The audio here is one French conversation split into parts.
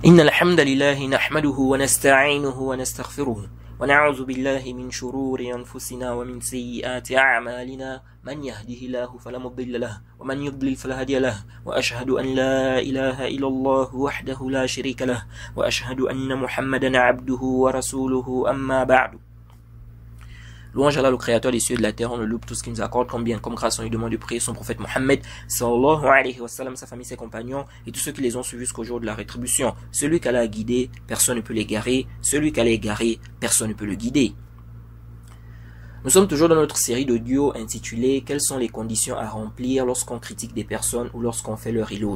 إن الحمد لله نحمده ونستعينه ونستغفره ونعوذ بالله من شرور أنفسنا ومن سيئات أعمالنا من يهده الله فلا مضل له ومن يضلل فلا هادي له وأشهد أن لا إله إلا الله وحده لا شريك له وأشهد أن محمدا عبده ورسوله أما بعد. Louange à Allah, le créateur des cieux et de la terre, on le loue tout ce qu'il nous accorde comme bien, comme grâce, on lui demande de prier son prophète Mohammed, sallallahu alayhi wa sallam, sa famille, ses compagnons, et tous ceux qui les ont suivis jusqu'au jour de la rétribution. Celui qu'Allah a guidé, personne ne peut l'égarer. Celui qu'Allah a égaré, personne ne peut le guider. Nous sommes toujours dans notre série d'audio intitulée « Quelles sont les conditions à remplir lorsqu'on critique des personnes ou lorsqu'on fait leur éloge ?»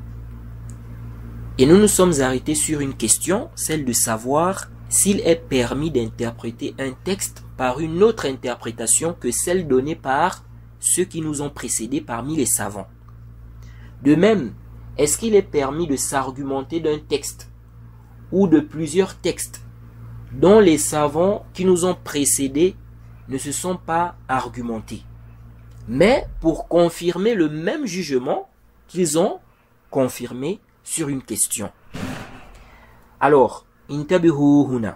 Et nous nous sommes arrêtés sur une question, celle de savoir s'il est permis d'interpréter un texte par une autre interprétation que celle donnée par ceux qui nous ont précédés parmi les savants. De même, est-ce qu'il est permis de s'argumenter d'un texte ou de plusieurs textes dont les savants qui nous ont précédés ne se sont pas argumentés, mais pour confirmer le même jugement qu'ils ont confirmé sur une question? Alors, intabihu huna.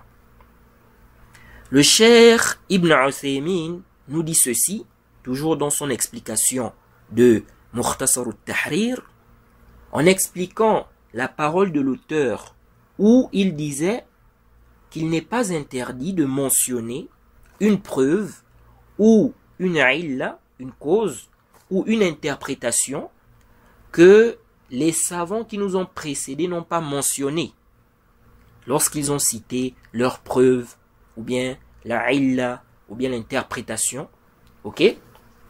Le cheikh Ibn Uthaymin nous dit ceci, toujours dans son explication de Mukhtasar al-Tahrir, en expliquant la parole de l'auteur où il disait qu'il n'est pas interdit de mentionner une preuve ou une illa, une cause ou une interprétation que les savants qui nous ont précédés n'ont pas mentionné lorsqu'ils ont cité leurs preuves ou bien la illa, ou bien l'interprétation, ok?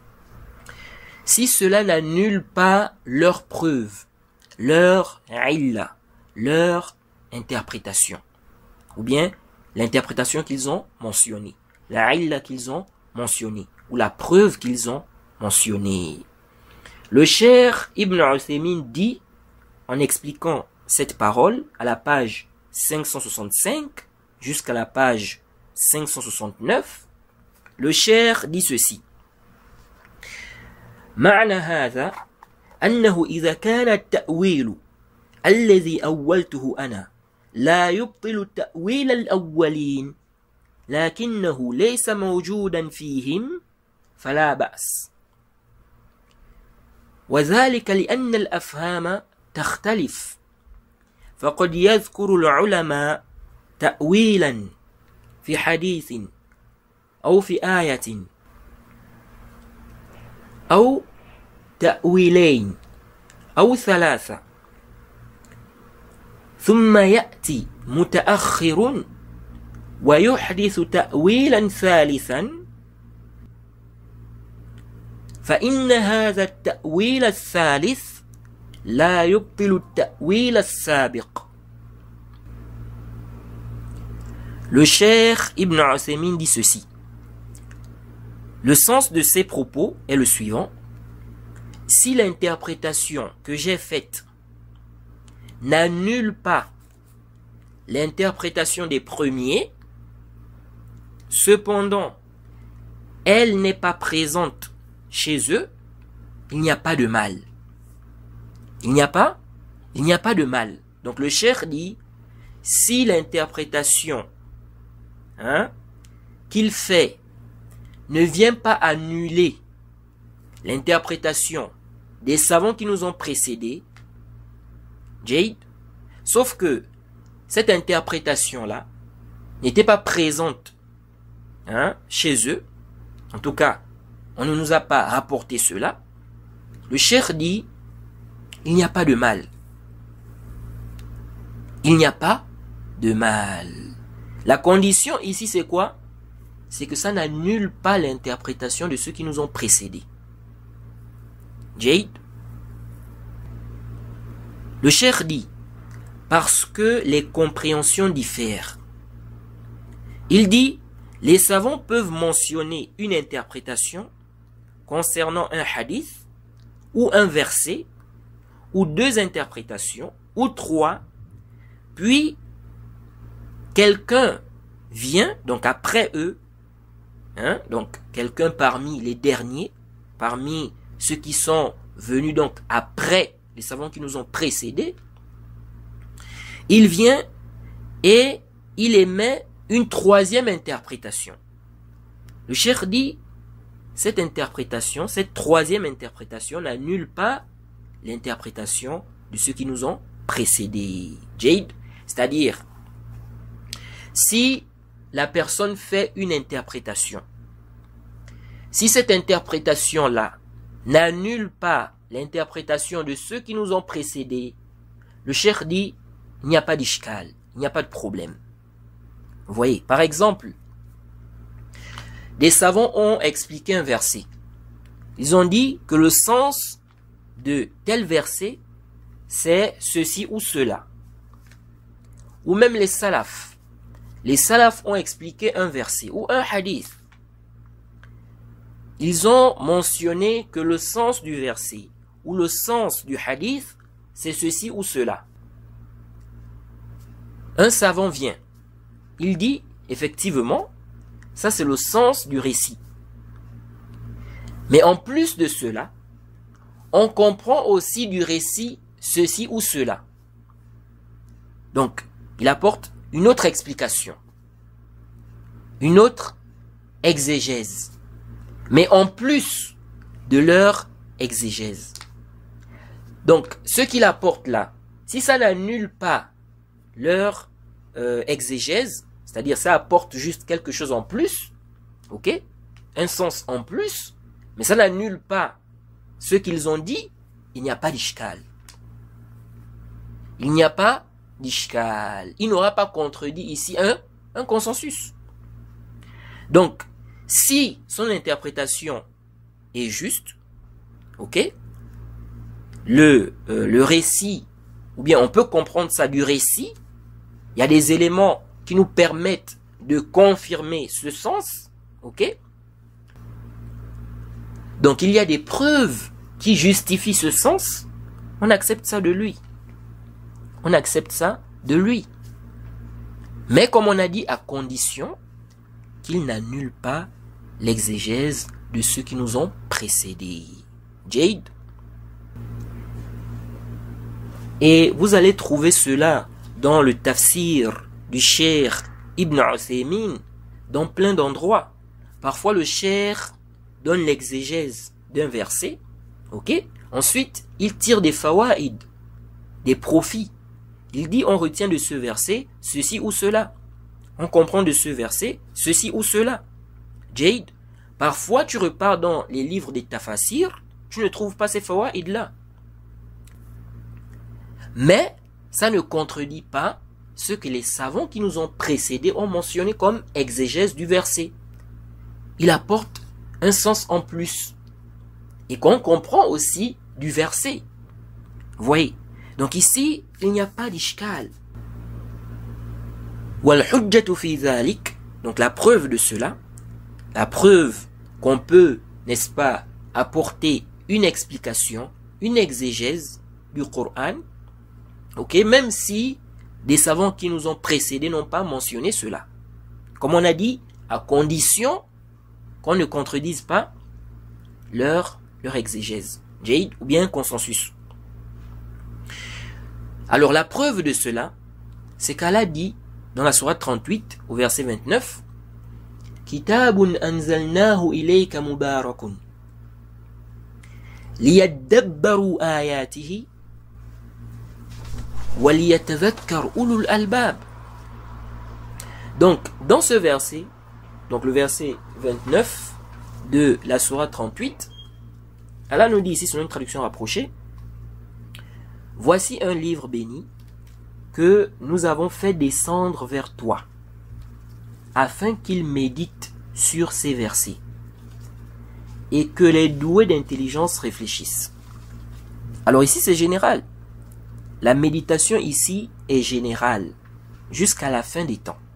Si cela n'annule pas leur preuve, leur illa, leur interprétation, ou bien l'interprétation qu'ils ont mentionnée, la illa qu'ils ont mentionnée, ou la preuve qu'ils ont mentionnée. Le cheikh Ibn Uthaymin dit, en expliquant cette parole, à la page 565 jusqu'à la page 569, le cheikh dit ceci: معنى هذا أنه إذا كان التأويل الذي أولته أنا لا يبطل تأويل الأولين لكنه ليس موجودا فيهم فلا بأس، وذلك لأن الأفهام تختلف، فقد يذكر العلماء تأويلا في حديث أو في آية أو تأويلين أو ثلاثة، ثم يأتي متأخر ويحدث تأويلا ثالثا، فإن هذا التأويل الثالث لا يبطل التأويل السابق. Le cheikh Ibn Uthaymin dit ceci. Le sens de ces propos est le suivant. Si l'interprétation que j'ai faite n'annule pas l'interprétation des premiers, cependant, elle n'est pas présente chez eux, il n'y a pas de mal. Il n'y a pas de mal. Donc le cheikh dit, si l'interprétation qu'il fait ne vient pas annuler l'interprétation des savants qui nous ont précédés, Jade, sauf que cette interprétation-là n'était pas présente chez eux, en tout cas, on ne nous a pas rapporté cela, le cheikh dit, il n'y a pas de mal. Il n'y a pas de mal. La condition ici, c'est quoi? C'est que ça n'annule pas l'interprétation de ceux qui nous ont précédés. Jade. Le cheikh dit, parce que les compréhensions diffèrent. Il dit, les savants peuvent mentionner une interprétation concernant un hadith, ou un verset, ou deux interprétations, ou trois, puis quelqu'un vient, donc après eux, donc quelqu'un parmi les derniers, parmi ceux qui sont venus donc après les savants qui nous ont précédés, il vient et il émet une troisième interprétation. Le cheikh dit, cette interprétation, cette troisième interprétation n'annule pas l'interprétation de ceux qui nous ont précédés. Jade, c'est-à-dire, si la personne fait une interprétation, si cette interprétation-là n'annule pas l'interprétation de ceux qui nous ont précédés, le cheikh dit, il n'y a pas d'ishkal, il n'y a pas de problème. Vous voyez, par exemple, des savants ont expliqué un verset. Ils ont dit que le sens de tel verset, c'est ceci ou cela. Ou même les salafs. Les salafs ont expliqué un verset ou un hadith. Ils ont mentionné que le sens du verset ou le sens du hadith, c'est ceci ou cela. Un savant vient. Il dit, effectivement, ça c'est le sens du récit. Mais en plus de cela, on comprend aussi du récit ceci ou cela. Donc, il apporte une autre explication, une autre exégèse, mais en plus de leur exégèse. Donc, ce qu'il apporte là, si ça n'annule pas leur exégèse, c'est-à-dire ça apporte juste quelque chose en plus, ok, un sens en plus, mais ça n'annule pas ce qu'ils ont dit, il n'y a pas d'ishkal. Il n'y a pas d'ishkal. Il n'aura pas contredit ici un consensus. Donc, si son interprétation est juste, ok, le récit, ou bien on peut comprendre ça du récit, il y a des éléments qui nous permettent de confirmer ce sens, ok? Donc il y a des preuves qui justifient ce sens, on accepte ça de lui. On accepte ça de lui. Mais comme on a dit, à condition qu'il n'annule pas l'exégèse de ceux qui nous ont précédés. Jade. Et vous allez trouver cela dans le tafsir du cheikh Ibn Uthaymin, dans plein d'endroits. Parfois le cheikh donne l'exégèse d'un verset, ok? Ensuite, il tire des fawaïd, des profits. Il dit, on retient de ce verset ceci ou cela. On comprend de ce verset ceci ou cela. Jade, parfois tu repars dans les livres des tafasirs, tu ne trouves pas ces fawaïd là. Mais ça ne contredit pas ce que les savants qui nous ont précédés ont mentionné comme exégèse du verset. Il apporte un sens en plus. Et qu'on comprend aussi du verset. Vous voyez? Donc ici, il n'y a pas d'ishkal. Wal-hujjatu fi dhalik, donc la preuve de cela, la preuve qu'on peut, n'est-ce pas, apporter une explication, une exégèse du Coran, ok, même si des savants qui nous ont précédés n'ont pas mentionné cela. Comme on a dit, à condition qu'on ne contredise pas leur exégèse, jade, ou bien un consensus. Alors la preuve de cela, c'est qu'Allah dit dans la sourate 38 au verset 29, Kitabun anzalnahu ilayka mubarakun liyadabbaru ayatihi wa liyatadhakkar ulul albab. Donc dans ce verset, donc le verset 29 de la sourate 38, Allah nous dit ici selon une traduction rapprochée, voici un livre béni que nous avons fait descendre vers toi, afin qu'il médite sur ces versets, et que les doués d'intelligence réfléchissent. Alors ici c'est général. La méditation ici est générale, jusqu'à la fin des temps.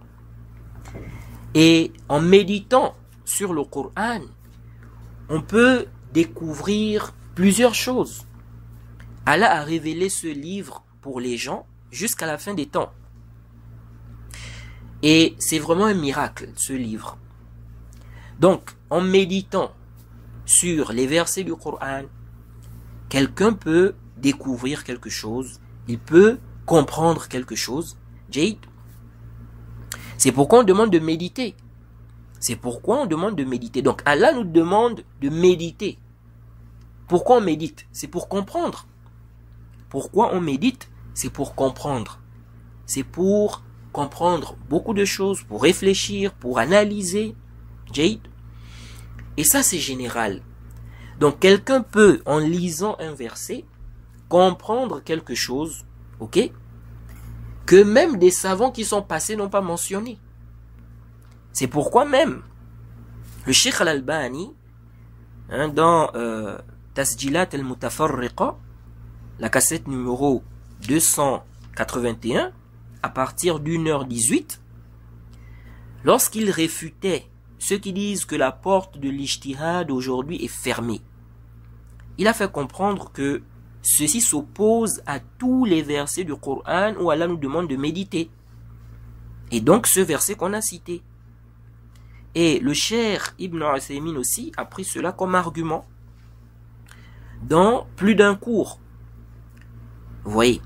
Et en méditant sur le Coran, on peut découvrir plusieurs choses. Allah a révélé ce livre pour les gens jusqu'à la fin des temps. Et c'est vraiment un miracle, ce livre. Donc, en méditant sur les versets du Coran, quelqu'un peut découvrir quelque chose, il peut comprendre quelque chose. Jade. C'est pourquoi on demande de méditer. C'est pourquoi on demande de méditer. Donc Allah nous demande de méditer. Pourquoi on médite? C'est pour comprendre. Pourquoi on médite? C'est pour comprendre. C'est pour comprendre beaucoup de choses, pour réfléchir, pour analyser. Jade. Et ça, c'est général. Donc, quelqu'un peut, en lisant un verset, comprendre quelque chose, ok, que même des savants qui sont passés n'ont pas mentionné. C'est pourquoi même, le Cheikh Al-Albani, dans Tasjilat al-Mutafarriqa, la cassette numéro 281, à partir d'1h18, lorsqu'il réfutait ceux qui disent que la porte de l'ijtihad aujourd'hui est fermée, il a fait comprendre que ceci s'oppose à tous les versets du Coran où Allah nous demande de méditer. Et donc ce verset qu'on a cité. Et le Cheikh Ibn Uthaymin aussi a pris cela comme argument dans plus d'un cours. Vous voyez.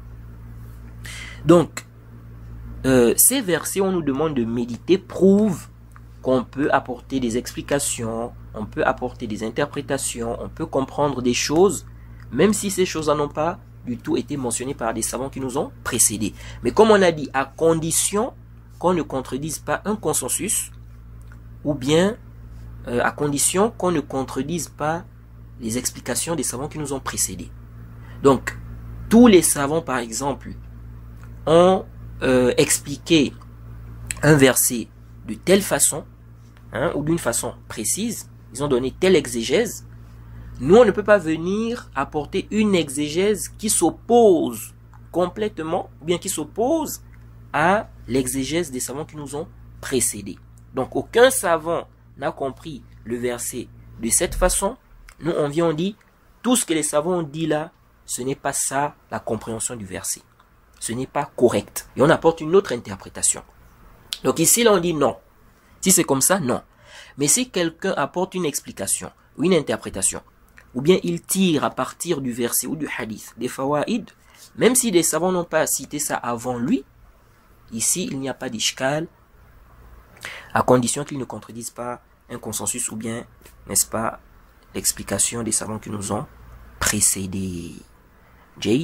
Donc, ces versets où on nous demande de méditer prouvent qu'on peut apporter des explications, on peut apporter des interprétations, on peut comprendre des choses, même si ces choses n'ont pas du tout été mentionnées par des savants qui nous ont précédés. Mais comme on a dit, à condition qu'on ne contredise pas un consensus, ou bien à condition qu'on ne contredise pas les explications des savants qui nous ont précédés. Donc, tous les savants, par exemple, ont expliqué un verset de telle façon, ou d'une façon précise, ils ont donné telle exégèse. Nous, on ne peut pas venir apporter une exégèse qui s'oppose complètement, ou bien qui s'oppose à l'exégèse des savants qui nous ont précédés. Donc, aucun savant n'a compris le verset de cette façon. Nous, on vient, on dit, tout ce que les savants ont dit là, ce n'est pas ça la compréhension du verset. Ce n'est pas correct. Et on apporte une autre interprétation. Donc ici, là, on dit non. Si c'est comme ça, non. Mais si quelqu'un apporte une explication ou une interprétation, ou bien il tire à partir du verset ou du hadith des fawaïd, même si des savants n'ont pas cité ça avant lui, ici, il n'y a pas d'ishkal, à condition qu'il ne contredise pas un consensus ou bien, n'est-ce pas, l'explication des savants qui nous ont précédés. Jade.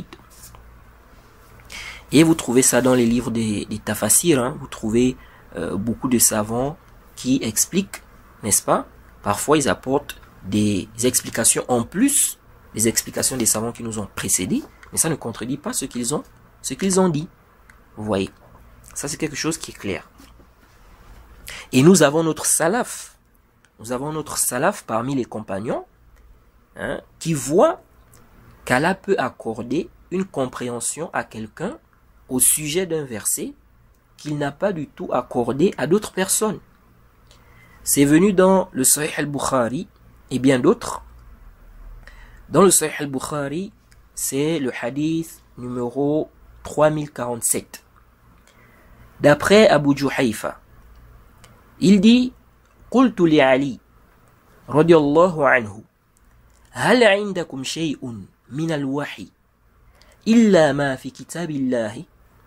Et vous trouvez ça dans les livres des tafasirs, vous trouvez beaucoup de savants qui expliquent, n'est-ce pas? Parfois ils apportent des explications en plus, des explications des savants qui nous ont précédés, mais ça ne contredit pas ce qu'ils ont dit. Vous voyez, ça c'est quelque chose qui est clair. Et nous avons notre salaf. Nous avons notre salaf parmi les compagnons qui voit qu'Allah peut accorder une compréhension à quelqu'un au sujet d'un verset qu'il n'a pas du tout accordé à d'autres personnes. C'est venu dans le Sahih al-Bukhari et bien d'autres. Dans le Sahih al-Bukhari, c'est le hadith numéro 3047. D'après Abu Juhayfa, il dit قلت لعلي رضي الله عنه هل عندكم شيء من الوحي إلا ما في كتاب الله.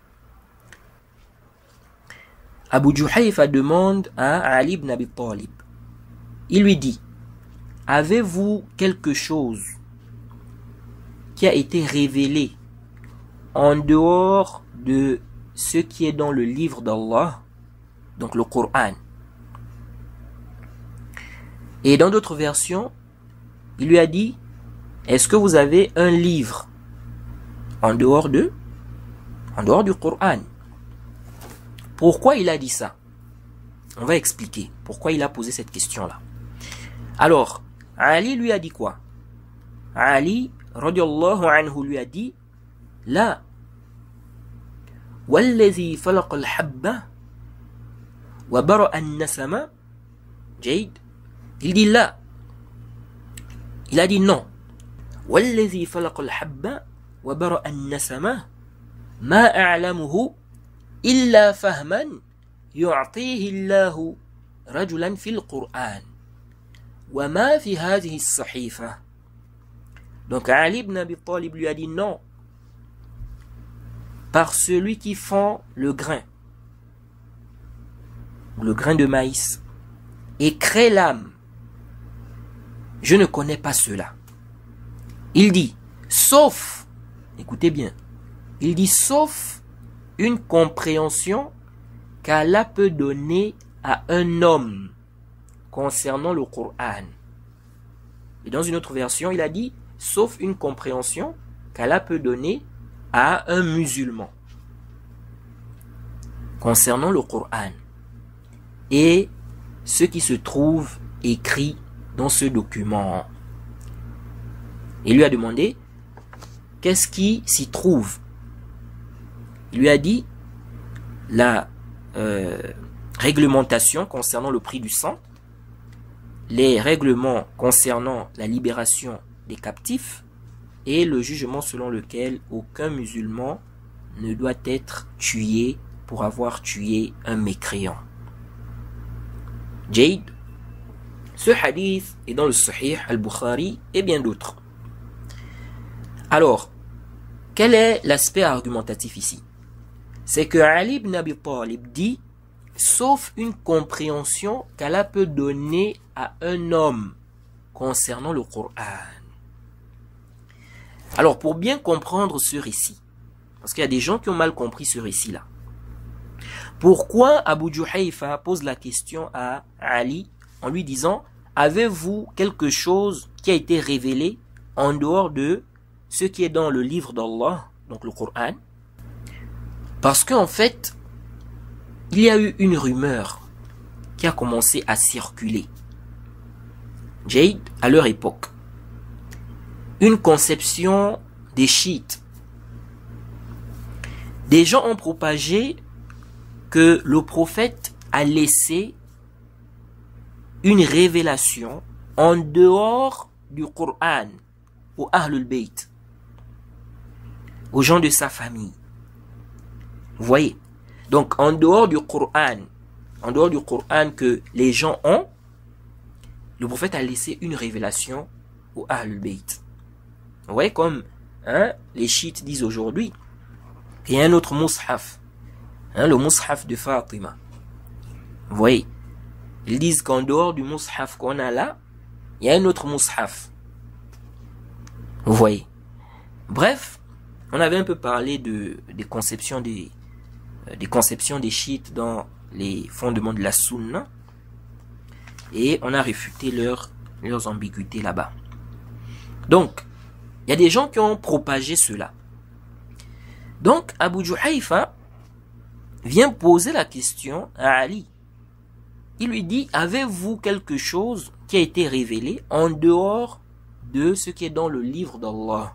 Abu Juhayfa demande à Ali ibn Abi Talib. Il lui dit, avez-vous quelque chose qui a été révélé en dehors de ce qui est dans le livre d'Allah, donc le Coran? Et dans d'autres versions, il lui a dit, est-ce que vous avez un livre en dehors du Coran? Pourquoi il a dit ça? On va expliquer pourquoi il a posé cette question-là. Alors, Ali lui a dit quoi? Ali, radiyallahu anhu, lui a dit, la, wallazi falaq al-habba wa bara an-nasama. Jade. Il dit là. Il a dit non. Wallazi falaq al-habba wa bara an-nasama ma a'lamuhu illa fahman yu'tihi Allahu rajulan fil Qur'an wa ma fi hadhihi as-sahifa. Donc Ali ibn Abi Talib lui a dit non. par celui qui fend le grain de maïs, et crée l'âme. Je ne connais pas cela. Il dit, sauf, écoutez bien, il dit sauf une compréhension qu'Allah peut donner à un homme concernant le Coran. Et dans une autre version, il a dit, sauf une compréhension qu'Allah peut donner à un musulman concernant le Coran et ce qui se trouve écrit dans ce document. Il lui a demandé qu'est-ce qui s'y trouve. Il lui a dit la réglementation concernant le prix du sang, les règlements concernant la libération des captifs et le jugement selon lequel aucun musulman ne doit être tué pour avoir tué un mécréant. Jayd, ce hadith est dans le Sahih al-Bukhari et bien d'autres. Alors, quel est l'aspect argumentatif ici? C'est que Ali ibn Abi Talib dit, sauf une compréhension qu'Allah peut donner à un homme concernant le Coran. Alors, pour bien comprendre ce récit, parce qu'il y a des gens qui ont mal compris ce récit-là, pourquoi Abu Juhayfa pose la question à Ali en lui disant, avez-vous quelque chose qui a été révélé en dehors de ce qui est dans le livre d'Allah, donc le Coran? Parce qu'en fait, il y a eu une rumeur qui a commencé à circuler. Jayd, à leur époque, une conception des chiites. Des gens ont propagé que le prophète a laissé une révélation en dehors du Coran aux Ahlul Bayt, aux gens de sa famille. Vous voyez? Donc, en dehors du Coran que les gens ont, le prophète a laissé une révélation aux Ahlul Bayt. Vous voyez, comme les chiites disent aujourd'hui, qu'il y a un autre mushaf, le mushaf de Fatima. Vous voyez, ils disent qu'en dehors du mushaf qu'on a là, il y a un autre mushaf. Vous voyez. Bref, on avait un peu parlé des conceptions des chiites dans les fondements de la sunna, et on a réfuté leurs ambiguïtés là-bas. Donc, il y a des gens qui ont propagé cela. Donc, Abu Juhayfa vient poser la question à Ali. Il lui dit, avez-vous quelque chose qui a été révélé en dehors de ce qui est dans le livre d'Allah?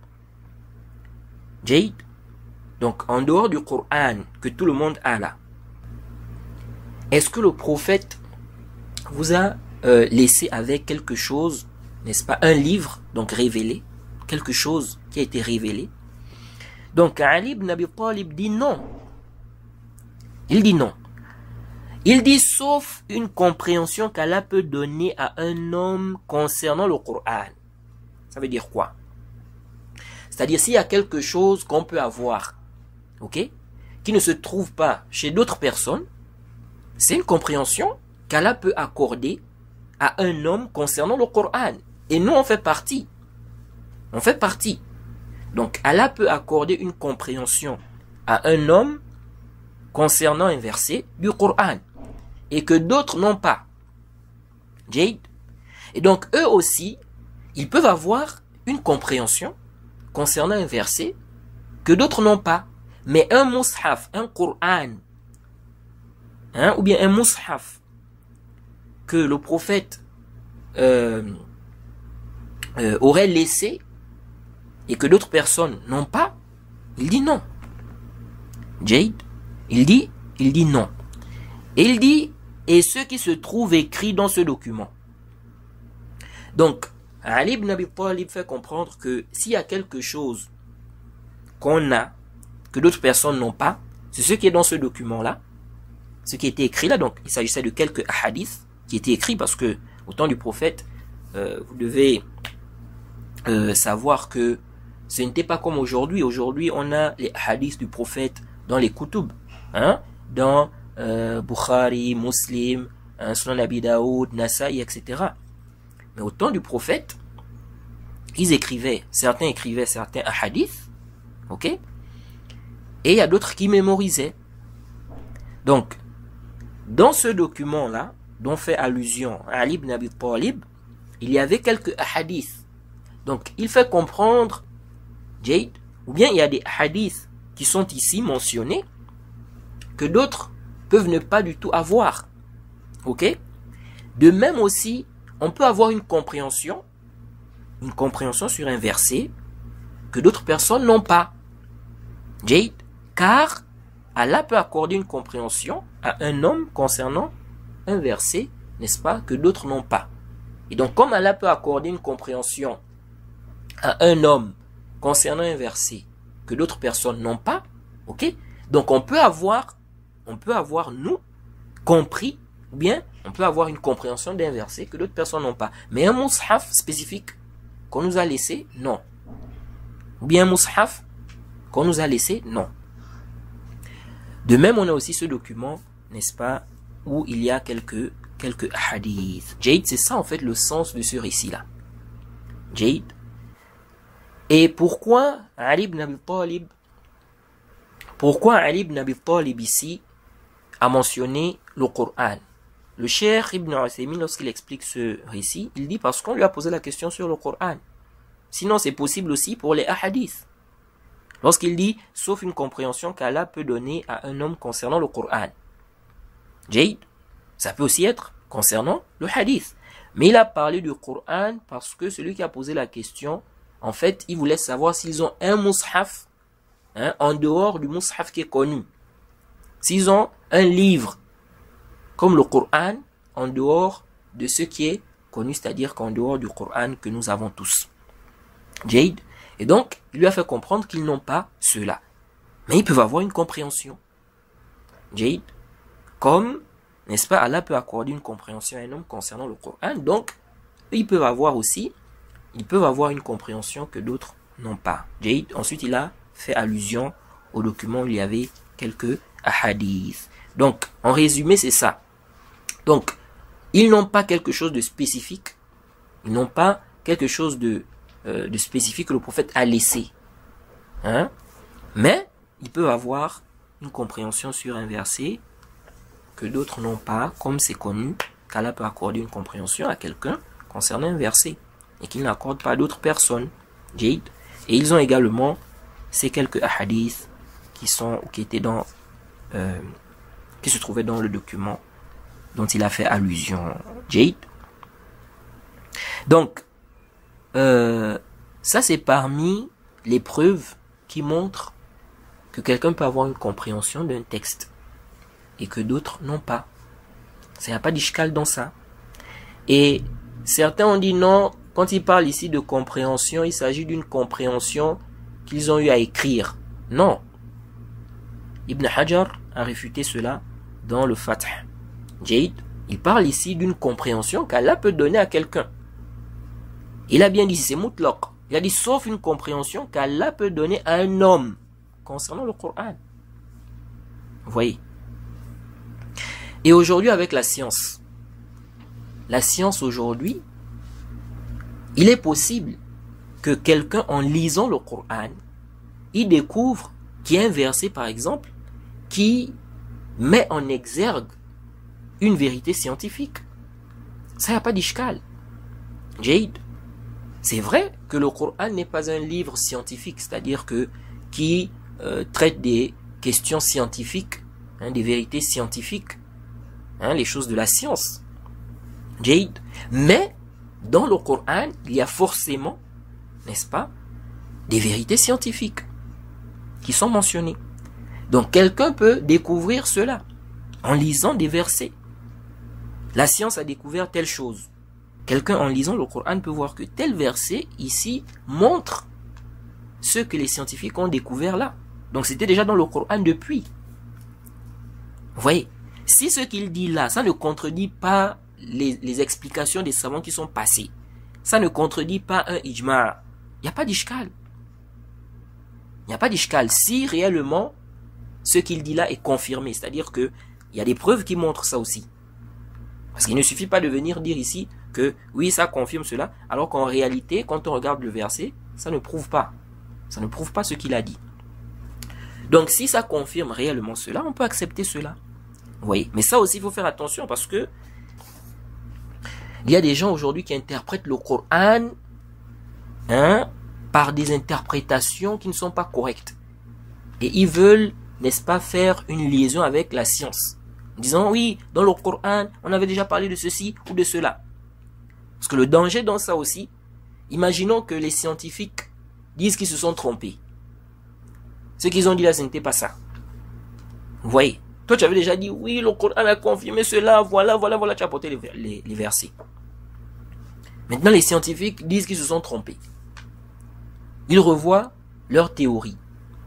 Jayd, donc en dehors du Coran que tout le monde a là, est-ce que le prophète vous a laissé avec quelque chose, n'est-ce pas, un livre, donc révélé, quelque chose qui a été révélé? Donc Ali ibn Abi Talib dit non. Il dit non. Il dit sauf une compréhension qu'Allah peut donner à un homme concernant le Coran. Ça veut dire quoi? C'est-à-dire s'il y a quelque chose qu'on peut avoir, ok, qui ne se trouve pas chez d'autres personnes, c'est une compréhension qu'Allah peut accorder à un homme concernant le Coran. Et nous, on fait partie. On fait partie. Donc, Allah peut accorder une compréhension à un homme concernant un verset du Coran et que d'autres n'ont pas. Jayd. Et donc, eux aussi, ils peuvent avoir une compréhension concernant un verset que d'autres n'ont pas. Mais un mushaf, un Coran, ou bien un mushaf que le prophète aurait laissé et que d'autres personnes n'ont pas, il dit non. Jayd, il dit non. Et il dit, et ce qui se trouve écrit dans ce document. Donc, Ali ibn Abi Talib fait comprendre que s'il y a quelque chose qu'on a, que d'autres personnes n'ont pas, c'est ce qui est dans ce document-là, ce qui était écrit là. Donc, il s'agissait de quelques hadiths qui étaient écrits parce que, au temps du prophète, vous devez savoir que Ce n'était pas comme aujourd'hui. Aujourd'hui, on a les hadiths du prophète dans les kutub, hein, dans Bukhari, Muslim, Sunan Abi Daoud, Nasa'i, etc. Mais au temps du prophète, certains écrivaient certains hadiths, ok? Et il y a d'autres qui mémorisaient. Donc, dans ce document-là, dont fait allusion à Ali ibn Abi Talib, il y avait quelques hadiths. Donc, il fait comprendre, Jade, ou bien il y a des hadiths qui sont ici mentionnés, que d'autres peuvent ne pas du tout avoir. Ok? De même aussi, on peut avoir une compréhension sur un verset que d'autres personnes n'ont pas. Jade, car Allah peut accorder une compréhension à un homme concernant un verset, n'est-ce pas, que d'autres n'ont pas. Et donc, comme Allah peut accorder une compréhension à un homme concernant un verset que d'autres personnes n'ont pas, ok? Donc, on peut avoir nous compris, ou bien on peut avoir une compréhension d'un verset que d'autres personnes n'ont pas. Mais un mushaf spécifique qu'on nous a laissé, non. Ou bien un mushaf qu'on nous a laissé, non. De même, on a aussi ce document, n'est-ce pas, où il y a quelques hadiths. Jade, c'est ça en fait le sens de ce récit-là. Jade. Et pourquoi Ali ibn Abi Talib ici a mentionné le Coran? Le Cheikh Ibn Uthaymin, lorsqu'il explique ce récit, il dit parce qu'on lui a posé la question sur le Coran. Sinon, c'est possible aussi pour les hadiths. Lorsqu'il dit, sauf une compréhension qu'Allah peut donner à un homme concernant le Coran. Jade, ça peut aussi être concernant le hadith. Mais il a parlé du Coran parce que celui qui a posé la question, en fait, il voulait savoir s'ils ont un mushaf, hein, en dehors du mushaf qui est connu. S'ils ont un livre comme le Coran en dehors de ce qui est connu, c'est-à-dire qu'en dehors du Coran que nous avons tous. Jade. Et donc, il lui a fait comprendre qu'ils n'ont pas cela. Mais ils peuvent avoir une compréhension. Jade. Comme, n'est-ce pas, Allah peut accorder une compréhension à un homme concernant le Coran. Donc, ils peuvent avoir une compréhension que d'autres n'ont pas. Jade. Ensuite, il a fait allusion au document où il y avait quelques hadiths. Donc, en résumé, c'est ça. Donc, ils n'ont pas quelque chose de spécifique. Ils n'ont pas quelque chose de spécifique que le prophète a laissé. Hein? Mais, ils peuvent avoir une compréhension sur un verset que d'autres n'ont pas, comme c'est connu qu'Allah peut accorder une compréhension à quelqu'un concernant un verset et qu'il n'accorde pas à d'autres personnes. Jade. Et ils ont également ces quelques hadiths qui se trouvaient dans le document dont il a fait allusion. Jade. Donc, ça c'est parmi les preuves qui montrent que quelqu'un peut avoir une compréhension d'un texte et que d'autres n'ont pas. Il n'y a pas d'ishkal dans ça. Et certains ont dit non, quand il parle ici de compréhension, il s'agit d'une compréhension qu'ils ont eu à écrire. Non. Ibn Hajar a réfuté cela dans le Fath. Jade, il parle ici d'une compréhension qu'Allah peut donner à quelqu'un. Il a bien dit, c'est mutlaq. Il a dit, sauf une compréhension qu'Allah peut donner à un homme concernant le Coran. Vous voyez. Et aujourd'hui, avec la science aujourd'hui, il est possible que quelqu'un, en lisant le Coran, il découvre qu'il y a un verset, par exemple, qui met en exergue une vérité scientifique. Ça, il n'y a pas d'ishkal. Jade. C'est vrai que le Coran n'est pas un livre scientifique, c'est-à-dire qui traite des questions scientifiques, hein, des vérités scientifiques, hein, les choses de la science. Jade. Mais dans le Coran, il y a forcément, n'est-ce pas, des vérités scientifiques qui sont mentionnées. Donc quelqu'un peut découvrir cela en lisant des versets. La science a découvert telle chose. Quelqu'un, en lisant le Coran, peut voir que tel verset ici montre ce que les scientifiques ont découvert là. Donc c'était déjà dans le Coran depuis. Vous voyez, si ce qu'il dit là, ça ne contredit pas les explications des savants qui sont passés, ça ne contredit pas un ijma', il n'y a pas d'ishkal. Il n'y a pas d'ishkal si réellement ce qu'il dit là est confirmé. C'est-à-dire que il y a des preuves qui montrent ça aussi. Parce qu'il ne suffit pas de venir dire ici que oui, ça confirme cela, alors qu'en réalité, quand on regarde le verset, ça ne prouve pas. Ça ne prouve pas ce qu'il a dit. Donc si ça confirme réellement cela, on peut accepter cela. Vous voyez, mais ça aussi, il faut faire attention parce que il y a des gens aujourd'hui qui interprètent le Coran par des interprétations qui ne sont pas correctes. Et ils veulent, n'est-ce pas, faire une liaison avec la science. En disant, oui, dans le Coran, on avait déjà parlé de ceci ou de cela. Parce que le danger dans ça aussi, imaginons que les scientifiques disent qu'ils se sont trompés. Ce qu'ils ont dit là, ce n'était pas ça. Vous voyez, toi tu avais déjà dit, oui, le Coran a confirmé cela, voilà, tu as apporté les versets. Maintenant, les scientifiques disent qu'ils se sont trompés. Ils revoient leur théorie.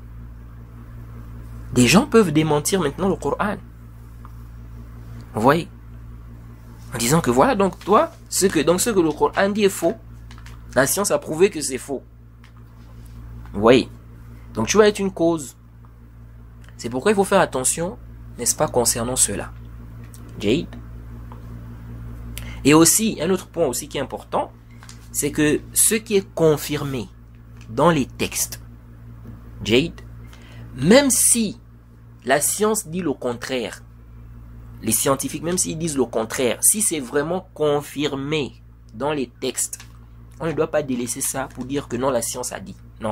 Des gens peuvent démentir maintenant le Coran. Vous voyez? En disant que voilà, donc toi, ce que le Coran dit est faux. La science a prouvé que c'est faux. Vous voyez? Donc tu vas être une cause. C'est pourquoi il faut faire attention, n'est-ce pas, concernant cela. Jade. Et aussi, un autre point aussi qui est important, c'est que ce qui est confirmé dans les textes, Jade, même si la science dit le contraire, les scientifiques, même s'ils disent le contraire, si c'est vraiment confirmé dans les textes, on ne doit pas délaisser ça pour dire que non, la science a dit. Non.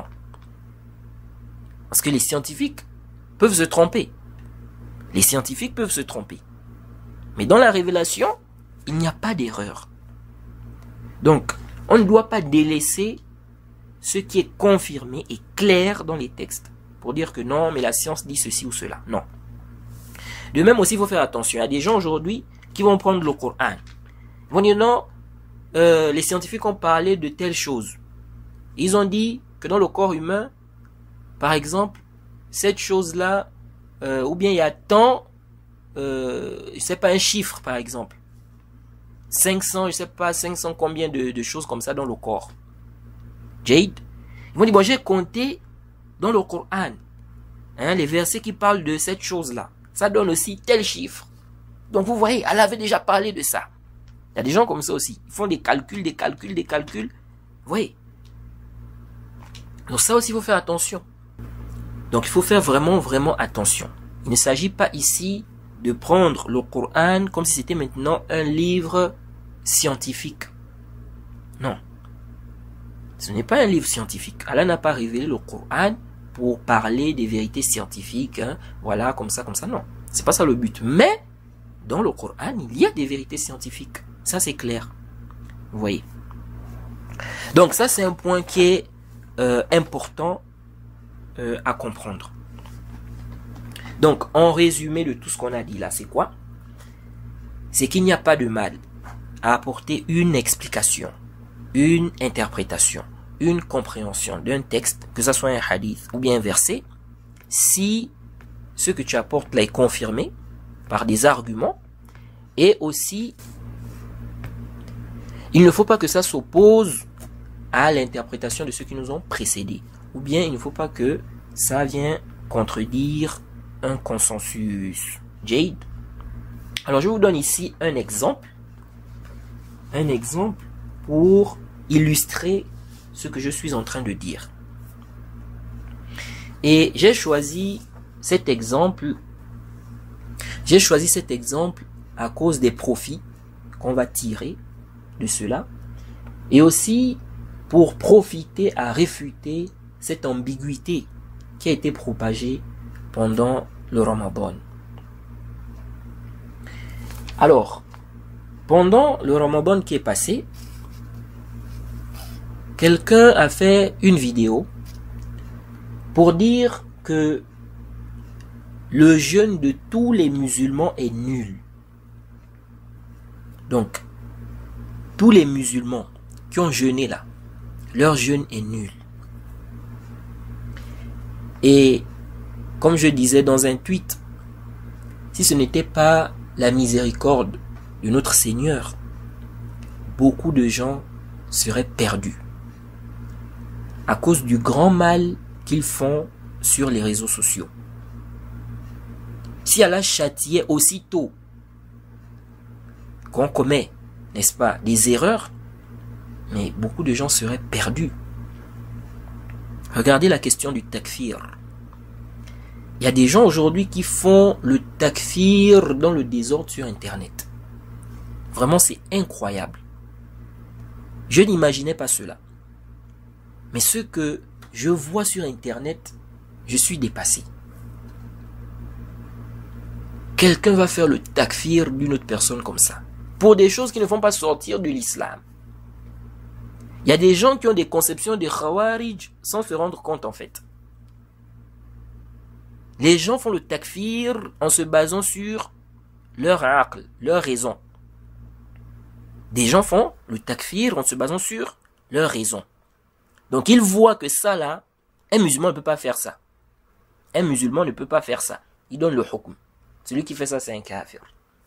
Parce que les scientifiques peuvent se tromper. Les scientifiques peuvent se tromper. Mais dans la révélation, il n'y a pas d'erreur. Donc, on ne doit pas délaisser ce qui est confirmé et clair dans les textes pour dire que non, mais la science dit ceci ou cela. Non. De même aussi, il faut faire attention. Il y a des gens aujourd'hui qui vont prendre le Coran. Ils vont dire non, les scientifiques ont parlé de telle chose. Ils ont dit que dans le corps humain, par exemple, cette chose-là, ou bien il y a tant, c'est pas un chiffre par exemple. 500, je sais pas, 500 combien de choses comme ça dans le corps. Jade. Ils vont dire, bon, j'ai compté dans le Coran, les versets qui parlent de cette chose-là. Ça donne aussi tel chiffre. Donc vous voyez, elle avait déjà parlé de ça. Il y a des gens comme ça aussi. Ils font des calculs. Vous voyez. Donc ça aussi, il faut faire attention. Donc il faut faire vraiment attention. Il ne s'agit pas ici de prendre le Coran comme si c'était maintenant un livre scientifique. Non. Ce n'est pas un livre scientifique. Allah n'a pas révélé le Coran pour parler des vérités scientifiques. Voilà, comme ça, non. C'est pas ça le but. Mais, dans le Coran, il y a des vérités scientifiques. Ça, c'est clair. Vous voyez. Donc ça, c'est un point qui est important à comprendre. Donc, en résumé de tout ce qu'on a dit là, c'est quoi? C'est qu'il n'y a pas de mal à apporter une explication, une interprétation, une compréhension d'un texte, que ce soit un hadith ou bien un verset, si ce que tu apportes là est confirmé par des arguments, et aussi, il ne faut pas que ça s'oppose à l'interprétation de ceux qui nous ont précédés, ou bien il ne faut pas que ça vienne contredire un consensus. Jade. Alors je vous donne ici un exemple pour illustrer ce que je suis en train de dire. Et j'ai choisi cet exemple à cause des profits qu'on va tirer de cela, et aussi pour profiter à réfuter cette ambiguïté qui a été propagée pendant le Ramadan. Alors, pendant le Ramadan qui est passé, quelqu'un a fait une vidéo pour dire que le jeûne de tous les musulmans est nul. Donc, tous les musulmans qui ont jeûné là, leur jeûne est nul. Et comme je disais dans un tweet, si ce n'était pas la miséricorde de notre Seigneur, beaucoup de gens seraient perdus à cause du grand mal qu'ils font sur les réseaux sociaux. Si Allah châtiait aussitôt qu'on commet, n'est-ce pas, des erreurs, mais beaucoup de gens seraient perdus. Regardez la question du takfir. Il y a des gens aujourd'hui qui font le takfir dans le désordre sur Internet. Vraiment, c'est incroyable. Je n'imaginais pas cela. Mais ce que je vois sur Internet, je suis dépassé. Quelqu'un va faire le takfir d'une autre personne comme ça, pour des choses qui ne font pas sortir de l'islam. Il y a des gens qui ont des conceptions de khawarij sans se rendre compte en fait. Les gens font le takfir en se basant sur leur aql, leur raison. Des gens font le takfir en se basant sur leur raison. Donc ils voient que ça là, un musulman ne peut pas faire ça. Un musulman ne peut pas faire ça. Il donne le hukm. Celui qui fait ça, c'est un kafir.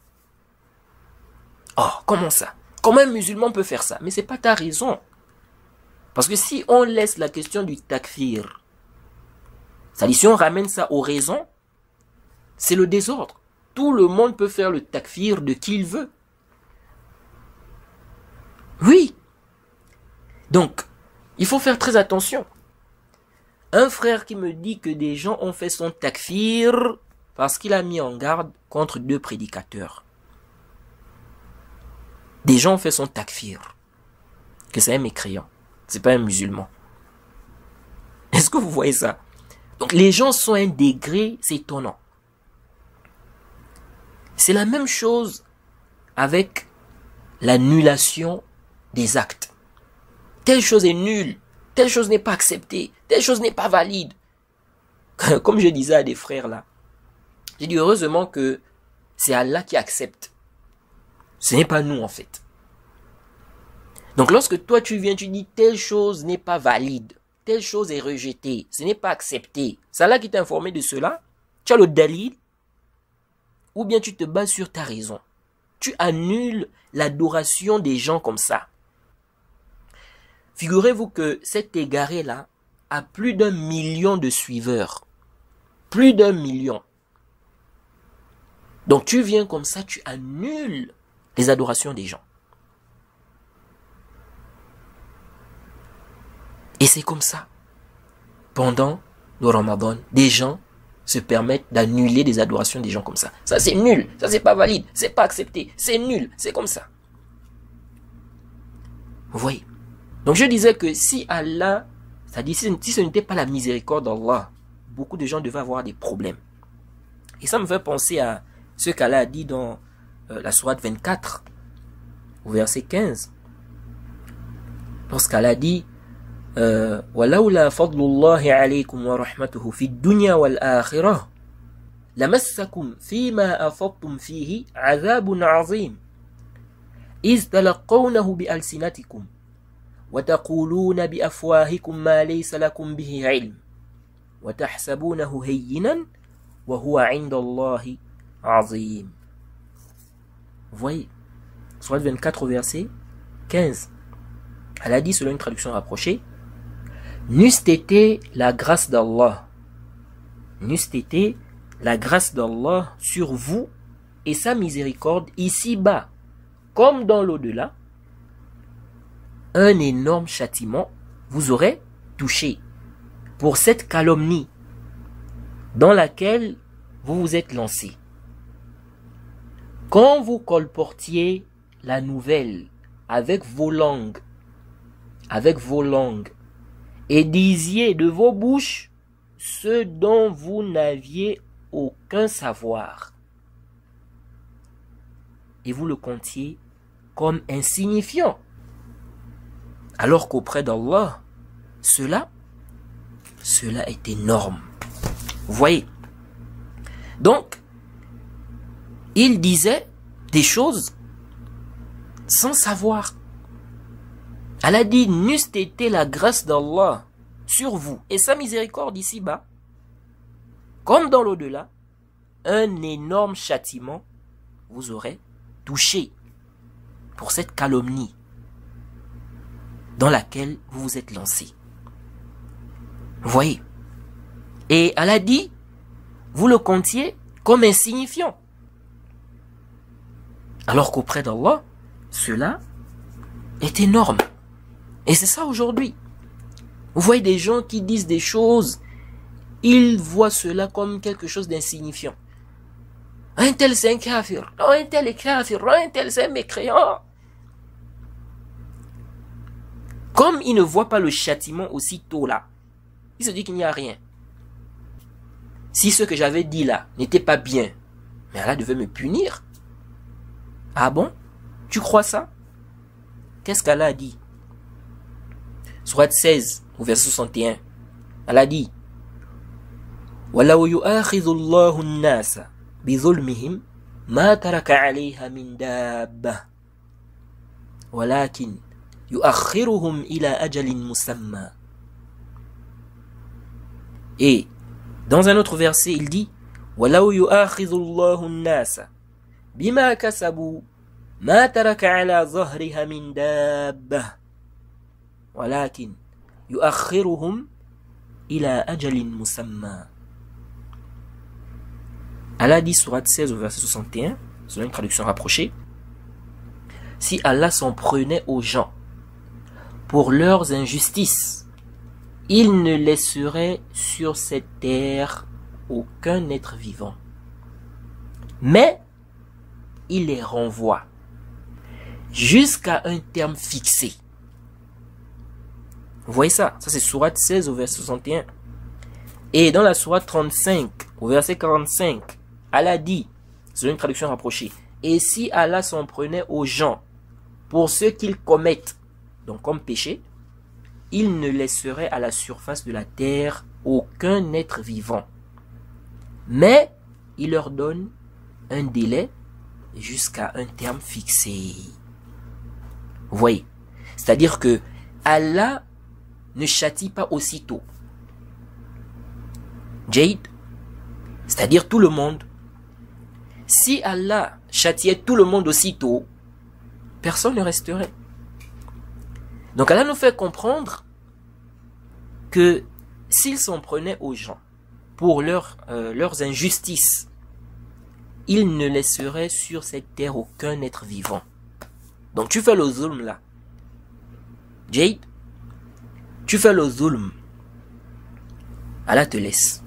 Oh, comment ça? Comment un musulman peut faire ça? Mais c'est pas ta raison. Parce que si on laisse la question du takfir, c'est-à-dire si on ramène ça aux raisons, c'est le désordre. Tout le monde peut faire le takfir de qui il veut. Oui. Donc, il faut faire très attention. Un frère qui me dit que des gens ont fait son takfir parce qu'il a mis en garde contre 2 prédicateurs. Des gens ont fait son takfir. Que c'est un mécréant. C'est pas un musulman. Est-ce que vous voyez ça? Donc les gens sont à un degré, c'est étonnant. C'est la même chose avec l'annulation des actes. Telle chose est nulle, telle chose n'est pas acceptée, telle chose n'est pas valide. Comme je disais à des frères là, j'ai dit heureusement que c'est Allah qui accepte. Ce n'est pas nous en fait. Donc lorsque toi tu viens, tu dis telle chose n'est pas valide, telle chose est rejetée, ce n'est pas accepté, c'est Allah qui t'a informé de cela, tu as le dalil, ou bien tu te bases sur ta raison. Tu annules l'adoration des gens comme ça. Figurez-vous que cet égaré-là a plus d'1 million de suiveurs. Plus d'1 million. Donc tu viens comme ça, tu annules les adorations des gens. Et c'est comme ça. Pendant le Ramadan, des gens se permettent d'annuler des adorations des gens comme ça. Ça c'est nul, ça c'est pas valide, c'est pas accepté, c'est nul, c'est comme ça. Vous voyez? Donc je disais que si Allah, c'est-à-dire si ce n'était pas la miséricorde d'Allah, beaucoup de gens devaient avoir des problèmes. Et ça me fait penser à ce qu'Allah a dit dans la sourate 24, au verset 15. Lorsqu'Allah dit وَلَوْلَا فَضْلُ اللَّهِ عَلَيْكُمْ وَرَحْمَتُهُ فِي الدُّنْيَا وَالْآخِرَةِ لَمَسَّكُمْ فِيمَا أَفَضْتُمْ فِيهِ عَذَابٌ عَظِيمٌ إِذْ تَلَقَّوْنَهُ بِأَلْسِنَتِكُمْ وَتَقُولُونَ بِأَفْوَاهِكُمْ مَا لَيْسَ لَكُمْ بِهِ عِلْمٌ وَتَحْسَبُونَهُ هَيِّنًا وَهُوَ عِنْدَ اللَّهِ عَظِيمٌ. Vous voyez, sourate 24 au verset 15. Elle a dit, selon une traduction rapprochée, n'eût été la grâce d'Allah, sur vous et sa miséricorde ici-bas, comme dans l'au-delà, un énorme châtiment vous aurait touché pour cette calomnie dans laquelle vous vous êtes lancé. Quand vous colportiez la nouvelle avec vos langues, et disiez de vos bouches ce dont vous n'aviez aucun savoir, et vous le comptiez comme insignifiant, alors qu'auprès d'Allah, cela est énorme. Vous voyez? Donc, il disait des choses sans savoir. Elle a dit, n'eût été la grâce d'Allah sur vous et sa miséricorde ici-bas, comme dans l'au-delà, un énorme châtiment vous aurait touché pour cette calomnie dans laquelle vous vous êtes lancé. Vous voyez? Et Allah dit, vous le comptiez comme insignifiant. Alors qu'auprès d'Allah, cela est énorme. Et c'est ça aujourd'hui. Vous voyez des gens qui disent des choses, ils voient cela comme quelque chose d'insignifiant. Un tel c'est un kafir, non, un tel est kafir, non, un tel c'est un mécréant. Comme il ne voit pas le châtiment aussitôt là, il se dit qu'il n'y a rien. Si ce que j'avais dit là n'était pas bien, mais Allah devait me punir. Ah bon? Tu crois ça? Qu'est-ce qu'Allah a dit? Sourate 16, au verset 61. Allah dit, وَلَوْ يُؤَاخِذُ اللَّهُ النَّاسَ بِظُلْمِهِمْ مَا تَرَكَ عَلَيْهَا مِنْ دَابَّةٍ وَلَكِنْ يُؤَخِّرُهُمْ إِلَى أَجَلٍ مُسَمًّى. Et dans un autre verset, il dit, وَلَوْ يُؤَاخِذُ اللَّهُ النَّاسَ بِمَا كَسَبُوا مَا تَرَكَ عَلَى ظَهْرِهَا مِنْ دَابَّةٍ وَلَكِنْ يُؤَخِّرُهُمْ إِلَى أَجَلٍ مُسَمًّى. Allah dit, sourate 16 au verset 61, selon une traduction rapprochée, si Allah s'en prenait aux gens pour leurs injustices, il ne laisserait sur cette terre aucun être vivant. Mais il les renvoie jusqu'à un terme fixé. Vous voyez ça? Ça c'est sourate 16 au verset 61. Et dans la sourate 35 au verset 45, Allah dit, selon une traduction rapprochée, et si Allah s'en prenait aux gens pour ce qu'ils commettent, donc comme péché, il ne laisserait à la surface de la terre aucun être vivant. Mais il leur donne un délai jusqu'à un terme fixé. Vous voyez? C'est-à-dire que Allah ne châtie pas aussitôt. Jade, c'est-à-dire tout le monde. Si Allah châtiait tout le monde aussitôt, personne ne resterait. Donc Allah nous fait comprendre que s'il s'en prenait aux gens pour leurs injustices, il ne laisserait sur cette terre aucun être vivant. Donc tu fais le zulm là. Jade, tu fais le zulm. Allah te laisse.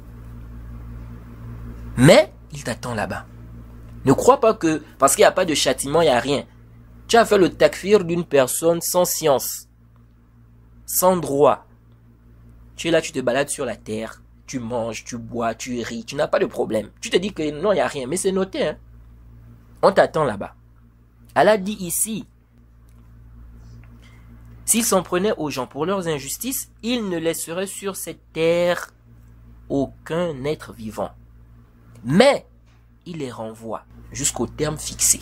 Mais il t'attend là-bas. Ne crois pas que parce qu'il n'y a pas de châtiment, il n'y a rien. Tu as fait le takfir d'une personne sans science, sans droit. Tu es là, tu te balades sur la terre, tu manges, tu bois, tu ris, tu n'as pas de problème. Tu te dis que non, il n'y a rien, mais c'est noté. Hein? On t'attend là-bas. Allah dit ici, s'ils s'en prenaient aux gens pour leurs injustices, ils ne laisseraient sur cette terre aucun être vivant. Mais il les renvoie jusqu'au terme fixé.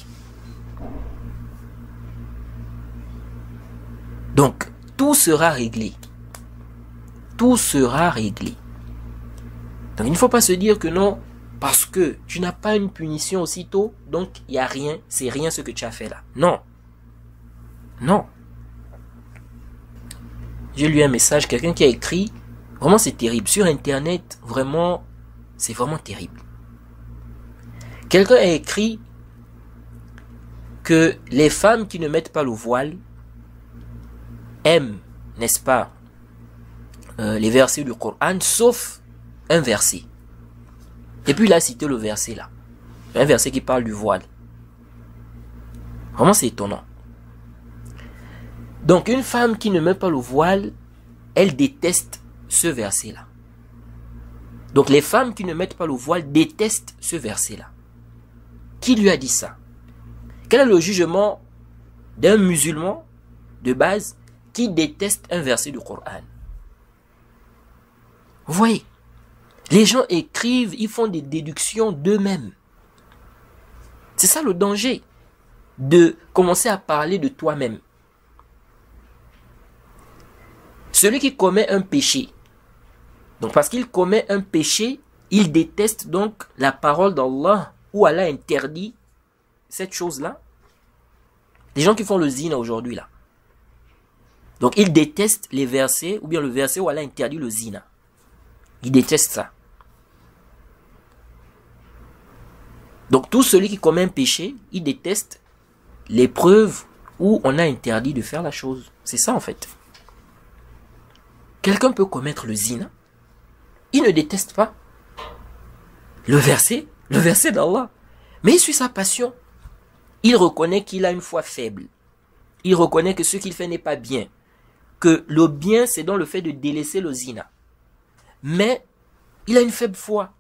Donc, tout sera réglé. Tout sera réglé. Donc, il ne faut pas se dire que non, parce que tu n'as pas une punition aussitôt, donc il n'y a rien, c'est rien ce que tu as fait là. Non. Non. J'ai lu un message, quelqu'un qui a écrit, vraiment c'est terrible, sur internet, vraiment, c'est vraiment terrible. Quelqu'un a écrit que les femmes qui ne mettent pas le voile aiment, n'est-ce pas, les versets du Coran, sauf un verset. Et puis il a cité le verset là. Un verset qui parle du voile. Vraiment c'est étonnant. Donc une femme qui ne met pas le voile, elle déteste ce verset là. Donc les femmes qui ne mettent pas le voile détestent ce verset là. Qui lui a dit ça? Quel est le jugement d'un musulman de base qui déteste un verset du Coran? Vous voyez, les gens écrivent, ils font des déductions d'eux-mêmes. C'est ça le danger de commencer à parler de toi-même. Celui qui commet un péché, donc parce qu'il commet un péché, il déteste donc la parole d'Allah où Allah interdit cette chose-là. Les gens qui font le zina aujourd'hui là. Donc ils détestent les versets, ou bien le verset où Allah interdit le zina. Ils détestent ça. Donc tout celui qui commet un péché, il déteste les preuves où on a interdit de faire la chose. C'est ça en fait. Quelqu'un peut commettre le zina, il ne déteste pas le verset d'Allah, mais il suit sa passion. Il reconnaît qu'il a une foi faible. Il reconnaît que ce qu'il fait n'est pas bien. Que le bien, c'est dans le fait de délaisser le zina. Mais il a une faible foi.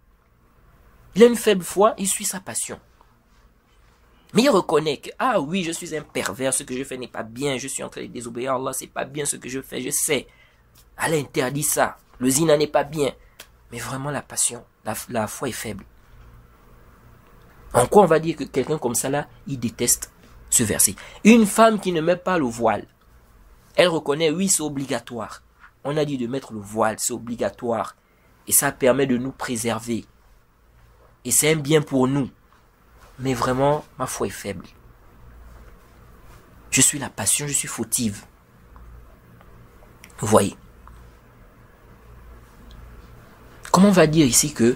Il suit sa passion. Mais il reconnaît que, ah oui, je suis un pervers, ce que je fais n'est pas bien, je suis en train de désobéir à Allah, c'est pas bien ce que je fais, je sais. Allah interdit ça, le zina n'est pas bien. Mais vraiment la passion, la foi est faible. En quoi on va dire que quelqu'un comme ça là, il déteste ce verset. Une femme qui ne met pas le voile, elle reconnaît, oui, c'est obligatoire. On a dit de mettre le voile, c'est obligatoire. Et ça permet de nous préserver. Et c'est un bien pour nous. Mais vraiment, ma foi est faible. Je suis la passion, je suis fautive. Vous voyez. Comment on va dire ici que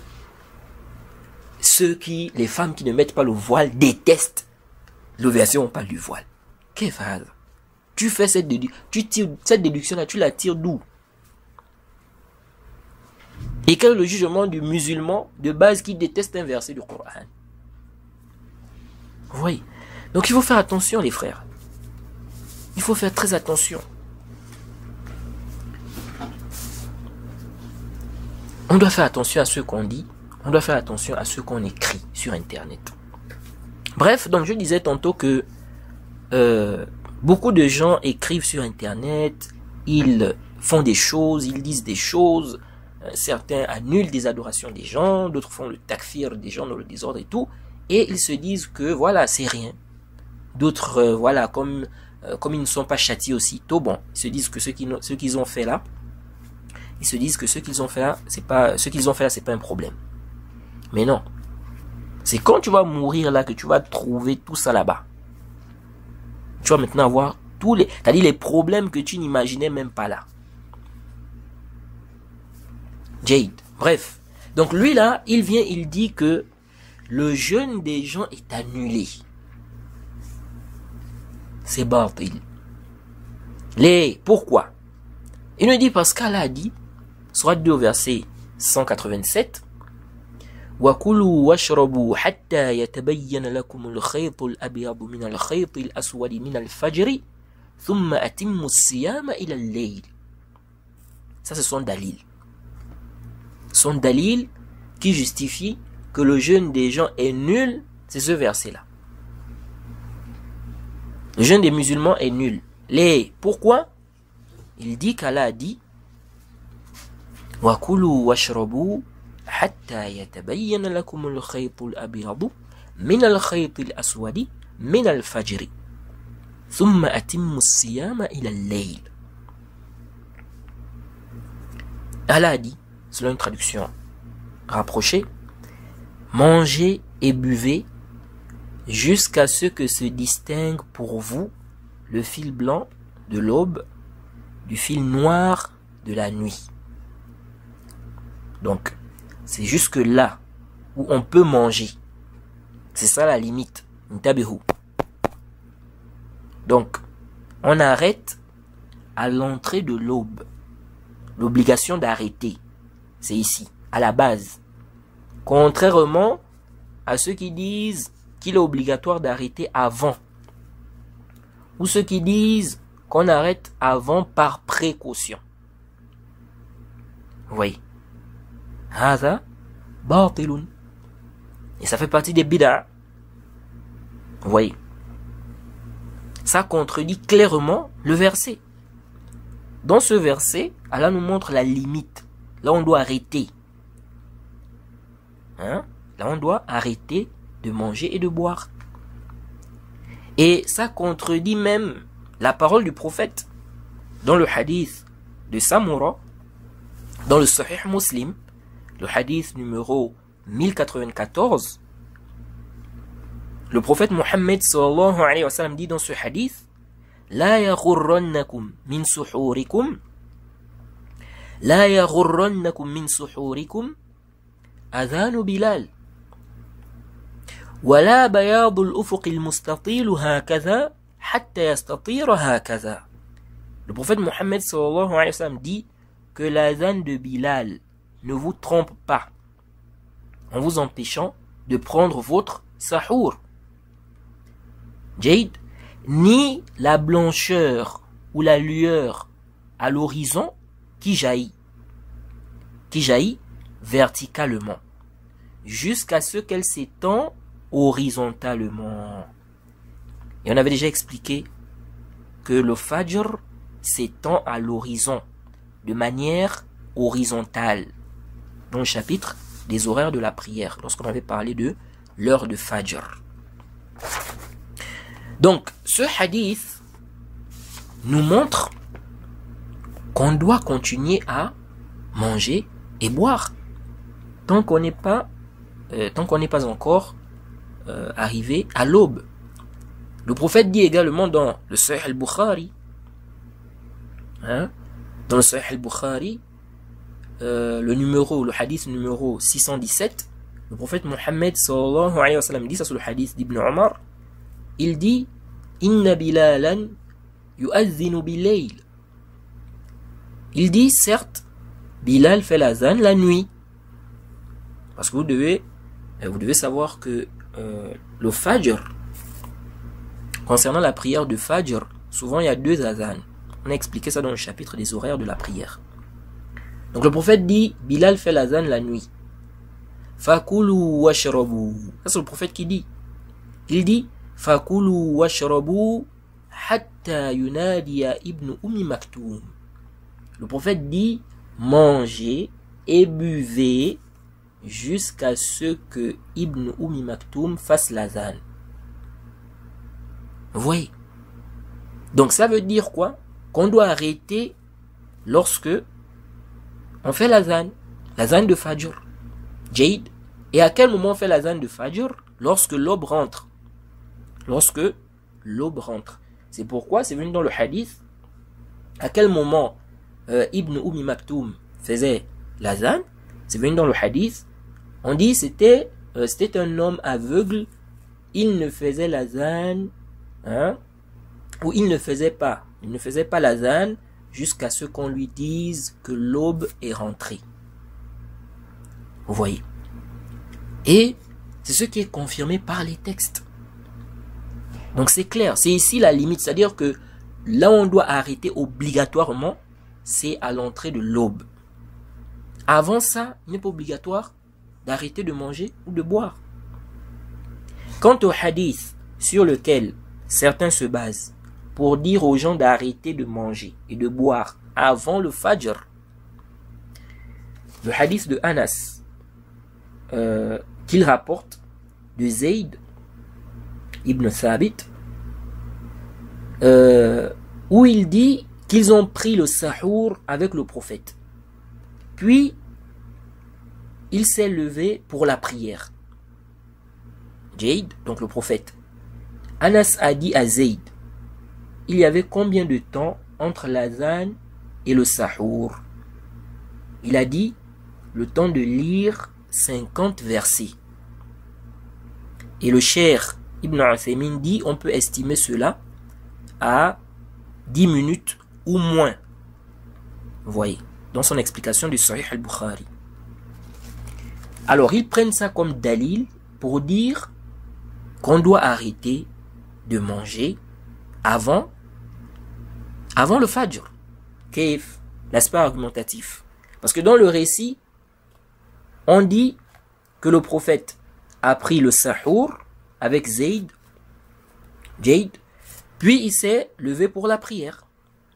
les femmes qui ne mettent pas le voile détestent le verset où on parle du voile? Qu'est-ce que ça? Tu fais cette déduction-là, tu la tires d'où? Et quel est le jugement du musulman de base qui déteste un verset du Coran? Vous voyez? Donc il faut faire attention les frères. Il faut faire très attention. On doit faire attention à ce qu'on dit. On doit faire attention à ce qu'on écrit sur Internet. Bref, donc je disais tantôt que beaucoup de gens écrivent sur Internet, ils font des choses, ils disent des choses, certains annulent des adorations des gens, d'autres font le takfir des gens dans le désordre et tout, et ils se disent que voilà, c'est rien. D'autres, voilà, comme ils ne sont pas châtiés aussitôt, bon, ils se disent que ce qu'ils ont fait là, ils se disent que ce qu'ils ont fait là, c'est pas un problème. Mais non. C'est quand tu vas mourir là que tu vas trouver tout ça là-bas. Tu vas maintenant avoir c'est-à-dire les problèmes que tu n'imaginais même pas là. Jade. Bref. Donc lui là, il dit que le jeûne des gens est annulé. C'est batil. Pourquoi? Il nous dit parce qu'Allah a dit, Sourate 2 verset 187, وَكُلُوا وَاشْرَبُوا حَتَّى يَتَبَيَّنَ لَكُمُ الْخَيْطُ الْأَبْيَضُ مِنَ الْخَيْطِ الْأَسْوَدِ مِنَ الْفَجْرِ ثُمَّ أَتِمُّوا الصِّيَامَ إِلَى اللَّيْلِ. Ça c'est son dalil. Son dalil qui justifie que le jeûne des gens est nul, c'est ce verset-là. Le jeûne des musulmans est nul. Pourquoi? Il dit qu'Allah a dit وَكُلُوا وَاشْرَبُوا حَتَّى يَتَبَيَّنَ لَكُمُ الْخَيْطُ الْأَبْيَضُ مِنَ الْخَيْطِ الْأَسْوَدِ مِنَ الْفَجْرِ ثُمَّ أَتِمُّوا الصِّيَامَ إِلَى اللَّيْلِ. Allah a dit, selon une traduction rapprochée, mangez et buvez jusqu'à ce que se distingue pour vous le fil blanc de l'aube du fil noir de la nuit. Donc, c'est jusque là où on peut manger. C'est ça la limite. Donc, on arrête à l'entrée de l'aube. L'obligation d'arrêter, c'est ici, à la base. Contrairement à ceux qui disent qu'il est obligatoire d'arrêter avant. Ou ceux qui disent qu'on arrête avant par précaution. Vous voyez. Hada batilun. Et ça fait partie des bid'a. Vous voyez. Ça contredit clairement le verset. Dans ce verset, Allah nous montre la limite. Là, on doit arrêter. Là, on doit arrêter de manger et de boire. Et ça contredit même la parole du prophète. Dans le hadith de Samura, dans le Sahih Muslim, le hadith numéro 1094, le prophète Mohammed sallallahu alayhi wa sallam dit dans ce hadith, لا يغرنكم من سحوركم أذان بلال ولا بياض الأفق المستطيل هكذا حتى يستطير هكذا. Le prophète Mohammed sallallahu alayhi wa sallam dit que l'azan de Bilal ne vous trompe pas en vous empêchant de prendre votre sahour. Jade, ni la blancheur ou la lueur à l'horizon qui jaillit verticalement jusqu'à ce qu'elle s'étend horizontalement. Et on avait déjà expliqué que le fajr s'étend à l'horizon de manière horizontale dans le chapitre des horaires de la prière, lorsqu'on avait parlé de l'heure de fajr. Donc, ce hadith nous montre qu'on doit continuer à manger et boire tant qu'on n'est pas encore arrivé à l'aube. Le prophète dit également dans le Sahih al-Bukhari, dans le Sahih al-Bukhari, le hadith numéro 617, le prophète Mohammed sallallahu alayhi wa sallam dit, ça c'est le hadith d'Ibn Omar, il dit Inna Bilalan yu'adhinu bil-layl. Il dit certes, Bilal fait l'azan la nuit. Parce que vous devez savoir que le fajr, concernant la prière de fajr, souvent il y a deux azans. On a expliqué ça dans le chapitre des horaires de la prière. Donc le prophète dit, Bilal fait l'azan la nuit. Fakulu washrabu. Ça c'est le prophète qui dit. Il dit, Fakulu washrabu hatta yunadiya ibn Maktoum. Le prophète dit, mangez et buvez jusqu'à ce que Ibn Maktoum fasse l'azan. Vous voyez? Donc ça veut dire quoi? Qu'on doit arrêter lorsque on fait l'azan de Fajr. Jade. Et à quel moment on fait l'azan de Fajr? Lorsque l'aube rentre. Lorsque l'aube rentre. C'est pourquoi c'est venu dans le hadith. À quel moment Ibn Maktoum faisait l'azan? C'est venu dans le hadith. On dit c'était un homme aveugle. Il ne faisait l'azan, ou il ne faisait pas l'azan jusqu'à ce qu'on lui dise que l'aube est rentrée. Vous voyez? Et c'est ce qui est confirmé par les textes. Donc c'est clair, c'est ici la limite, c'est-à-dire que là où on doit arrêter obligatoirement, c'est à l'entrée de l'aube. Avant ça, il n'est pas obligatoire d'arrêter de manger ou de boire. Quant au hadith sur lequel certains se basent pour dire aux gens d'arrêter de manger et de boire avant le fajr, le hadith de Anas qu'il rapporte de Zayd ibn Thabit, où il dit qu'ils ont pris le sahour avec le prophète. Puis, il s'est levé pour la prière. Zayd, donc le prophète. Anas a dit à Zayd, il y avait combien de temps entre l'azan et le sahour? Il a dit, le temps de lire 50 versets. Et le cheikh Ibn Uthaymin dit, on peut estimer cela à 10 minutes ou moins. Vous voyez, dans son explication du Sahih al-Bukhari. Alors, ils prennent ça comme dalil pour dire qu'on doit arrêter de manger avant le fajr. Kaif, l'aspect argumentatif. Parce que dans le récit, on dit que le prophète a pris le sahour avec Zayd, puis il s'est levé pour la prière.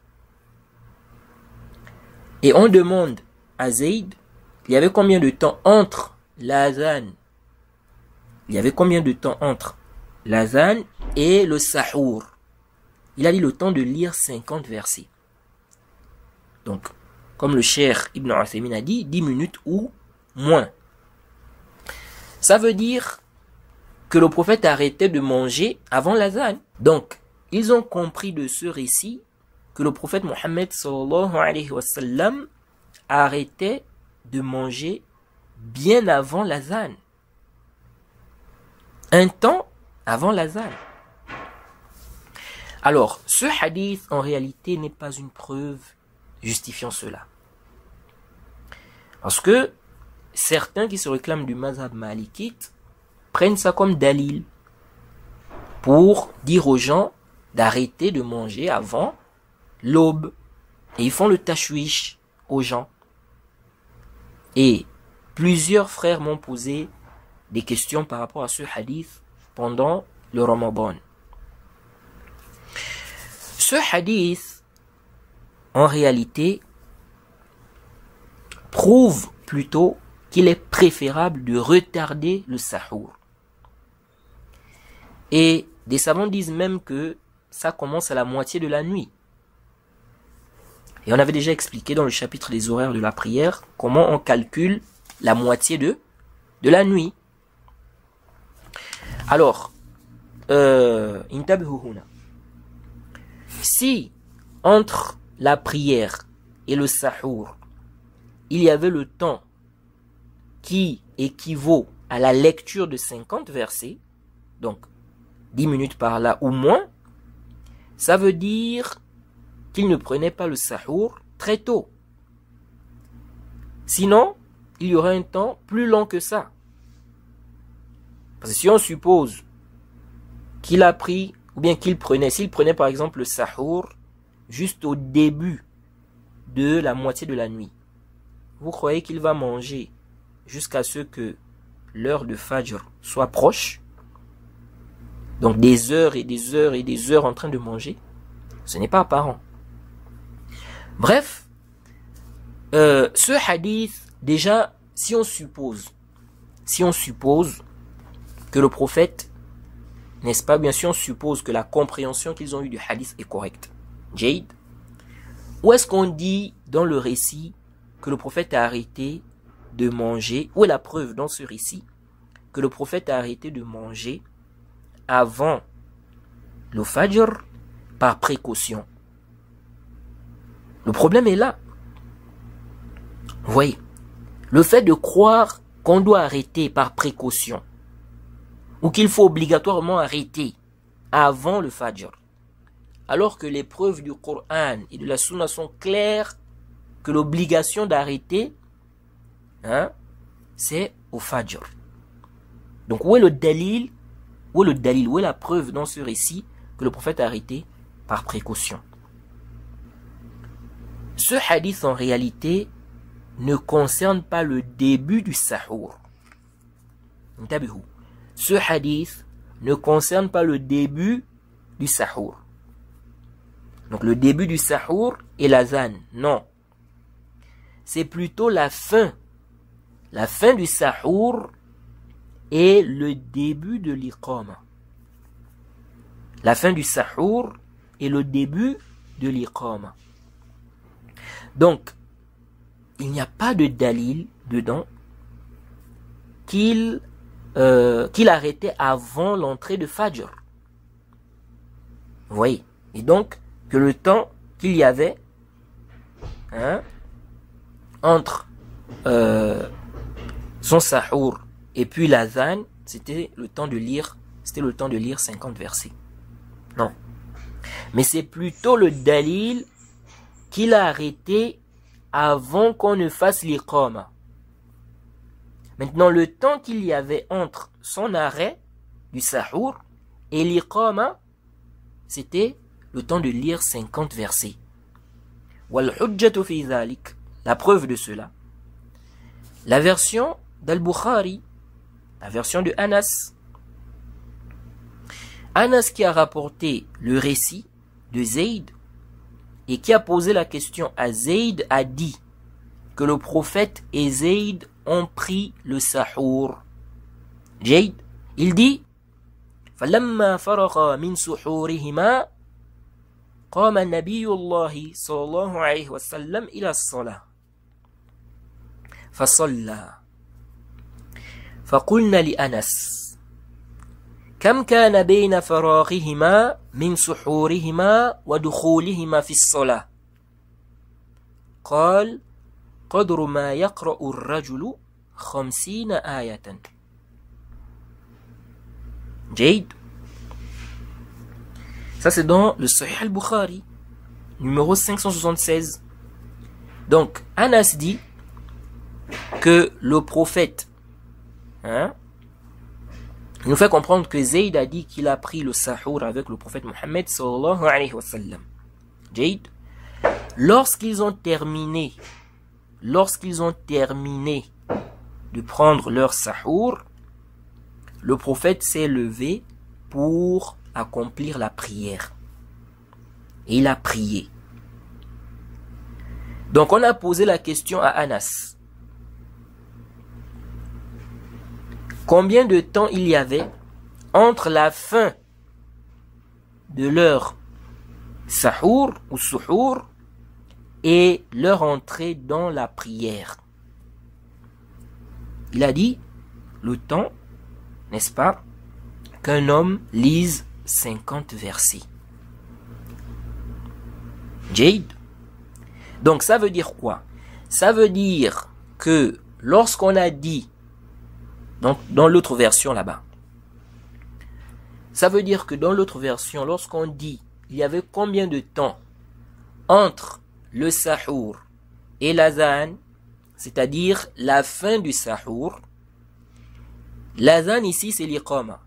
Et on demande à Zayd, il y avait combien de temps entre l'azan? Il y avait combien de temps entre l'azan et le sahour? Il a dit le temps de lire 50 versets. Donc, comme le cheikh Ibn Uthaymin a dit, 10 minutes ou moins. Ça veut dire que le prophète arrêtait de manger avant l'azan. Donc, ils ont compris de ce récit que le prophète Mohammed sallallahu alayhi wa sallam arrêtait de manger bien avant l'azan. un temps avant l'azan. Alors, ce hadith, en réalité, n'est pas une preuve justifiant cela. Parce que certains qui se réclament du mazhab malikite prennent ça comme dalil pour dire aux gens d'arrêter de manger avant l'aube. Et ils font le tashwish aux gens. Et plusieurs frères m'ont posé des questions par rapport à ce hadith pendant le Ramadan. Ce hadith, en réalité, prouve plutôt qu'il est préférable de retarder le sahour. Et des savants disent même que ça commence à la moitié de la nuit. Et on avait déjà expliqué dans le chapitre des horaires de la prière comment on calcule la moitié de la nuit. Alors, si entre la prière et le sahour, il y avait le temps qui équivaut à la lecture de 50 versets, donc 10 minutes par là ou moins, ça veut dire qu'il ne prenait pas le sahour très tôt. Sinon, il y aurait un temps plus long que ça. Parce que si on suppose qu'il a pris, ou bien s'il prenait par exemple le sahour juste au début de la moitié de la nuit, vous croyez qu'il va manger jusqu'à ce que l'heure de Fajr soit proche? Donc des heures et des heures et des heures en train de manger? Ce n'est pas apparent. Bref, ce hadith, déjà, si on suppose que le prophète, n'est-ce pas, bien sûr, on suppose que la compréhension qu'ils ont eue du hadith est correcte. Jade, où est-ce qu'on dit dans le récit que le prophète a arrêté de manger? Où est la preuve dans ce récit que le prophète a arrêté de manger avant le Fajr par précaution? Le problème est là. Vous voyez, le fait de croire qu'on doit arrêter par précaution ou qu'il faut obligatoirement arrêter avant le Fajr, alors que les preuves du Coran et de la Sunna sont claires que l'obligation d'arrêter, c'est au Fajr. Donc où est le dalil? Où est la preuve dans ce récit que le prophète a arrêté par précaution? Ce hadith en réalité ne concerne pas le début du sahour. Ce hadith ne concerne pas le début du sahour. Donc le début du sahour est l'azan. Non. C'est plutôt la fin. La fin du sahour est le début de l'iqama. La fin du sahour est le début de l'iqama. Donc, il n'y a pas de dalil dedans qu'il arrêtait avant l'entrée de Fajr. Vous voyez? Et donc, que le temps qu'il y avait entre son sahour et puis l'azan, c'était le temps de lire 50 versets. Non. Mais c'est plutôt le dalil qu'il a arrêté avant qu'on ne fasse l'iqama. Maintenant, le temps qu'il y avait entre son arrêt du sahour et l'iqama, c'était le temps de lire 50 versets. Wal hujjatu fi dhalik, la preuve de cela. La version d'Al-Bukhari, la version de Anas. Anas qui a rapporté le récit de Zayd et qui a posé la question à Zayd a dit que le prophète et Zayd ont pris le sahour. Zayd, il dit فَلَمَّا فَرَغَ مِنْ سُحُورِهِمَا قام النبي الله صلى الله عليه وسلم إلى الصلاة فصلى فقلنا لأنس كم كان بين فراغهما من سحورهما ودخولهما في الصلاة قال قدر ما يقرأ الرجل 50 آية. Jayd. Ça c'est dans le Sahih al-Bukhari, numéro 576. Donc, Anas dit que le prophète, il nous fait comprendre que Zayd a dit qu'il a pris le sahour avec le prophète Mohammed sallallahu alayhi wa sallam. Jayd. Lorsqu'ils ont terminé de prendre leur sahour, le prophète s'est levé pour accomplir la prière. Et il a prié. Donc on a posé la question à Anas. Combien de temps il y avait entre la fin de leur sahour ou suhour et leur entrée dans la prière? Il a dit le temps, n'est-ce pas, qu'un homme lise 50 versets. Jayd. Donc ça veut dire quoi? Ça veut dire que lorsqu'on a dit, donc dans l'autre version là-bas, ça veut dire que dans l'autre version, lorsqu'on dit il y avait combien de temps entre le sahour et l'azan, c'est-à-dire la fin du sahour, l'azan ici c'est l'iqama.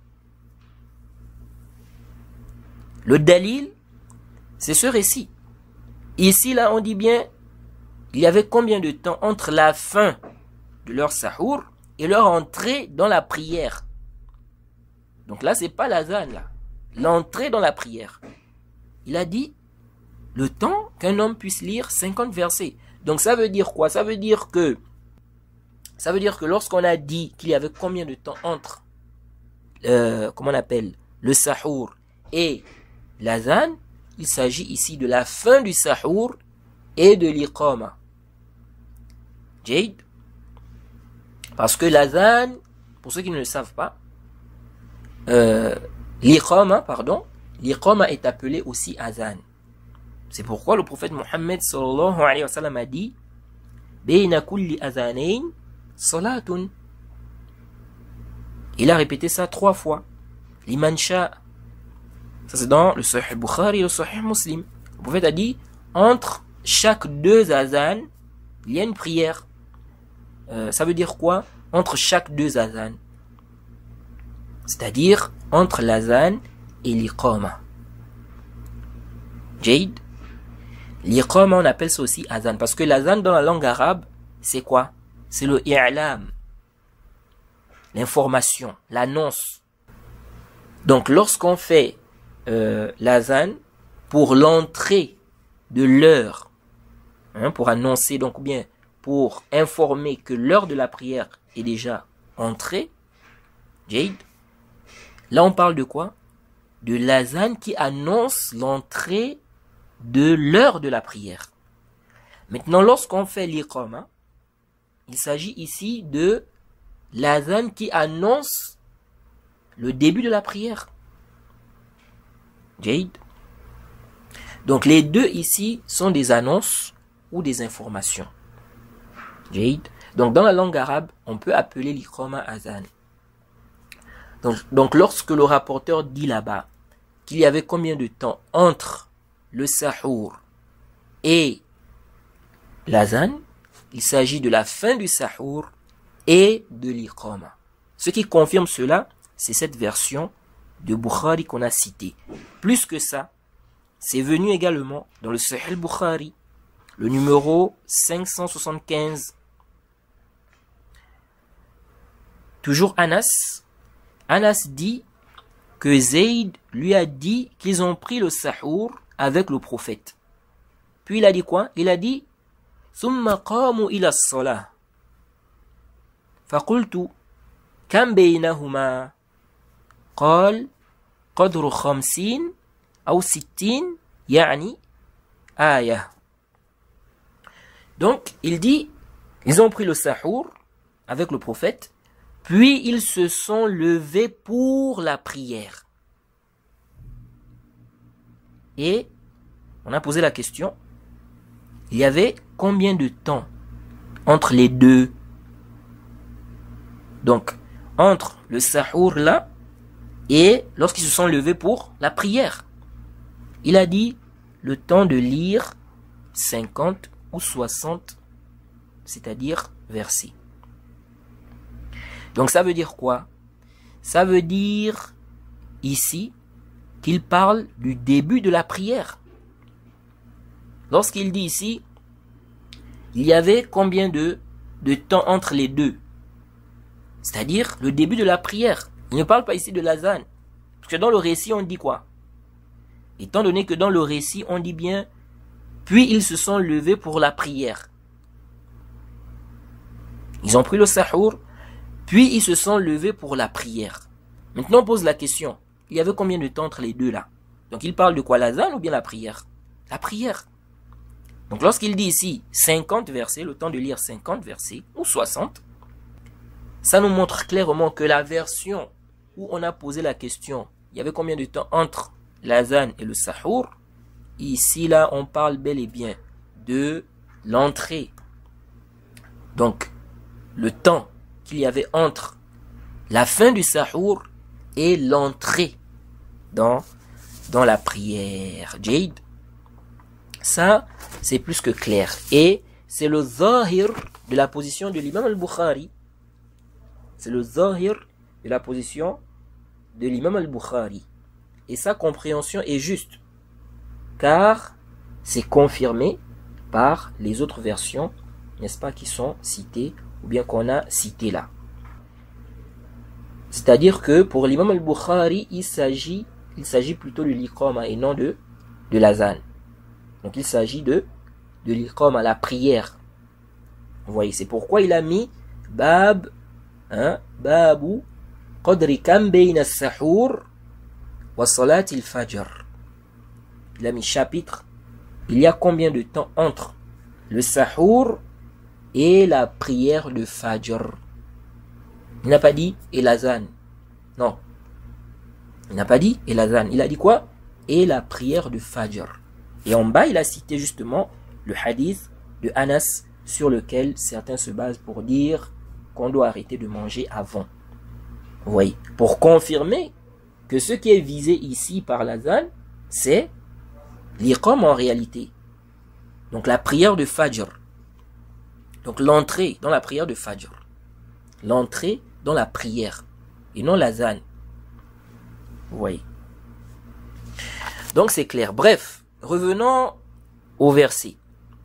Le dalil, c'est ce récit. Ici là on dit bien, il y avait combien de temps entre la fin de leur sahour et leur entrée dans la prière. Donc là c'est pas l'azan là, l'entrée dans la prière. Il a dit le temps qu'un homme puisse lire 50 versets. Donc ça veut dire quoi? Ça veut dire que lorsqu'on a dit qu'il y avait combien de temps entre comment on appelle le sahour et l'azan, il s'agit ici de la fin du sahour et de l'iqama. Jayd. Parce que l'azan, pour ceux qui ne le savent pas, l'iqama est appelé aussi azan. C'est pourquoi le prophète Mohammed sallallahu alayhi wa sallam a dit Bayna kulli azanayn salatun. Il a répété ça 3 fois. Liman sha. Ça c'est dans le Sahih Bukhari et le Sahih Muslim. Le prophète a dit entre chaque 2 azan, il y a une prière. Ça veut dire quoi? Entre chaque 2 azan. C'est-à-dire entre l'azan et l'iqama. Jayd. L'iqama, on appelle ça aussi azan. Parce que l'azan dans la langue arabe, c'est quoi? C'est le i'lam. L'information, l'annonce. Donc lorsqu'on fait l'azan pour l'entrée de l'heure, pour annoncer, donc bien pour informer que l'heure de la prière est déjà entrée, Jayd, là on parle de quoi? De l'azan qui annonce l'entrée de l'heure de la prière. Maintenant, lorsqu'on fait l'iqama, il s'agit ici de l'azan qui annonce le début de la prière. Jayd. Donc les deux ici sont des annonces ou des informations. Jayd. Donc dans la langue arabe, on peut appeler l'iqama azan. Donc lorsque le rapporteur dit là-bas qu'il y avait combien de temps entre le sahour et l'azan, il s'agit de la fin du sahour et de l'iqama. Ce qui confirme cela, c'est cette version de Bukhari qu'on a citée. Plus que ça, c'est venu également dans le Sahih Bukhari, le numéro 575. Toujours Anas dit que Zayd lui a dit qu'ils ont pris le sahour avec le prophète. Puis il a dit quoi? Il a dit ثم قاموا إلى الصلاة فقلت كم بينهما قال قدر 50 أو 60 يعني آية. Donc il dit ils ont pris le sahour avec le prophète, puis ils se sont levés pour la prière. Et on a posé la question, il y avait combien de temps entre les deux? Donc, entre le sahour là et lorsqu'ils se sont levés pour la prière. Il a dit le temps de lire 50 ou 60, c'est-à-dire versets. Donc ça veut dire quoi? Ça veut dire ici qu'il parle du début de la prière. Lorsqu'il dit ici, il y avait combien de temps entre les deux? C'est-à-dire le début de la prière. Il ne parle pas ici de l'azan. Parce que dans le récit, on dit quoi? Étant donné que dans le récit, on dit bien, puis ils se sont levés pour la prière. Ils ont pris le sahour, puis ils se sont levés pour la prière. Maintenant, on pose la question. Il y avait combien de temps entre les deux là? Donc il parle de quoi, l'azan ou bien la prière? La prière. Donc lorsqu'il dit ici 50 versets, le temps de lire 50 versets, ou 60, ça nous montre clairement que la version où on a posé la question, il y avait combien de temps entre l'azan et le sahour? Ici là, on parle bel et bien de l'entrée. Donc, le temps qu'il y avait entre la fin du sahour et l'entrée dans la prière. Jade, ça, c'est plus que clair. Et c'est le zahir de la position de l'imam al-Bukhari. C'est le zahir de la position de l'imam al-Bukhari. Et sa compréhension est juste. Car c'est confirmé par les autres versions, n'est-ce pas, qui sont citées, ou bien qu'on a citées là. C'est-à-dire que pour l'imam al-Bukhari, il s'agit plutôt de l'iqama et non de l'azan. Donc il s'agit de l'iqama, la prière. Vous voyez, c'est pourquoi il a mis bab, babu qadri kam bayna as-sahur wa salat al-fajr. Il a mis chapitre. Il y a combien de temps entre le sahour et la prière de fajr? Il n'a pas dit et l'azan. Non. Il n'a pas dit et l'azan. Il a dit quoi? Et la prière de fajr. Et en bas, il a cité justement le hadith de Anas sur lequel certains se basent pour dire qu'on doit arrêter de manger avant. Vous voyez, pour confirmer que ce qui est visé ici par l'azan, c'est l'iqam en réalité. Donc la prière de fajr. Donc l'entrée dans la prière de fajr. L'entrée dans la prière. Et non l'azan. Vous voyez. Donc c'est clair. Bref, revenons au verset.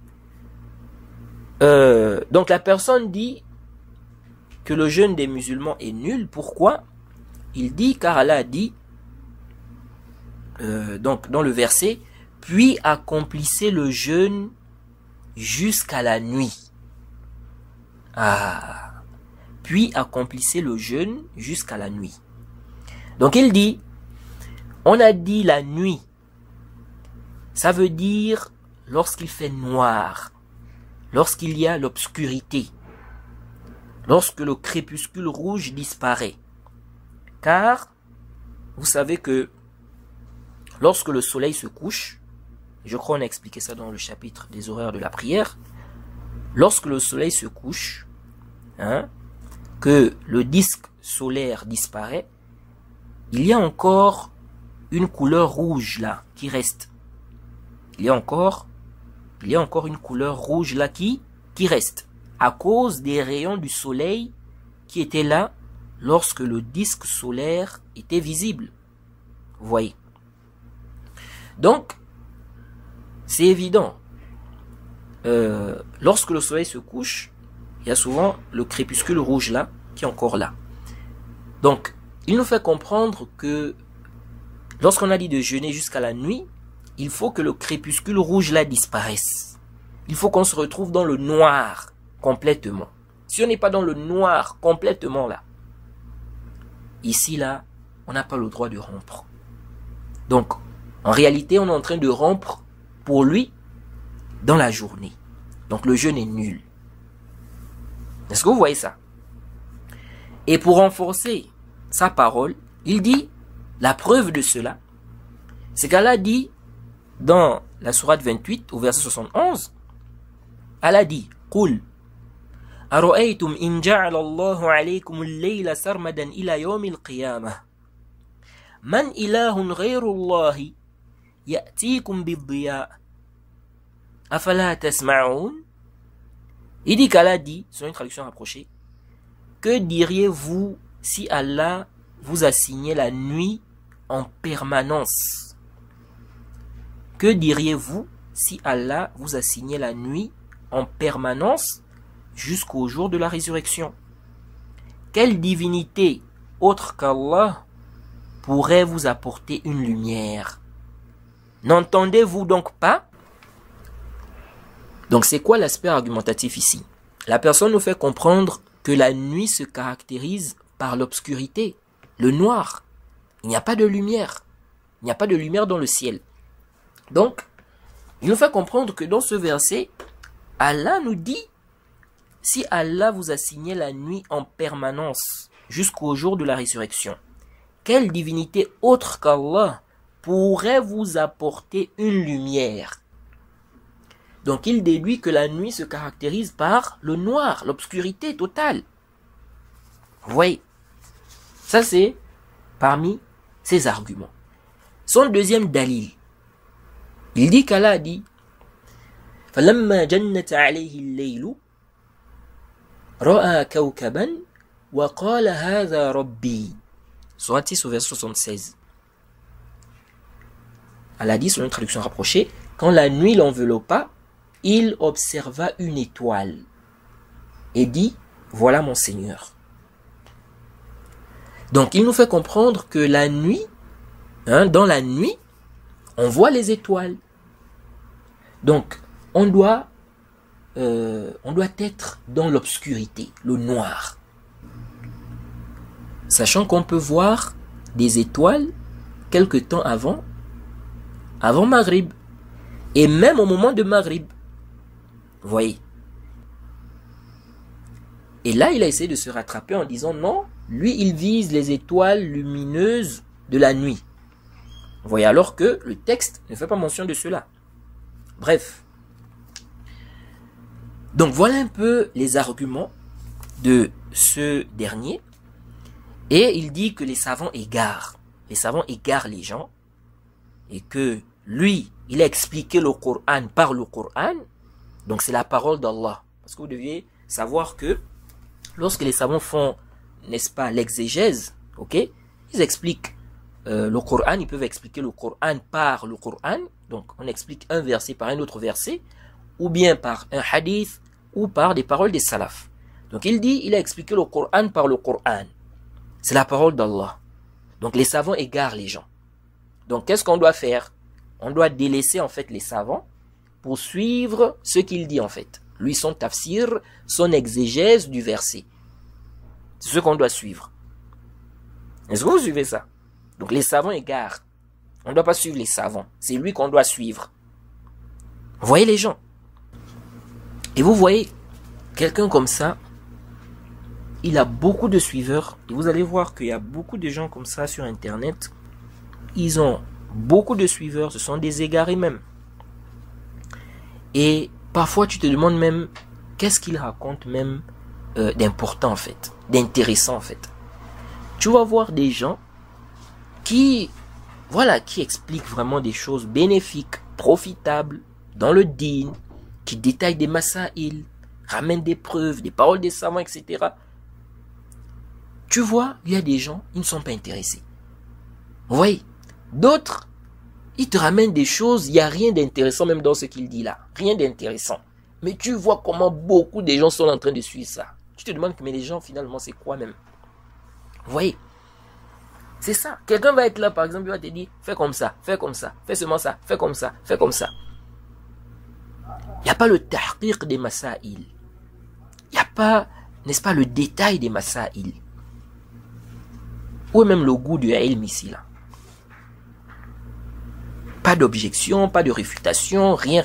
Donc la personne dit que le jeûne des musulmans est nul. Pourquoi? Il dit, car Allah a dit, donc dans le verset, puis accomplissez le jeûne jusqu'à la nuit. Puis accomplissez le jeûne jusqu'à la nuit. Donc il dit, on a dit la nuit. Ça veut dire lorsqu'il fait noir, lorsqu'il y a l'obscurité, lorsque le crépuscule rouge disparaît. Car, vous savez que lorsque le soleil se couche, je crois qu'on a expliqué ça dans le chapitre des horaires de la prière, lorsque le soleil se couche, que le disque solaire disparaît, il y a encore une couleur rouge là qui reste. Il y a encore une couleur rouge là qui reste à cause des rayons du soleil qui étaient là lorsque le disque solaire était visible. Vous voyez. Donc, c'est évident. Lorsque le soleil se couche, il y a souvent le crépuscule rouge là qui est encore là. Donc, il nous fait comprendre que lorsqu'on a dit de jeûner jusqu'à la nuit, il faut que le crépuscule rouge là disparaisse. Il faut qu'on se retrouve dans le noir complètement. Si on n'est pas dans le noir complètement là, ici là, on n'a pas le droit de rompre. Donc, en réalité, on est en train de rompre pour lui dans la journée. Donc le jeûne est nul. Est-ce que vous voyez ça? Et pour renforcer sa parole, il dit, la preuve de cela, c'est qu'Allah dit, dans la sourate 28, au verset 71, Allah dit, قُلْ أَرَأَيْتُمْ إِنْ جَعَلَ اللَّهُ عَلَيْكُمُ اللَّيْلَ سَرْمَدًا إِلَى يَوْمِ الْقِيَامَةِ Man ilahun ghayrullahi ya'tikum bid-diya afala tasma'un. Il dit qu'Allah dit, selon une traduction rapprochée, que diriez-vous si Allah vous assignait la nuit en permanence? Que diriez-vous si Allah vous assignait la nuit en permanence jusqu'au jour de la résurrection? Quelle divinité autre qu'Allah pourrait vous apporter une lumière? N'entendez-vous donc pas? Donc c'est quoi l'aspect argumentatif ici? La personne nous fait comprendre que la nuit se caractérise par l'obscurité, le noir. Il n'y a pas de lumière. Il n'y a pas de lumière dans le ciel. Donc, il nous fait comprendre que dans ce verset, Allah nous dit, si Allah vous assignait la nuit en permanence jusqu'au jour de la résurrection, quelle divinité autre qu'Allah pourrait vous apporter une lumière? Donc il déduit que la nuit se caractérise par le noir, l'obscurité totale. Vous voyez, ça c'est parmi ses arguments. Son deuxième dalil, il dit qu'Allah a dit فَلَمَّا جَنَّتَ عَلَيْهِ اللَّيْلُ رَأَى كَوْكَبًا وَقَالَ هَذَا رَبِّي. Sourate 6 au verset 76. Allah dit, selon une traduction rapprochée, quand la nuit l'enveloppa, il observa une étoile et dit, voilà mon Seigneur. Donc il nous fait comprendre que la nuit, dans la nuit, on voit les étoiles. Donc on doit être dans l'obscurité, le noir. Sachant qu'on peut voir des étoiles quelque temps avant Maghrib. Et même au moment de Maghrib. Vous voyez. Et là, il a essayé de se rattraper en disant non, lui, il vise les étoiles lumineuses de la nuit. Vous voyez, alors que le texte ne fait pas mention de cela. Bref. Donc voilà un peu les arguments de ce dernier. Et il dit que les savants égarent. Les savants égarent les gens. Et que lui, il a expliqué le Coran par le Coran. Donc c'est la parole d'Allah. Parce que vous deviez savoir que lorsque les savants font, n'est-ce pas, l'exégèse, ok, ils expliquent le Coran, ils peuvent expliquer le Coran par le Coran. Donc on explique un verset par un autre verset, ou bien par un hadith, ou par des paroles des salafs. Donc il dit, il a expliqué le Coran par le Coran. C'est la parole d'Allah. Donc les savants égarent les gens. Donc qu'est-ce qu'on doit faire? On doit délaisser en fait les savants pour suivre ce qu'il dit en fait. Lui, son tafsir, son exégèse du verset. C'est ce qu'on doit suivre. Est-ce que vous suivez ça? Donc les savants égarent. On ne doit pas suivre les savants. C'est lui qu'on doit suivre. Vous voyez les gens? Et vous voyez, quelqu'un comme ça, il a beaucoup de suiveurs. Et vous allez voir qu'il y a beaucoup de gens comme ça sur Internet. Ils ont beaucoup de suiveurs. Ce sont des égarés même. Et parfois, tu te demandes même, qu'est-ce qu'ils racontent même d'important en fait, d'intéressant en fait. Tu vas voir des gens qui expliquent vraiment des choses bénéfiques, profitables, dans le dîn, qui détaillent des masaïl, ramènent des preuves, des paroles des savants, etc. Tu vois, il y a des gens, ils ne sont pas intéressés. Vous voyez, d'autres, ils te ramènent des choses, il n'y a rien d'intéressant même dans ce qu'il dit là. Rien d'intéressant. Mais tu vois comment beaucoup de gens sont en train de suivre ça. Tu te demandes, mais les gens, finalement, c'est quoi même? Vous voyez? C'est ça. Quelqu'un va être là, par exemple, il va te dire, fais comme ça, fais seulement ça, fais comme ça, fais comme ça. Il n'y a pas le tahqiq des masaïl. Il n'y a pas, n'est-ce pas, le détail des masaïl. Ou même le goût du ilm ici, là. Pas d'objection, pas de réfutation, rien.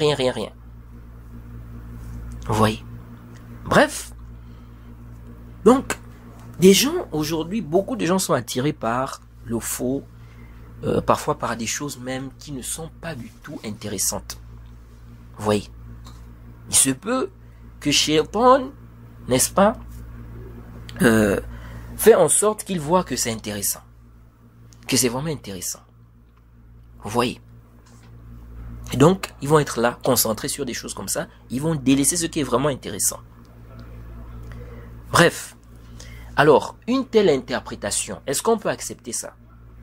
Vous voyez? Bref. Donc, des gens, aujourd'hui, beaucoup de gens sont attirés par le faux, parfois par des choses même qui ne sont pas du tout intéressantes. Vous voyez? Il se peut que Shaitan, n'est-ce pas, fait en sorte qu'il voit que c'est intéressant. que c'est vraiment intéressant. Vous voyez? Et donc, ils vont être là, concentrés sur des choses comme ça. Ils vont délaisser ce qui est vraiment intéressant. Bref. Alors, une telle interprétation, est-ce qu'on peut accepter ça?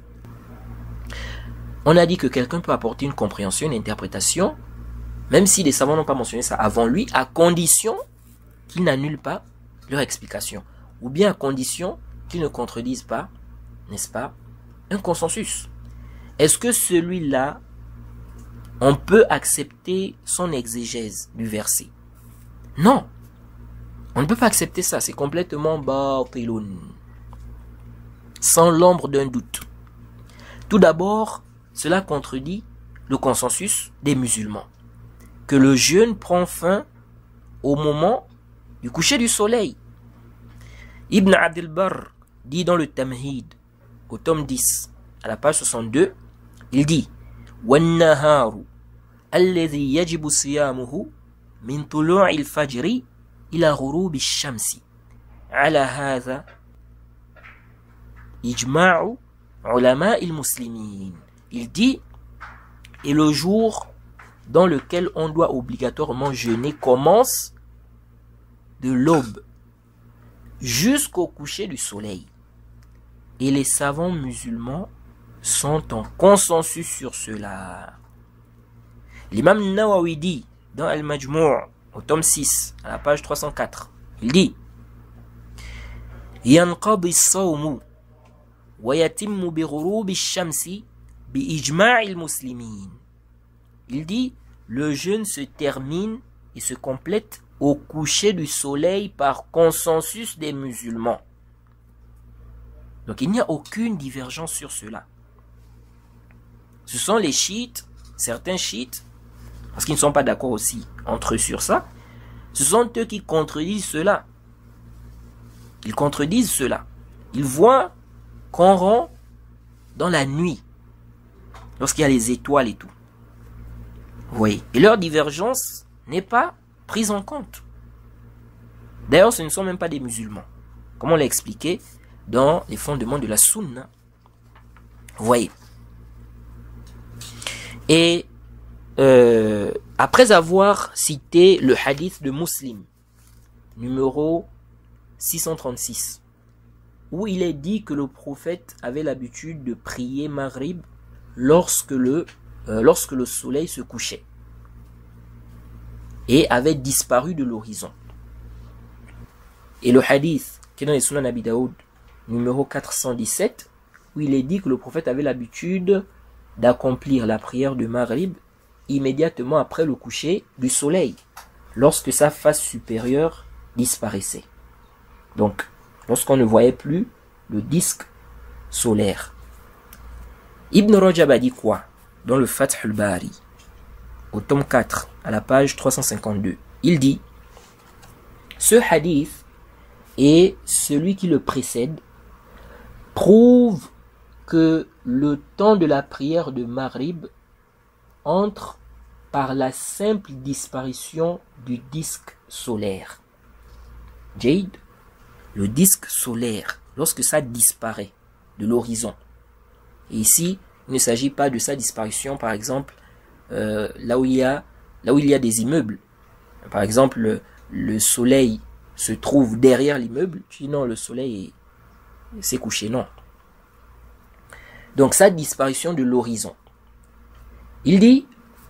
On a dit que quelqu'un peut apporter une compréhension, une interprétation, même si les savants n'ont pas mentionné ça avant lui, à condition qu'ils n'annulent pas leur explication. Ou bien à condition qu'ils ne contredisent pas, n'est-ce pas, un consensus. Est-ce que celui-là, on peut accepter son exégèse du verset? Non. On ne peut pas accepter ça. C'est complètement batilun. Sans l'ombre d'un doute. Tout d'abord, cela contredit le consensus des musulmans. Que le jeûne prend fin au moment du coucher du soleil. Ibn Abd al-Barr dit dans le Tamhid, au tome 10, à la page 62, il dit وَالنَّهَارُ الَّذِي يَجِبُ صِيَامُهُ مِنْ طُلُوعِ الْفَجْرِ إِلَى غُرُوبِ الشَّمْسِ على هذا إجماع علماء المسلمين. Il dit, et le jour dans lequel on doit obligatoirement jeûner commence de l'aube jusqu'au coucher du soleil. Et les savants musulmans sont en consensus sur cela. L'imam Nawawi dit dans Al-Majmou' au tome 6, à la page 304, il dit ينقضي الصوم ويتم بغروب الشمس بإجماع المسلمين. Il dit, le jeûne se termine et se complète au coucher du soleil par consensus des musulmans. Donc il n'y a aucune divergence sur cela. Ce sont les chiites, certains chiites, parce qu'ils ne sont pas d'accord aussi entre eux sur ça, ce sont eux qui contredisent cela. Ils contredisent cela. Ils voient qu'on rend dans la nuit, lorsqu'il y a les étoiles et tout. Vous voyez. Et leur divergence n'est pas prise en compte. D'ailleurs, ce ne sont même pas des musulmans. Comme on l'a expliqué dans les fondements de la Sunna. Vous voyez. Et après avoir cité le hadith de Muslim, numéro 636, où il est dit que le prophète avait l'habitude de prier Maghrib lorsque le soleil se couchait et avait disparu de l'horizon. Et le hadith qui est dans les Sunan Abi Daoud, numéro 417, où il est dit que le prophète avait l'habitude d'accomplir la prière de Maghrib immédiatement après le coucher du soleil, lorsque sa face supérieure disparaissait. Donc, lorsqu'on ne voyait plus le disque solaire. Ibn Rajab a dit quoi dans le Fath al-Bari, au tome 4, à la page 352. Il dit, ce hadith et celui qui le précède prouvent que le temps de la prière de Maghrib entre par la simple disparition du disque solaire. Jade, le disque solaire, lorsque ça disparaît de l'horizon. Et ici, il ne s'agit pas de sa disparition, par exemple, là où il y a des immeubles. Par exemple, le soleil se trouve derrière l'immeuble. Tu dis non, le soleil s'est couché, non. Donc, sa disparition de l'horizon. Il dit,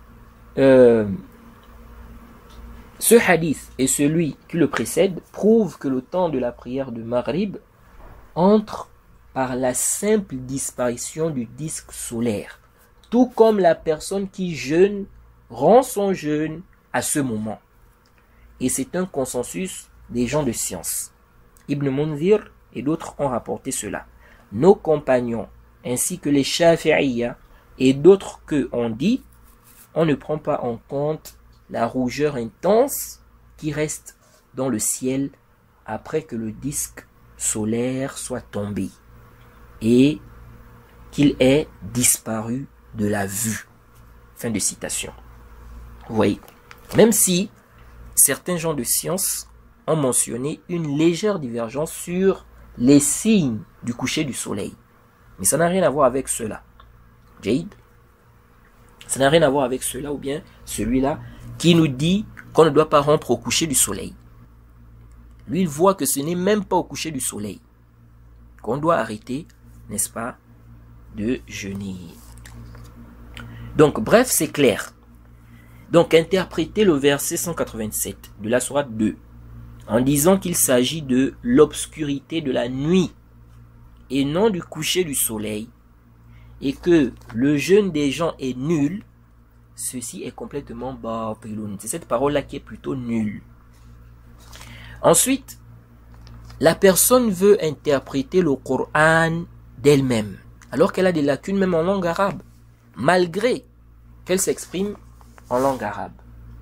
ce hadith et celui qui le précède prouvent que le temps de la prière de Maghrib entre par la simple disparition du disque solaire, tout comme la personne qui jeûne rend son jeûne à ce moment. Et c'est un consensus des gens de science. Ibn Munzir et d'autres ont rapporté cela. Nos compagnons, ainsi que les Shafi'iyya et d'autres que ont dit, on ne prend pas en compte la rougeur intense qui reste dans le ciel après que le disque solaire soit tombé et qu'il ait disparu de la vue. Fin de citation. Vous voyez, même si certains gens de science ont mentionné une légère divergence sur les signes du coucher du soleil. Mais ça n'a rien à voir avec cela. Jade. Ça n'a rien à voir avec cela ou bien celui-là qui nous dit qu'on ne doit pas rompre au coucher du soleil. Lui, il voit que ce n'est même pas au coucher du soleil qu'on doit arrêter, n'est-ce pas, de jeûner. Donc, bref, c'est clair. Donc, interpréter le verset 187 de la sourate 2 en disant qu'il s'agit de l'obscurité de la nuit et non du coucher du soleil et que le jeûne des gens est nul, ceci est complètement batiloun. C'est cette parole-là qui est plutôt nulle. Ensuite, la personne veut interpréter le Coran d'elle-même, alors qu'elle a des lacunes même en langue arabe, malgré qu'elle s'exprime en langue arabe.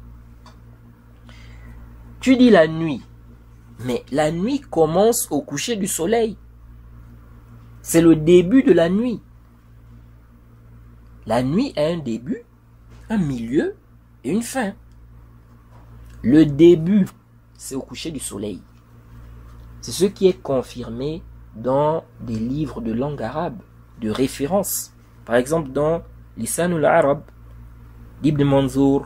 Tu dis la nuit, mais la nuit commence au coucher du soleil. C'est le début de la nuit. La nuit a un début, un milieu et une fin. Le début, c'est au coucher du soleil. C'est ce qui est confirmé dans des livres de langue arabe, de référence. Par exemple, dans Lisanul Arab d'Ibn Manzour.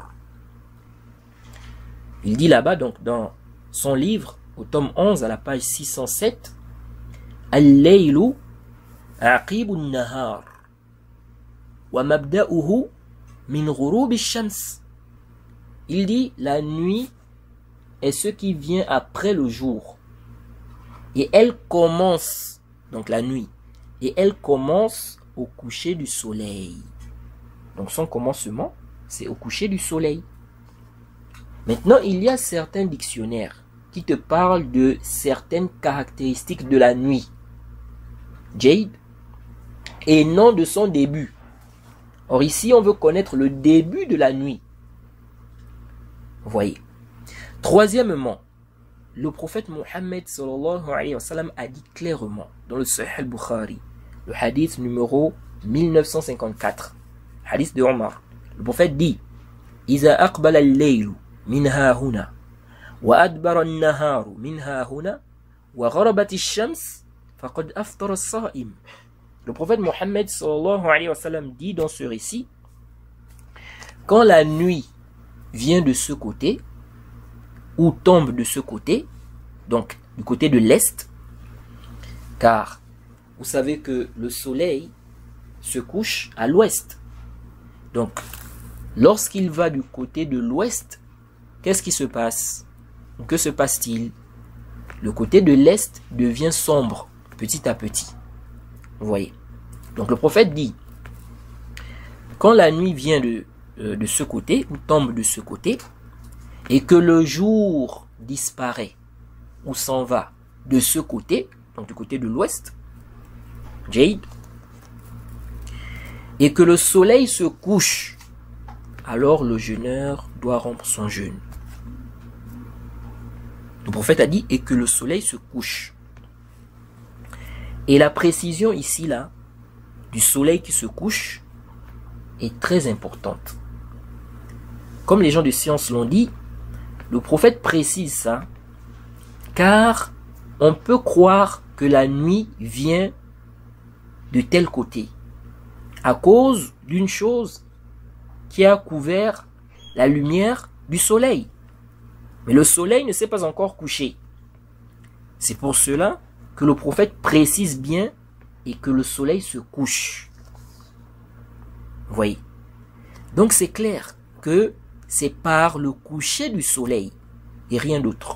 Il dit là-bas, donc dans son livre, au tome 11, à la page 607, Al-Laylu aqibun nahar wa mabda'uhu min ghurub ash-shams. Il dit la nuit est ce qui vient après le jour. Et elle commence, donc la nuit, et elle commence au coucher du soleil. Donc son commencement, c'est au coucher du soleil. Maintenant, il y a certains dictionnaires qui te parlent de certaines caractéristiques de la nuit, Jade, et non de son début. Or ici, on veut connaître le début de la nuit. Vous voyez. Troisièmement, le prophète Mohammed sallallahu alayhi wa sallam a dit clairement dans le Sahih al-Bukhari, le hadith numéro 1954, hadith de Omar. Le prophète dit: Iza aqbala al-laylu min hahuna wa adbara an-naharu min hahuna wa gharabat ash-shams faqad aftara as-sa'im. Le prophète Mohammed sallallahu alayhi wa sallam dit dans ce récit: quand la nuit vient de ce côté ou tombe de ce côté, donc du côté de l'est, car vous savez que le soleil se couche à l'ouest. Donc, lorsqu'il va du côté de l'ouest, qu'est-ce qui se passe? Que se passe-t-il? Le côté de l'est devient sombre petit à petit. Vous voyez. Donc le prophète dit, quand la nuit vient de ce côté, ou tombe de ce côté, et que le jour disparaît, ou s'en va de ce côté, donc du côté de l'ouest, Jade, et que le soleil se couche, alors le jeûneur doit rompre son jeûne. Le prophète a dit, et que le soleil se couche. Et la précision ici, là, du soleil qui se couche, est très importante. Comme les gens de science l'ont dit, le prophète précise ça, car on peut croire que la nuit vient de tel côté, à cause d'une chose qui a couvert la lumière du soleil. Mais le soleil ne s'est pas encore couché. C'est pour cela que le prophète précise bien et que le soleil se couche. Vous voyez. Donc c'est clair que c'est par le coucher du soleil et rien d'autre.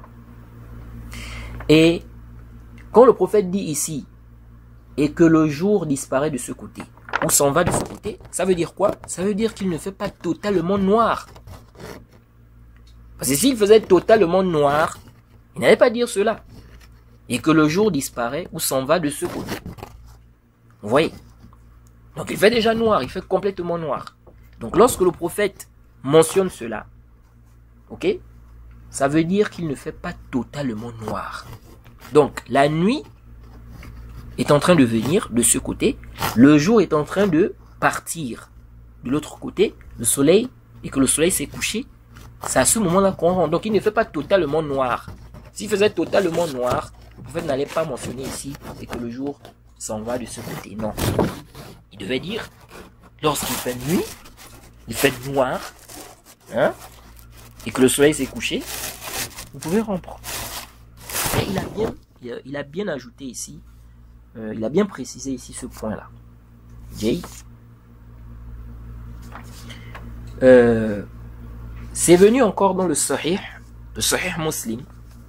Et quand le prophète dit ici et que le jour disparaît de ce côté ou s'en va de ce côté, ça veut dire quoi? Ça veut dire qu'il ne fait pas totalement noir. Parce que s'il faisait totalement noir, il n'allait pas dire cela. Et que le jour disparaît ou s'en va de ce côté. Vous voyez? Donc il fait déjà noir, il fait complètement noir. Donc lorsque le prophète mentionne cela, ok, ça veut dire qu'il ne fait pas totalement noir. Donc la nuit est en train de venir de ce côté, le jour est en train de partir de l'autre côté, le soleil, et que le soleil s'est couché, c'est à ce moment-là qu'on rentre. Donc il ne fait pas totalement noir. S'il faisait totalement noir, le prophète n'allait pas mentionner ici et que le jour s'en va de ce côté. Non. Il devait dire, lorsqu'il fait nuit, il fait noir, hein, et que le soleil s'est couché, vous pouvez rompre. Et il a bien ajouté ici, il a bien précisé ici ce point-là. Jay. C'est venu encore dans le Sahih Muslim,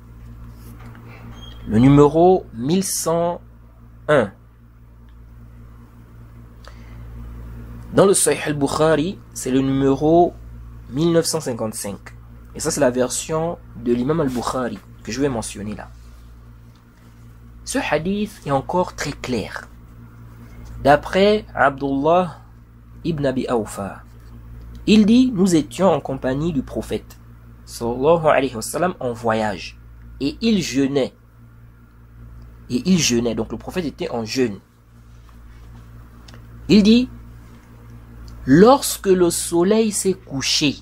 le numéro 1101. Dans le Sahih al-Bukhari, c'est le numéro 1955. Et ça, c'est la version de l'imam al-Bukhari que je vais mentionner là. Ce hadith est encore très clair. D'après Abdullah ibn Abi Awfa, il dit, nous étions en compagnie du prophète sallallahu alayhi wa sallam en voyage. Et il jeûnait. Donc le prophète était en jeûne. Il dit, lorsque le soleil s'est couché,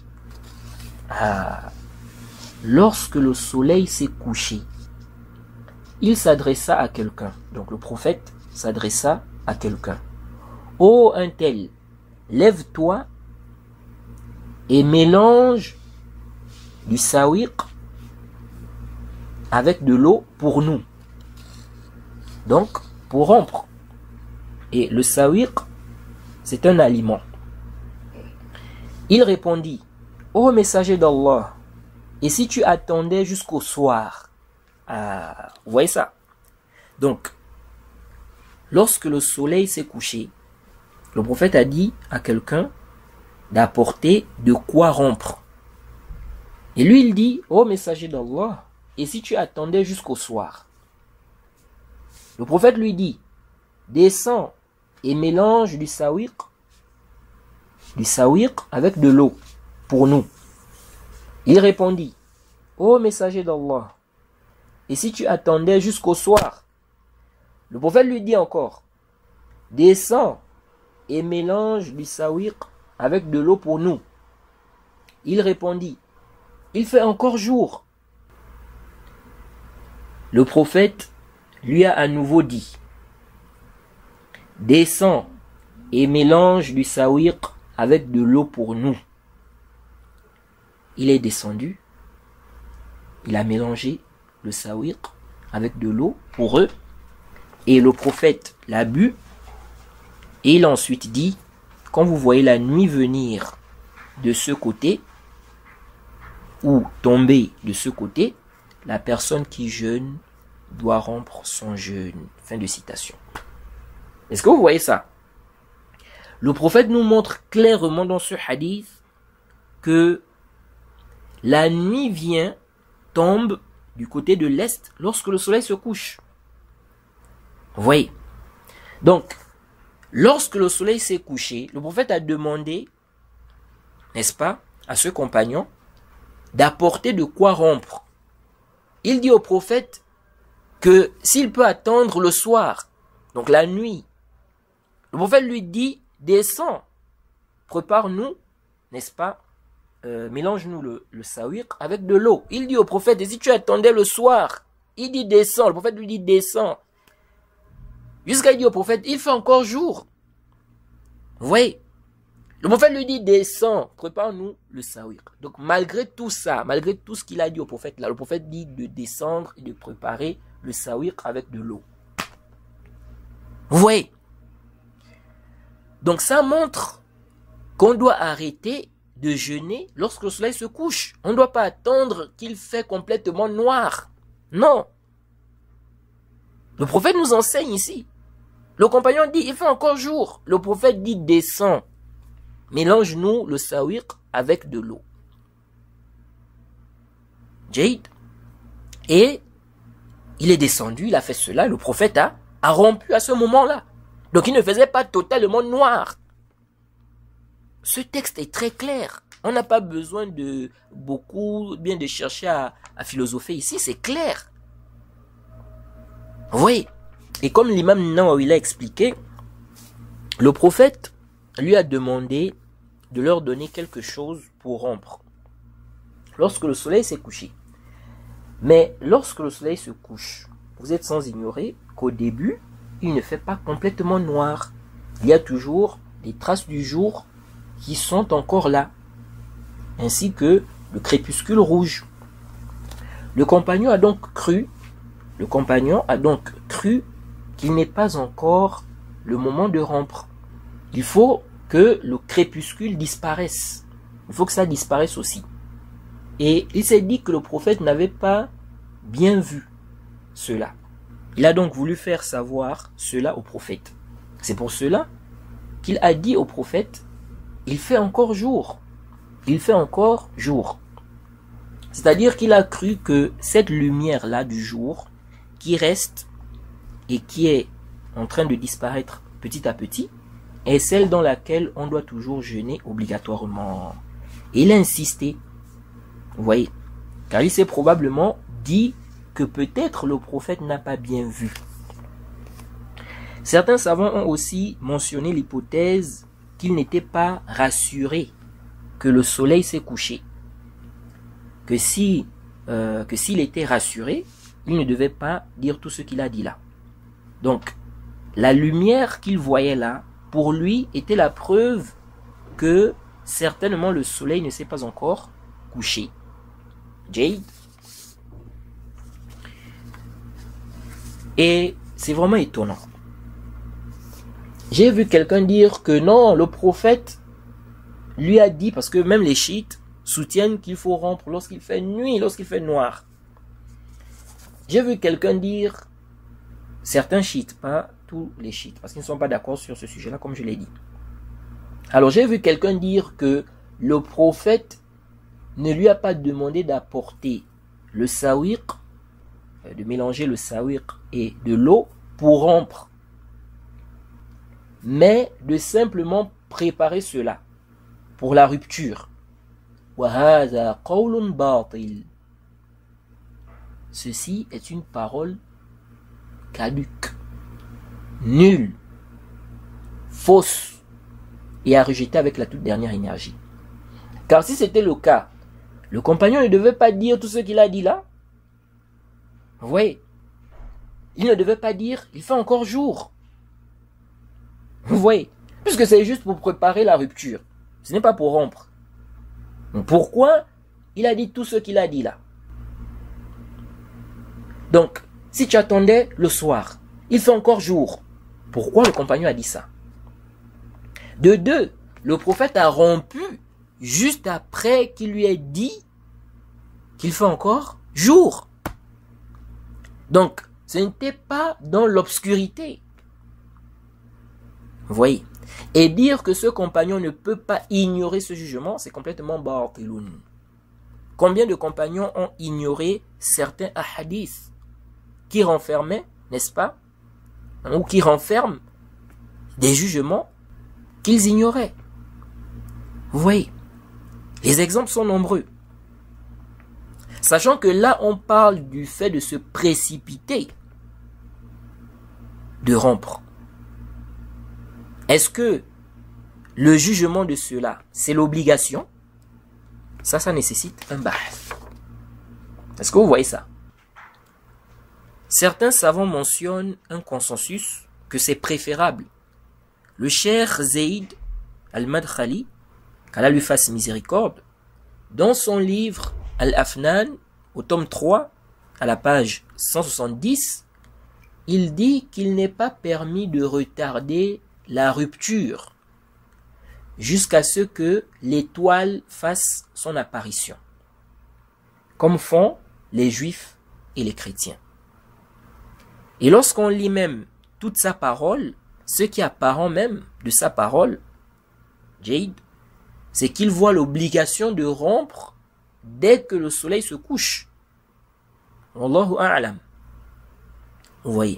il s'adressa à quelqu'un. Donc le prophète s'adressa à quelqu'un. Ô un tel, lève-toi et mélange du sawiq avec de l'eau pour nous. Donc, pour rompre. Et le sawiq, c'est un aliment. Il répondit, ô messager d'Allah, et si tu attendais jusqu'au soir? Vous voyez ça? Donc, lorsque le soleil s'est couché, le prophète a dit à quelqu'un d'apporter de quoi rompre. Et lui, il dit, ô messager d'Allah, et si tu attendais jusqu'au soir? Le prophète lui dit, descends et mélange du sawiq avec de l'eau pour nous. Il répondit, ô messager d'Allah, et si tu attendais jusqu'au soir? Le prophète lui dit encore, descends et mélange du sawiq avec de l'eau pour nous. Il répondit, il fait encore jour. Le prophète lui a à nouveau dit, descends et mélange du sawiq avec de l'eau pour nous. Il est descendu, il a mélangé le sawiq avec de l'eau pour eux, et le prophète l'a bu, et il a ensuite dit, quand vous voyez la nuit venir de ce côté, ou tomber de ce côté, la personne qui jeûne doit rompre son jeûne. Fin de citation. Est-ce que vous voyez ça? Le prophète nous montre clairement dans ce hadith que la nuit vient, tombe du côté de l'est lorsque le soleil se couche. Vous voyez? Donc, lorsque le soleil s'est couché, le prophète a demandé, n'est-ce pas, à ce compagnon d'apporter de quoi rompre. Il dit au prophète que s'il peut attendre le soir, donc la nuit, le prophète lui dit, descends, prépare-nous, n'est-ce pas, mélange-nous le sawiq avec de l'eau. Il dit au prophète, et si tu attendais le soir, il dit descends, le prophète lui dit descends. Jusqu'à il dit au prophète, il fait encore jour. Vous voyez? Le prophète lui dit, descends, prépare-nous le sawiq. Donc malgré tout ça, malgré tout ce qu'il a dit au prophète là, le prophète dit de descendre et de préparer le sawiq avec de l'eau. Vous voyez? Donc ça montre qu'on doit arrêter de jeûner lorsque le soleil se couche. On ne doit pas attendre qu'il fait complètement noir. Non. Le prophète nous enseigne ici. Le compagnon dit, il fait encore jour. Le prophète dit, descends. Mélange-nous le sawiq avec de l'eau. Jade. Et il est descendu, il a fait cela. Le prophète a rompu à ce moment-là. Donc il ne faisait pas totalement noir. Ce texte est très clair. On n'a pas besoin de beaucoup, bien de chercher à philosopher ici. C'est clair. Oui. Et comme l'imam Nawawi l'a expliqué, le prophète lui a demandé de leur donner quelque chose pour rompre lorsque le soleil s'est couché. Mais lorsque le soleil se couche, vous êtes sans ignorer qu'au début, il ne fait pas complètement noir. Il y a toujours des traces du jour qui sont encore là, ainsi que le crépuscule rouge. Le compagnon a donc cru qu'il n'est pas encore le moment de rompre. Il faut que le crépuscule disparaisse. Il faut que ça disparaisse aussi. Et il s'est dit que le prophète n'avait pas bien vu cela. Il a donc voulu faire savoir cela au prophète. C'est pour cela qu'il a dit au prophète, il fait encore jour. Il fait encore jour. C'est-à-dire qu'il a cru que cette lumière-là du jour, qui reste et qui est en train de disparaître petit à petit, est celle dans laquelle on doit toujours jeûner obligatoirement. Et il a insisté, vous voyez, car il s'est probablement dit que peut-être le prophète n'a pas bien vu. Certains savants ont aussi mentionné l'hypothèse qu'il n'était pas rassuré que le soleil s'est couché. Que s'il était rassuré, il ne devait pas dire tout ce qu'il a dit là. Donc, la lumière qu'il voyait là, pour lui, était la preuve que certainement le soleil ne s'est pas encore couché. Jade. Et c'est vraiment étonnant. J'ai vu quelqu'un dire que non, le prophète lui a dit, parce que même les chiites soutiennent qu'il faut rompre lorsqu'il fait nuit, lorsqu'il fait noir. J'ai vu quelqu'un dire, certains chiites, pas tous les chiites, parce qu'ils ne sont pas d'accord sur ce sujet-là, comme je l'ai dit. Alors j'ai vu quelqu'un dire que le prophète ne lui a pas demandé d'apporter le sawiq, de mélanger le sawiq et de l'eau pour rompre, mais de simplement préparer cela pour la rupture. Ceci est une parole caduque, nulle, fausse et à rejeter avec la toute dernière énergie. Car si c'était le cas, le compagnon ne devait pas dire tout ce qu'il a dit là. Vous voyez, il ne devait pas dire, il fait encore jour. Vous voyez, puisque c'est juste pour préparer la rupture. Ce n'est pas pour rompre. Donc pourquoi il a dit tout ce qu'il a dit là? Donc, si tu attendais le soir, il fait encore jour. Pourquoi le compagnon a dit ça? De deux, le prophète a rompu juste après qu'il lui ait dit qu'il fait encore jour. Donc, ce n'était pas dans l'obscurité. Vous voyez? Et dire que ce compagnon ne peut pas ignorer ce jugement, c'est complètement batiloun. Combien de compagnons ont ignoré certains hadiths qui renfermaient, n'est-ce pas, ou qui renferment des jugements qu'ils ignoraient. Vous voyez, les exemples sont nombreux. Sachant que là, on parle du fait de se précipiter, de rompre. Est-ce que le jugement de cela, c'est l'obligation? Ça nécessite un bahth. Est-ce que vous voyez ça? Certains savants mentionnent un consensus que c'est préférable. Le cheikh Zayd al-Madkhali, qu'Allah lui fasse miséricorde, dans son livre Al-Afnan, au tome 3, à la page 170, il dit qu'il n'est pas permis de retarder la rupture jusqu'à ce que l'étoile fasse son apparition, comme font les juifs et les chrétiens. Et lorsqu'on lit même toute sa parole, ce qui apparaît même de sa parole, Jade, c'est qu'il voit l'obligation de rompre dès que le soleil se couche. Wallahu a'lam. Vous voyez.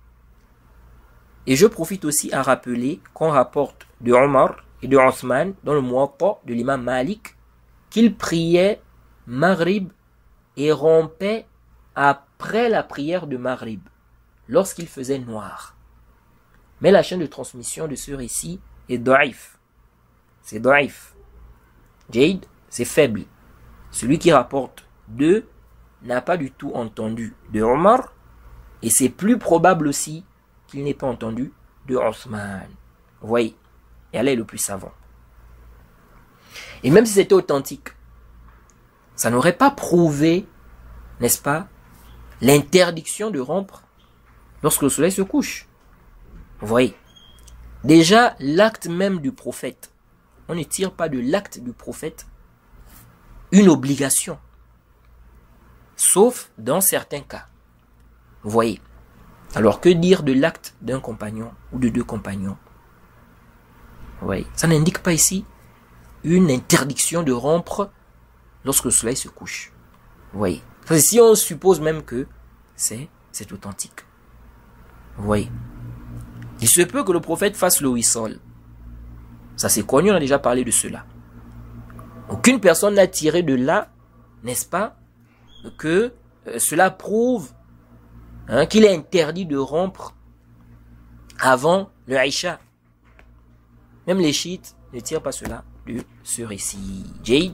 Et je profite aussi à rappeler qu'on rapporte de Omar et de Othman dans le Muwatta de l'imam Malik qu'ils priaient Maghrib et rompaient après la prière de Maghrib, lorsqu'il faisait noir. Mais la chaîne de transmission de ce récit est daif. C'est daif. Jade, c'est faible. Celui qui rapporte 2 n'a pas du tout entendu de Omar, et c'est plus probable aussi qu'il n'ait pas entendu de Othman. Vous voyez, et Allah est le plus savant. Et même si c'était authentique, ça n'aurait pas prouvé, n'est-ce pas, l'interdiction de rompre lorsque le soleil se couche. Vous voyez, déjà l'acte même du prophète, on ne tire pas de l'acte du prophète une obligation, sauf dans certains cas. Vous voyez, alors que dire de l'acte d'un compagnon ou de deux compagnons? Vous voyez, ça n'indique pas ici une interdiction de rompre lorsque le soleil se couche. Vous voyez, si on suppose même que c'est authentique. Vous voyez, il se peut que le prophète fasse le wissal. Ça c'est connu, on a déjà parlé de cela. Aucune personne n'a tiré de là, n'est-ce pas, que cela prouve qu'il est interdit de rompre avant le Aïcha. Même les chiites ne tirent pas cela de ce récit. Jade.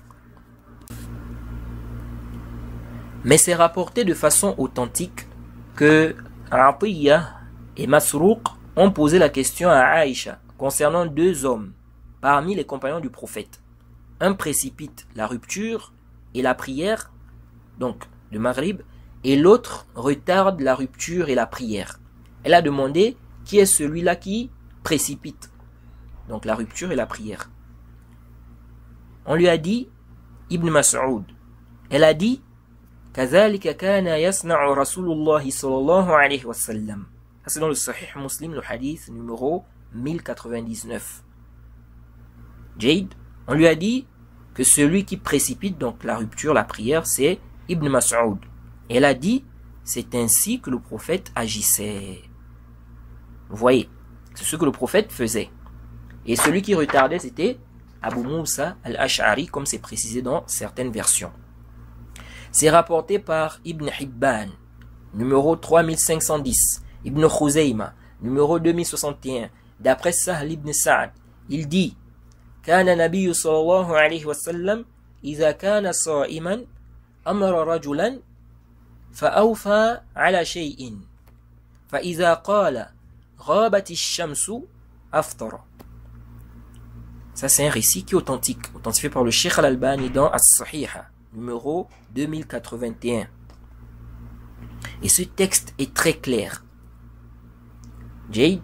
Mais c'est rapporté de façon authentique que Atiyya et Masruq ont posé la question à Aïcha concernant deux hommes parmi les compagnons du prophète. Un précipite la rupture et la prière, donc de Maghrib, et l'autre retarde la rupture et la prière. Elle a demandé qui est celui-là qui précipite, donc la rupture et la prière. On lui a dit Ibn Mas'ud. Elle a dit كذلك كان يصنع رسول الله صلى الله عليه وسلم. C'est dans le Sahih Muslim, le hadith numéro 1099. Jade, on lui a dit que celui qui précipite donc la rupture, la prière, c'est Ibn Mas'ud. Elle a dit, c'est ainsi que le prophète agissait. Vous voyez, c'est ce que le prophète faisait. Et celui qui retardait, c'était Abu Moussa al-Ash'ari, comme c'est précisé dans certaines versions. C'est rapporté par Ibn Hibban, numéro 3510, Ibn Khuzayma, numéro 2061, d'après Sahl ibn Sa'd. Il dit, كان النبي صلى الله عليه وسلم إذا كان صائما أمر رجلا فأوفى على شيء فإذا قال غابت الشمس أفطر. Ça c'est un récit qui est authentique, authentifié par le Cheikh Al-Albani dans As-Sahiha, numéro 2081. Et ce texte est très clair. Jade,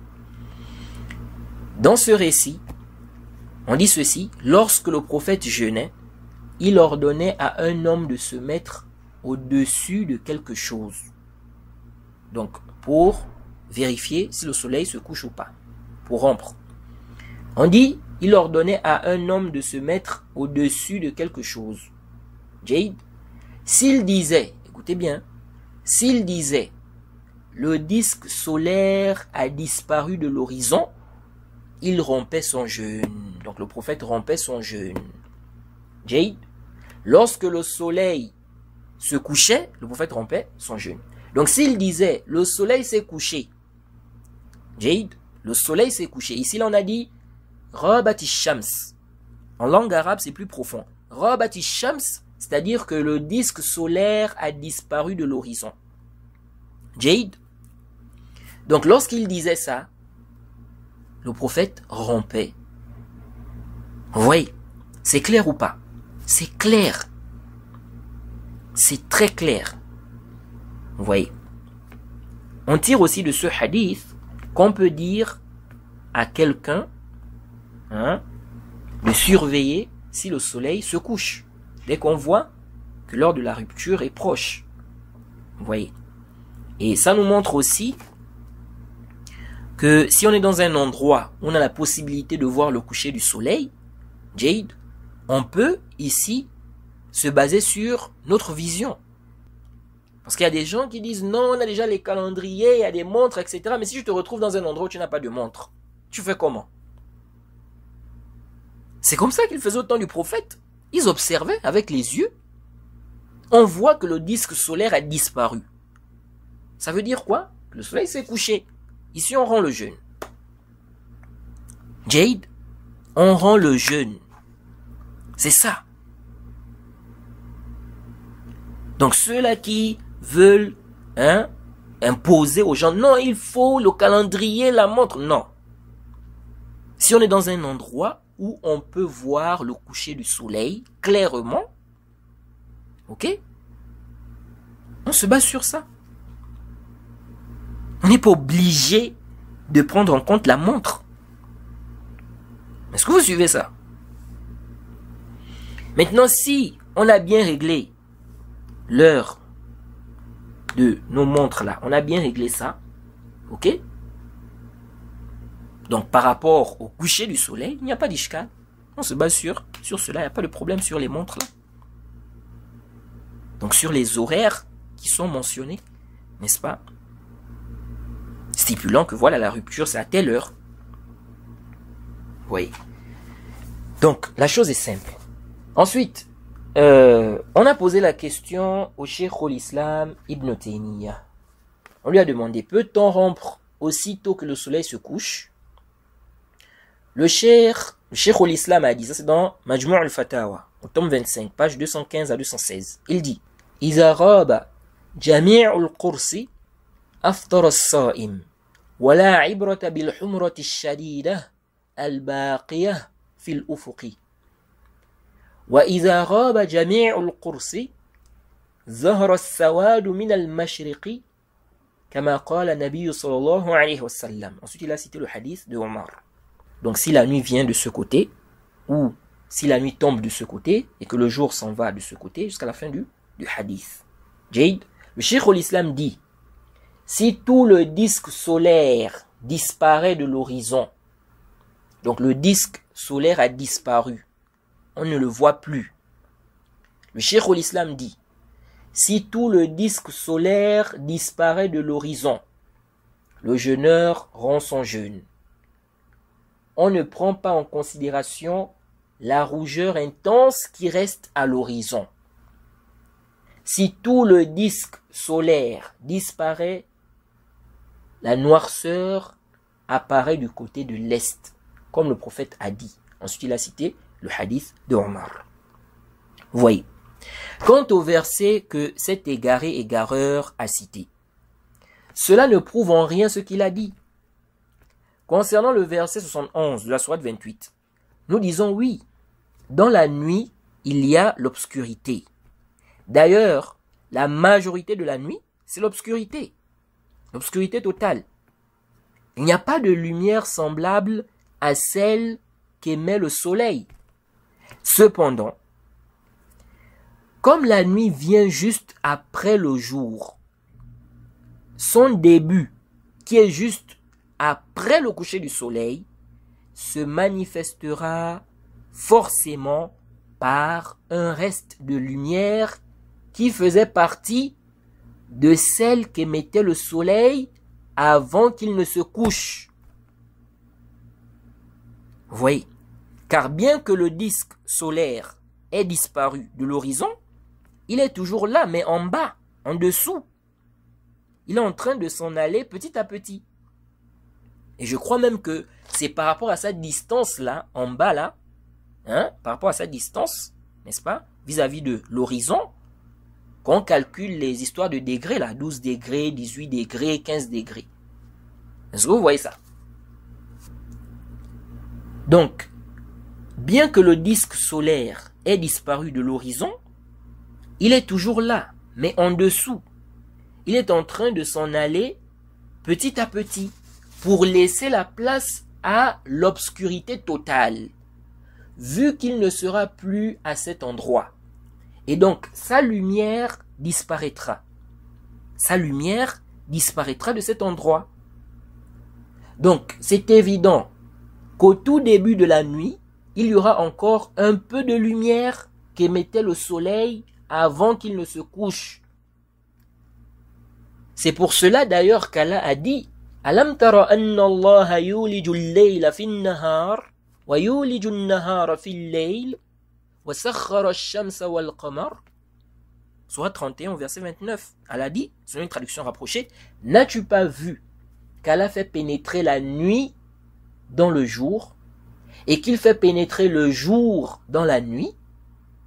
dans ce récit, on dit ceci: lorsque le prophète jeûnait, il ordonnait à un homme de se mettre au-dessus de quelque chose. Donc, pour vérifier si le soleil se couche ou pas, pour rompre. On dit, il ordonnait à un homme de se mettre au-dessus de quelque chose. Jade, s'il disait, écoutez bien, s'il disait, le disque solaire a disparu de l'horizon, il rompait son jeûne. Donc le prophète rompait son jeûne. Jade, lorsque le soleil se couchait, le prophète rompait son jeûne. Donc s'il disait, le soleil s'est couché, Jade, le soleil s'est couché. Ici, on a dit, Rabati Shams. En langue arabe, c'est plus profond. Rabati Shams, c'est-à-dire que le disque solaire a disparu de l'horizon. Jade. Donc lorsqu'il disait ça, le prophète rompait. Vous voyez, c'est clair ou pas? C'est clair. C'est très clair. Vous voyez. On tire aussi de ce hadith qu'on peut dire à quelqu'un de surveiller si le soleil se couche, dès qu'on voit que l'heure de la rupture est proche. Vous voyez. Et ça nous montre aussi que si on est dans un endroit où on a la possibilité de voir le coucher du soleil, Jade, on peut ici se baser sur notre vision. Parce qu'il y a des gens qui disent non, on a déjà les calendriers, il y a des montres, etc. Mais si je te retrouve dans un endroit où tu n'as pas de montre, tu fais comment? C'est comme ça qu'ils faisaient au temps du prophète. Ils observaient avec les yeux. On voit que le disque solaire a disparu. Ça veut dire quoi? Le soleil s'est couché. Ici, on rend le jeûne. Jade, on rend le jeûne. C'est ça. Donc ceux-là qui veulent imposer aux gens, non, il faut le calendrier, la montre, non. Si on est dans un endroit où on peut voir le coucher du soleil clairement, ok, on se base sur ça. On n'est pas obligé de prendre en compte la montre. Est-ce que vous suivez ça? Maintenant, si on a bien réglé l'heure de nos montres là, on a bien réglé ça, ok? Donc par rapport au coucher du soleil, il n'y a pas d'ishkal. On se base sur cela, il n'y a pas de problème sur les montres là. Donc sur les horaires qui sont mentionnés, n'est-ce pas? Stipulant que voilà, la rupture c'est à telle heure. Oui. Donc la chose est simple. Ensuite, on a posé la question au Cheikh al-Islam Ibn Taymiyyah. On lui a demandé, peut-on rompre aussitôt que le soleil se couche? Le Cheikh al-Islam a dit, ça c'est dans Majmu' al-Fatawa, au tome 25, page 215 à 216. Il dit, إذا غاب جميع القرص أفطر الصائم ولا عبرة بالحمرة الشديدة الباقية في الأفق وإذا غاب جميع القرص ظهر السواد من المشرق كما قال النبي صلى الله عليه وسلم. Ensuite il a cité le hadith de Omar. Donc si la nuit vient de ce côté, ou si la nuit tombe de ce côté, et que le jour s'en va de ce côté, jusqu'à la fin du hadith. Jade, le Cheikh al-Islam dit, si tout le disque solaire disparaît de l'horizon, donc le disque solaire a disparu, on ne le voit plus. Le Cheikh al-Islam dit, si tout le disque solaire disparaît de l'horizon, le jeûneur rend son jeûne. On ne prend pas en considération la rougeur intense qui reste à l'horizon. Si tout le disque solaire disparaît, la noirceur apparaît du côté de l'est, comme le prophète a dit. Ensuite, il a cité le hadith de Omar. Voyez. Quant au verset que cet égaré égareur a cité, cela ne prouve en rien ce qu'il a dit. Concernant le verset 71 de la sourate 28, nous disons oui, dans la nuit, il y a l'obscurité. D'ailleurs, la majorité de la nuit, c'est l'obscurité. L'obscurité totale. Il n'y a pas de lumière semblable à celle qu'émet le soleil. Cependant, comme la nuit vient juste après le jour, son début, qui est juste après le coucher du soleil, se manifestera forcément par un reste de lumière qui faisait partie de celle qu'émettait le soleil avant qu'il ne se couche. Vous voyez, car bien que le disque solaire ait disparu de l'horizon, il est toujours là, mais en bas, en dessous. Il est en train de s'en aller petit à petit. Et je crois même que c'est par rapport à sa distance là, en bas là, par rapport à sa distance, n'est-ce pas, vis-à-vis de l'horizon, qu'on calcule les histoires de degrés là, 12 degrés, 18 degrés, 15 degrés. Est-ce que vous voyez ça? Donc, bien que le disque solaire ait disparu de l'horizon, il est toujours là, mais en dessous. Il est en train de s'en aller petit à petit pour laisser la place à l'obscurité totale, vu qu'il ne sera plus à cet endroit. Et donc, sa lumière disparaîtra. Sa lumière disparaîtra de cet endroit. Donc, c'est évident qu'au tout début de la nuit, il y aura encore un peu de lumière qu'émettait le soleil avant qu'il ne se couche. C'est pour cela d'ailleurs qu'Allah a dit « Alam tara anna Allah yuliju al-layla fi an-nahar wa yuliju an-nahara fi al-layl wa sakhkhara ash-shamsa wal-qamar » Sourate 31, verset 29. Allah dit, selon une traduction rapprochée, « N'as-tu pas vu qu'Allah fait pénétrer la nuit dans le jour et qu'il fait pénétrer le jour dans la nuit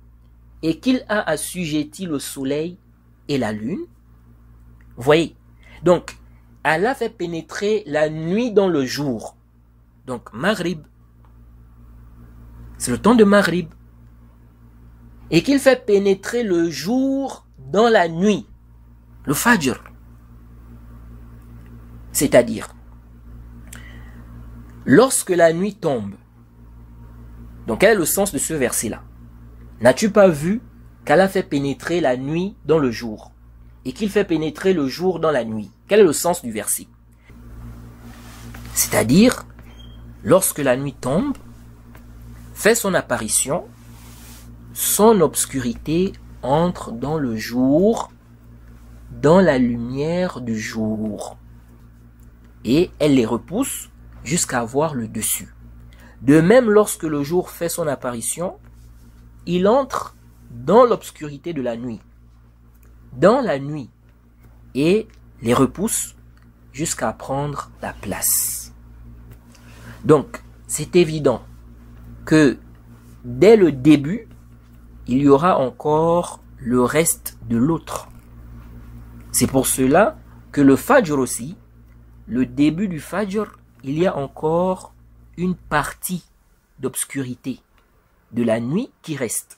et qu'il a assujetti le soleil et la lune ?» Voyez, Donc, Allah fait pénétrer la nuit dans le jour. Donc, Maghrib, c'est le temps de Maghrib. Et qu'il fait pénétrer le jour dans la nuit, le Fajr. C'est-à-dire, lorsque la nuit tombe, donc quel est le sens de ce verset-là? N'as-tu pas vu qu'Allah fait pénétrer la nuit dans le jour et qu'il fait pénétrer le jour dans la nuit? Quel est le sens du verset? C'est-à-dire, lorsque la nuit tombe, fait son apparition, son obscurité entre dans le jour, dans la lumière du jour, et elle les repousse jusqu'à voir le dessus. De même, lorsque le jour fait son apparition, il entre dans l'obscurité de la nuit, et les repousse jusqu'à prendre la place. Donc, c'est évident que dès le début, il y aura encore le reste de l'autre. C'est pour cela que le Fajr aussi, le début du Fajr, il y a encore une partie d'obscurité de la nuit qui reste.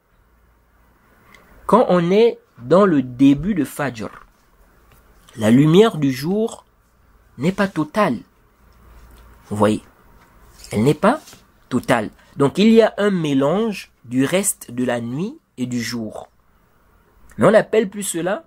Quand on est dans le début de Fajr, la lumière du jour n'est pas totale. Vous voyez, elle n'est pas totale. Donc il y a un mélange du reste de la nuit et du jour. Mais on n'appelle plus cela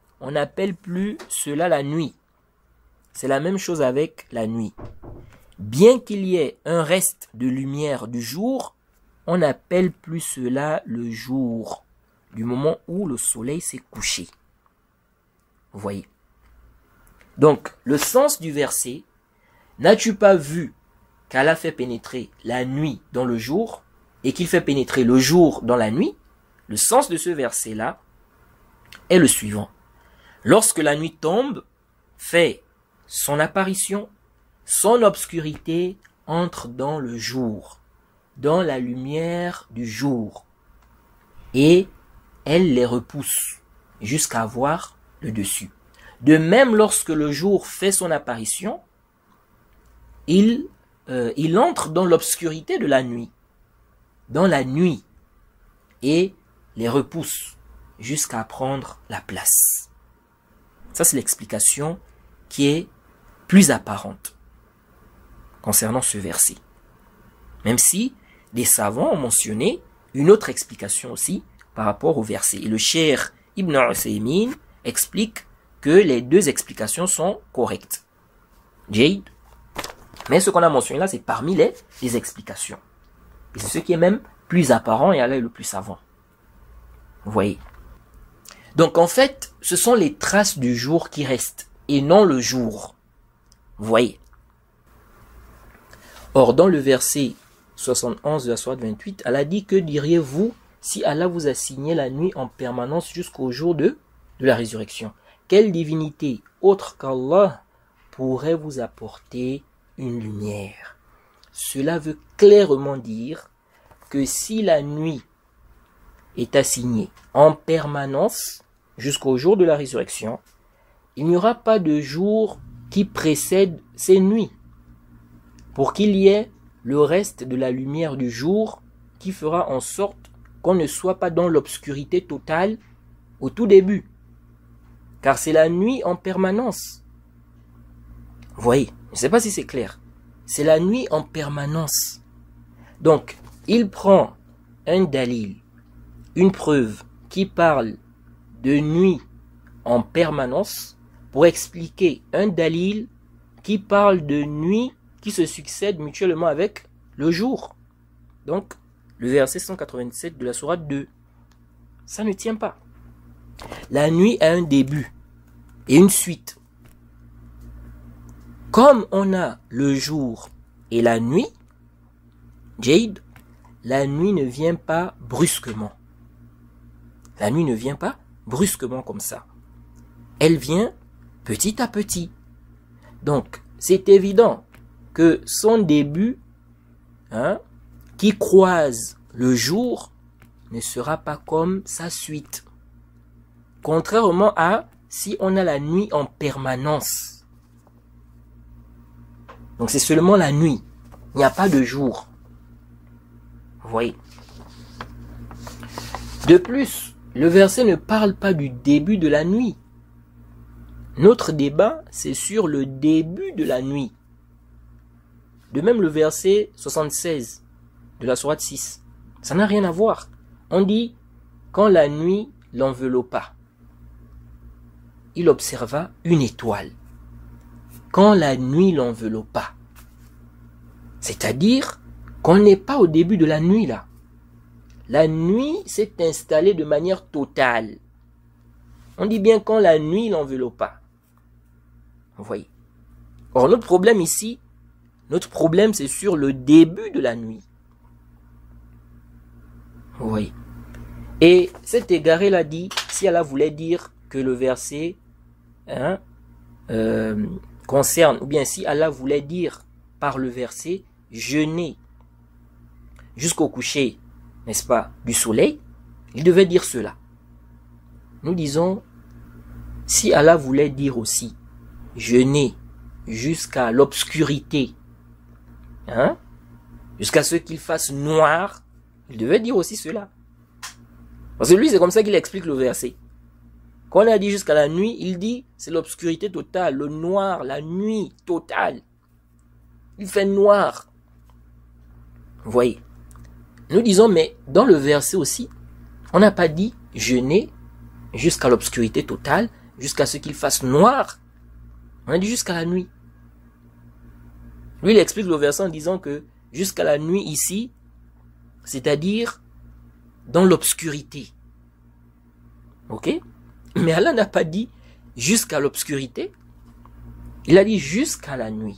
la nuit. C'est la même chose avec la nuit. Bien qu'il y ait un reste de lumière du jour, on n'appelle plus cela le jour, du moment où le soleil s'est couché. Vous voyez. Donc, le sens du verset, n'as-tu pas vu qu'Allah fait pénétrer la nuit dans le jour et qu'il fait pénétrer le jour dans la nuit? Le sens de ce verset-là est le suivant. Lorsque la nuit tombe, fait son apparition, son obscurité entre dans le jour, dans la lumière du jour, et elle les repousse jusqu'à voir le dessus. De même, lorsque le jour fait son apparition, il entre dans l'obscurité de la nuit, et les repousse jusqu'à prendre la place. Ça, c'est l'explication qui est plus apparente concernant ce verset. Même si des savants ont mentionné une autre explication aussi par rapport au verset. Et le Cheikh Ibn Uthaymin explique que les deux explications sont correctes. Jade. Mais ce qu'on a mentionné là, c'est parmi les explications. Et c'est ce qui est même plus apparent et à l'œil le plus savant. Vous voyez. Donc en fait, ce sont les traces du jour qui restent et non le jour. Vous voyez. Or, dans le verset 71 de la sourate 28, Allah dit: que diriez-vous si Allah vous a signé la nuit en permanence jusqu'au jour de la résurrection? Quelle divinité autre qu'Allah pourrait vous apporter une lumière? Cela veut clairement dire que si la nuit est assignée en permanence jusqu'au jour de la résurrection, il n'y aura pas de jour qui précède ces nuits, pour qu'il y ait le reste de la lumière du jour qui fera en sorte qu'on ne soit pas dans l'obscurité totale au tout début. Car c'est la nuit en permanence. Vous voyez, je ne sais pas si c'est clair. C'est la nuit en permanence. Donc, il prend un dalil, une preuve qui parle de nuit en permanence pour expliquer un dalil qui parle de nuit qui se succèdent mutuellement avec le jour. Donc, le verset 187 de la sourate 2. Ça ne tient pas. La nuit a un début et une suite. Comme on a le jour et la nuit, Jade, la nuit ne vient pas brusquement. La nuit ne vient pas brusquement comme ça. Elle vient petit à petit. Donc, c'est évident que son début, qui croise le jour, ne sera pas comme sa suite. Contrairement à si on a la nuit en permanence. Donc c'est seulement la nuit. Il n'y a pas de jour. Vous voyez. De plus, le verset ne parle pas du début de la nuit. Notre débat, c'est sur le début de la nuit. De même, le verset 76 de la sourate 6, ça n'a rien à voir. On dit, quand la nuit l'enveloppa, il observa une étoile. Quand la nuit l'enveloppa. C'est-à-dire qu'on n'est pas au début de la nuit là. La nuit s'est installée de manière totale. On dit bien quand la nuit l'enveloppa. Vous voyez. Or, notre problème ici, c'est sur le début de la nuit. Vous voyez. Et cet égaré l'a dit, si Allah voulait dire que le verset concerne, ou bien si Allah voulait dire par le verset jeûner jusqu'au coucher, n'est-ce pas, du soleil, il devait dire cela. Nous disons, si Allah voulait dire aussi jeûner jusqu'à l'obscurité, jusqu'à ce qu'il fasse noir, il devait dire aussi cela. Parce que lui, c'est comme ça qu'il explique le verset. Quand on a dit jusqu'à la nuit, il dit c'est l'obscurité totale, le noir, la nuit totale. Il fait noir. Vous voyez. Nous disons, mais dans le verset aussi, on n'a pas dit jeûner jusqu'à l'obscurité totale, jusqu'à ce qu'il fasse noir. On a dit jusqu'à la nuit. Lui, il explique le verset en disant que jusqu'à la nuit ici, c'est-à-dire dans l'obscurité. Ok? Mais Allah n'a pas dit jusqu'à l'obscurité. Il a dit jusqu'à la nuit.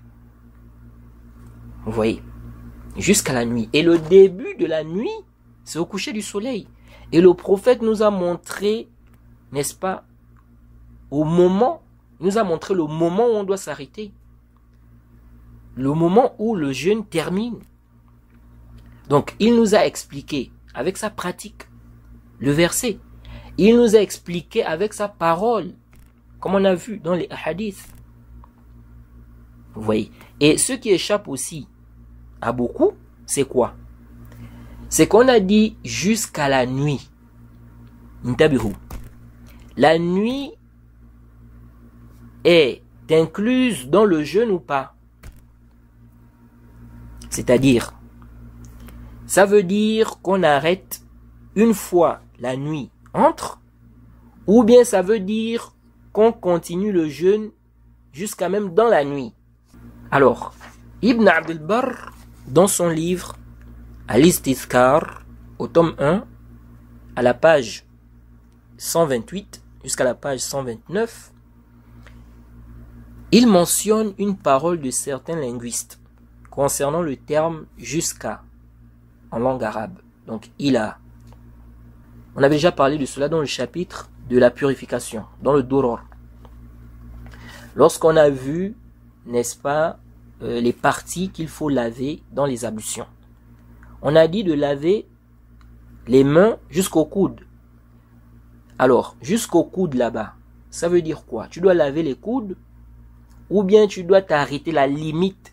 Vous voyez? Jusqu'à la nuit. Et le début de la nuit, c'est au coucher du soleil. Et le prophète nous a montré, n'est-ce pas, il nous a montré le moment où on doit s'arrêter. Le moment où le jeûne termine. Donc, il nous a expliqué, avec sa pratique, le verset. Il nous a expliqué avec sa parole, comme on a vu dans les hadiths. Vous voyez. Et ce qui échappe aussi à beaucoup, c'est quoi? C'est qu'on a dit jusqu'à la nuit. La nuit est incluse dans le jeûne ou pas? C'est-à-dire, ça veut dire qu'on arrête une fois la nuit entre, ou bien ça veut dire qu'on continue le jeûne jusqu'à même dans la nuit. Alors, Ibn Abd al-Barr, dans son livre Al-Istithkar, au tome 1, à la page 128 jusqu'à la page 129, il mentionne une parole de certains linguistes concernant le terme jusqu'à en langue arabe. Donc, on avait déjà parlé de cela dans le chapitre de la purification, dans le Duror. Lorsqu'on a vu, n'est-ce pas, les parties qu'il faut laver dans les ablutions. On a dit de laver les mains jusqu'au coude. Alors, jusqu'au coude là-bas, ça veut dire quoi? Tu dois laver les coudes ou bien tu dois t'arrêter la limite?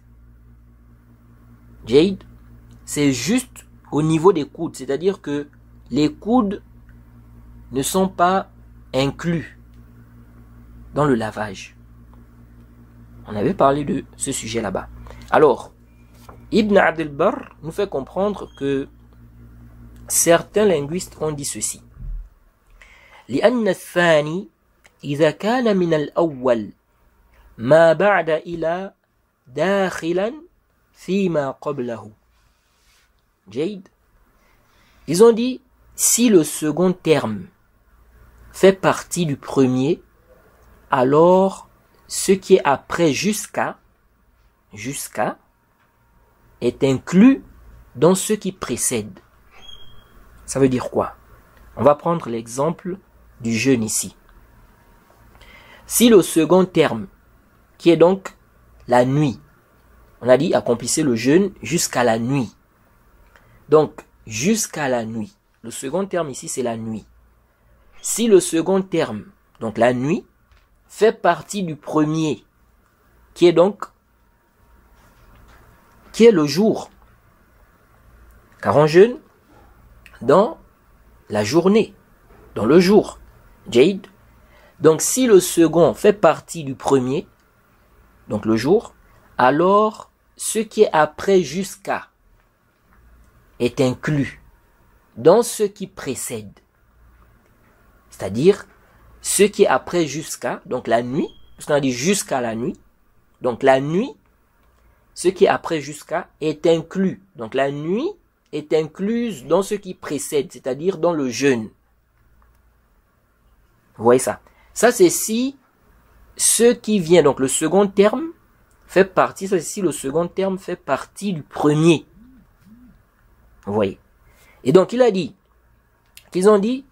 Jade, c'est juste au niveau des coudes, c'est-à-dire que les coudes ne sont pas inclus dans le lavage. On avait parlé de ce sujet là-bas. Alors, Ibn Abd al-Barr nous fait comprendre que certains linguistes ont dit ceci. لأن الثاني إذا كان من الأول ما بعد إلى داخلا فيما قبله. Jade. Ils ont dit, si le second terme fait partie du premier, alors ce qui est après jusqu'à est inclus dans ce qui précède. Ça veut dire quoi? On va prendre l'exemple du jeûne ici. Si le second terme, qui est donc la nuit, on a dit accomplissez le jeûne jusqu'à la nuit. Donc, jusqu'à la nuit. Le second terme ici, c'est la nuit. Si le second terme donc la nuit, fait partie du premier, qui est le jour. Car on jeûne dans la journée, dans le jour. Jaïd. Donc si le second fait partie du premier, donc le jour, alors ce qui est après jusqu'à est inclus dans ce qui précède. C'est-à-dire ce qui est après jusqu'à, donc la nuit, parce qu'on a dit jusqu'à la nuit, donc la nuit, ce qui est après jusqu'à est inclus. Donc la nuit est incluse dans ce qui précède, c'est-à-dire dans le jeûne. Vous voyez ça? Ça c'est si ce qui vient, donc le second terme, fait partie, ça c'est si le second terme fait partie du premier. Vous voyez? Et donc il a dit, qu'ils ont dit,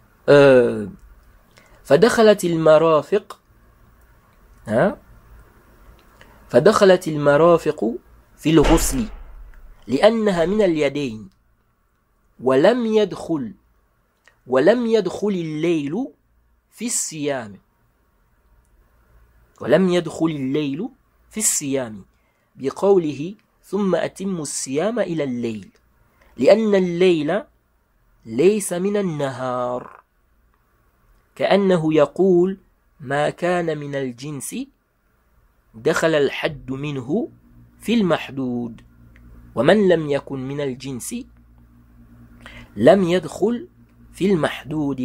فدخلت المرافق فدخلت المرافق في الغسل لأنها من اليدين ولم يدخل الليل في الصيام بقوله ثم أتم الصيام إلى الليل لأن الليل ليس من النهار كأنه يقول ما كان من الجنس دخل الحد منه في المحدود ومن لم يكن من الجنس لم يدخل في المحدود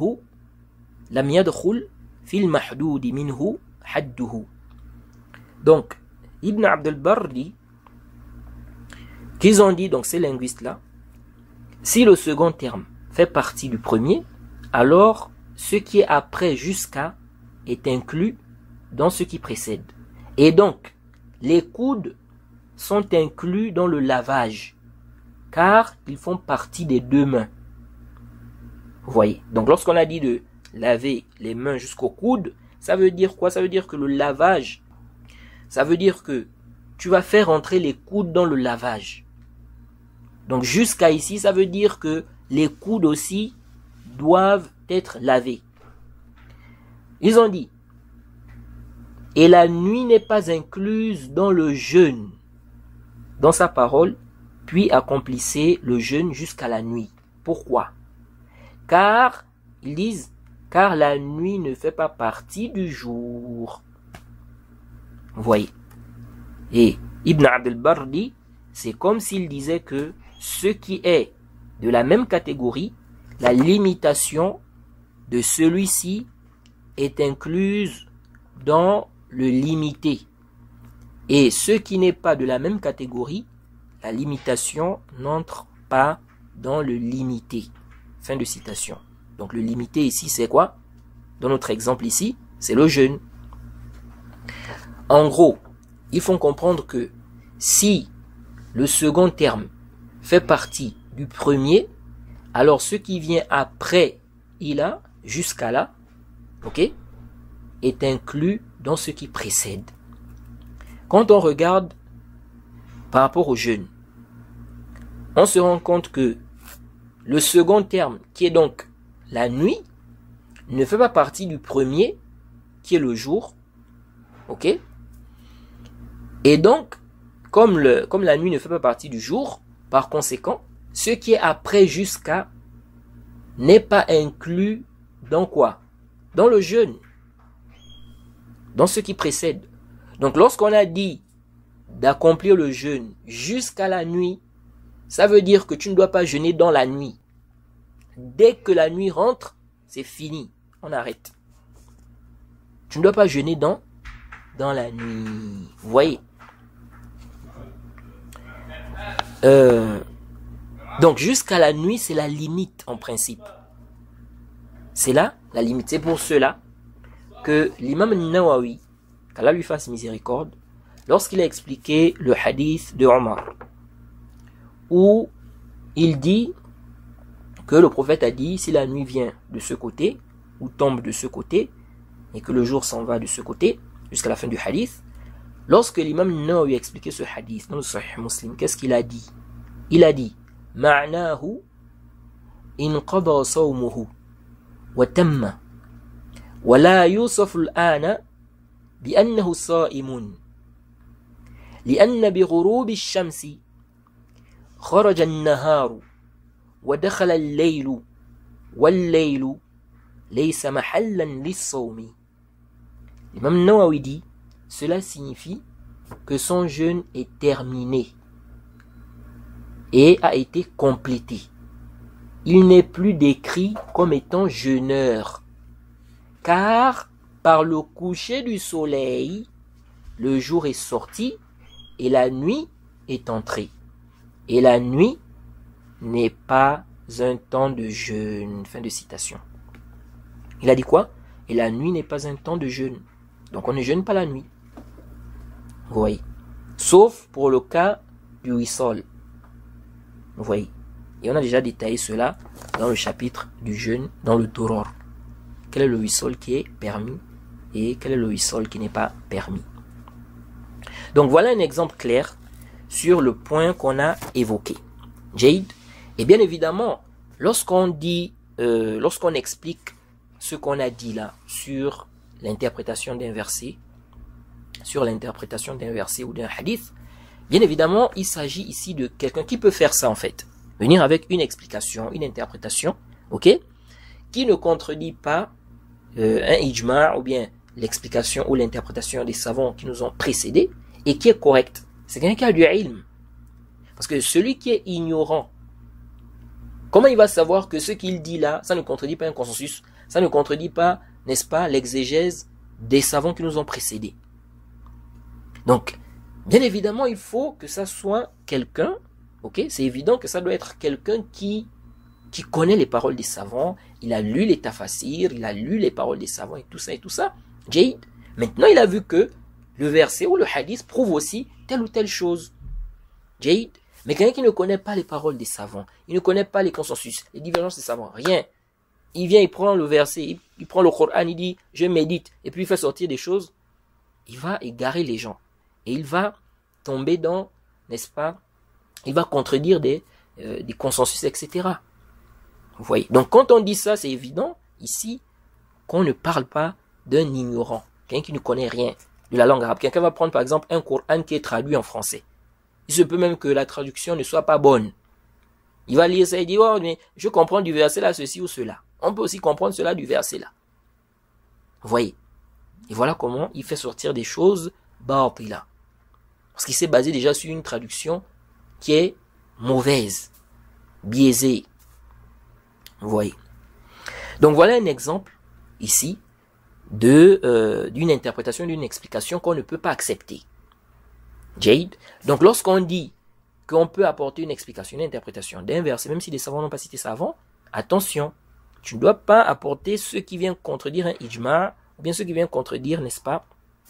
منه حده. Donc Ibn Abd al-Barr dit qu'ils ont dit, donc ces linguistes là, si le second terme fait partie du premier, alors ce qui est après jusqu'à est inclus dans ce qui précède. Et donc, les coudes sont inclus dans le lavage, car ils font partie des deux mains. Vous voyez? Donc lorsqu'on a dit de laver les mains jusqu'au coude, ça veut dire quoi? Ça veut dire que le lavage, ça veut dire que tu vas faire entrer les coudes dans le lavage. Donc jusqu'à ici, ça veut dire que les coudes aussi doivent être lavés. Ils ont dit, et la nuit n'est pas incluse dans le jeûne, dans sa parole, puis accomplissez le jeûne jusqu'à la nuit. Pourquoi? Car, ils disent, car la nuit ne fait pas partie du jour. Vous voyez? Et Ibn Abd al-Barr dit, c'est comme s'il disait que ce qui est de la même catégorie, la limitation de celui-ci est incluse dans le limité. Et ce qui n'est pas de la même catégorie, la limitation n'entre pas dans le limité. Fin de citation. Donc le limité ici, c'est quoi? Dans notre exemple ici, c'est le jeûne. En gros, il faut comprendre que si le second terme fait partie du premier, alors ce qui vient après il a jusqu'à là, ok, est inclus dans ce qui précède. Quand on regarde par rapport au jeûne, on se rend compte que le second terme, qui est donc la nuit, ne fait pas partie du premier, qui est le jour, ok. Et donc, comme la nuit ne fait pas partie du jour, par conséquent, ce qui est après jusqu'à n'est pas inclus dans quoi? Dans le jeûne, dans ce qui précède. Donc lorsqu'on a dit d'accomplir le jeûne jusqu'à la nuit, ça veut dire que tu ne dois pas jeûner dans la nuit. Dès que la nuit rentre, c'est fini, on arrête. Tu ne dois pas jeûner dans la nuit. Vous voyez? Donc jusqu'à la nuit, c'est la limite en principe. C'est là la limite. C'est pour cela que l'imam Nawawi, qu'Allah lui fasse miséricorde, lorsqu'il a expliqué le hadith de Omar, où il dit que le prophète a dit, si la nuit vient de ce côté, ou tombe de ce côté, et que le jour s'en va de ce côté, jusqu'à la fin du hadith, lorsque l'imam Nawawi a expliqué ce hadith dans le Sahih Muslim, qu'est-ce qu'il a dit? Il a dit, معناه إن قضى صومه وتم ولا يوصف الآن بأنه صائم لأن بغروب الشمس خرج النهار ودخل الليل والليل ليس محلا للصوم. L'imam Nawawi dit, cela signifie que son jeûne est terminé et a été complété. Il n'est plus décrit comme étant jeûneur, car par le coucher du soleil, le jour est sorti et la nuit est entrée. Et la nuit n'est pas un temps de jeûne. Fin de citation. Il a dit quoi? Et la nuit n'est pas un temps de jeûne. Donc on ne jeûne pas la nuit. Vous voyez. Sauf pour le cas du wissol. Vous voyez. Et on a déjà détaillé cela dans le chapitre du jeûne, dans le Doror. Quel est le wissol qui est permis et quel est le wissol qui n'est pas permis. Donc voilà un exemple clair sur le point qu'on a évoqué. Jade. Et bien évidemment, lorsqu'on dit, lorsqu'on explique ce qu'on a dit là sur l'interprétation d'un verset, ou d'un hadith, bien évidemment, il s'agit ici de quelqu'un qui peut faire ça en fait. Venir avec une explication, une interprétation, ok, qui ne contredit pas un ijma' ou bien l'explication ou l'interprétation des savants qui nous ont précédés et qui est correcte. C'est quelqu'un qui a du ilm. Parce que celui qui est ignorant, comment il va savoir que ce qu'il dit là, ça ne contredit pas un consensus, ça ne contredit pas, n'est-ce pas, l'exégèse des savants qui nous ont précédés. Donc, bien évidemment, il faut que ça soit quelqu'un, ok, c'est évident que ça doit être quelqu'un qui connaît les paroles des savants, il a lu les tafasirs, il a lu les paroles des savants et tout ça. Jade. Maintenant, il a vu que le verset ou le hadith prouve aussi telle ou telle chose. Jade. Mais quelqu'un qui ne connaît pas les paroles des savants, il ne connaît pas les consensus, les divergences des savants, rien. Il vient, il prend le verset, il prend le Coran, il dit, je médite, et puis il fait sortir des choses, il va égarer les gens. Et il va tomber dans, n'est-ce pas, il va contredire des consensus, etc. Vous voyez. Donc quand on dit ça, c'est évident, ici, qu'on ne parle pas d'un ignorant, quelqu'un qui ne connaît rien de la langue arabe. Quelqu'un va prendre par exemple un Coran qui est traduit en français. Il se peut même que la traduction ne soit pas bonne. Il va lire ça et dire, oh, mais je comprends du verset là ceci ou cela. On peut aussi comprendre cela du verset là. Vous voyez. Et voilà comment il fait sortir des choses batila. Parce qu'il s'est basé déjà sur une traduction qui est mauvaise, biaisée. Vous voyez. Donc voilà un exemple ici d'une interprétation, d'une explication qu'on ne peut pas accepter. Jade. Donc lorsqu'on dit qu'on peut apporter une explication, une interprétation d'un verset, même si les savants n'ont pas cité ça avant, attention, tu ne dois pas apporter ce qui vient contredire un ijma, ou bien ce qui vient contredire, n'est-ce pas,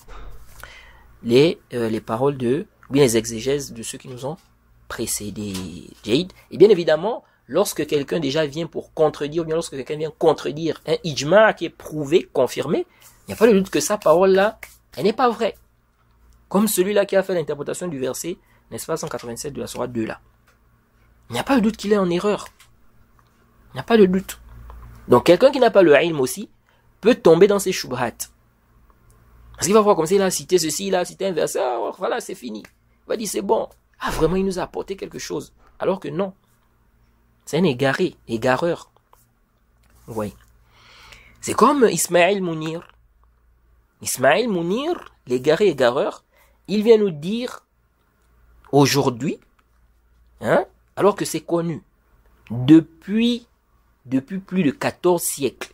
les paroles ou bien les exégèses de ceux qui nous ont précédés. Jade. Et bien évidemment, lorsque quelqu'un déjà vient pour contredire, ou bien lorsque quelqu'un vient contredire un ijma qui est prouvé, confirmé, il n'y a pas de doute que sa parole-là, elle n'est pas vraie. Comme celui-là qui a fait l'interprétation du verset, n'est-ce pas, 187 de la sourate 2 là. Il n'y a pas de doute qu'il est en erreur. Il n'y a pas de doute. Donc quelqu'un qui n'a pas le ilm aussi, peut tomber dans ces shubhat. Parce qu'il va voir comme ça, il a cité ceci, il a cité un verset, ah, voilà, c'est fini. Il va dire, c'est bon. Ah, vraiment, il nous a apporté quelque chose. Alors que non. C'est un égareur. Vous voyez. C'est comme Ismaël Mounir. Ismaël Mounir, l'égaré égareur, il vient nous dire aujourd'hui, hein, alors que c'est connu, depuis plus de 14 siècles,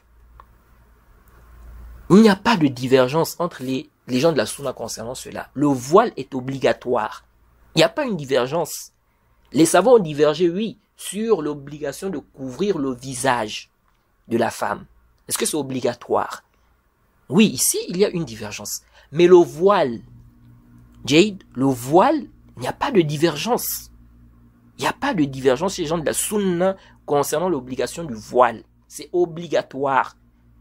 il n'y a pas de divergence entre les gens de la Sunna concernant cela. Le voile est obligatoire. Il n'y a pas une divergence. Les savants ont divergé, oui, sur l'obligation de couvrir le visage de la femme. Est-ce que c'est obligatoire? Oui, ici, il y a une divergence. Mais le voile, Jade, le voile, il n'y a pas de divergence. Il n'y a pas de divergence chez les gens de la Sunna concernant l'obligation du voile. C'est obligatoire.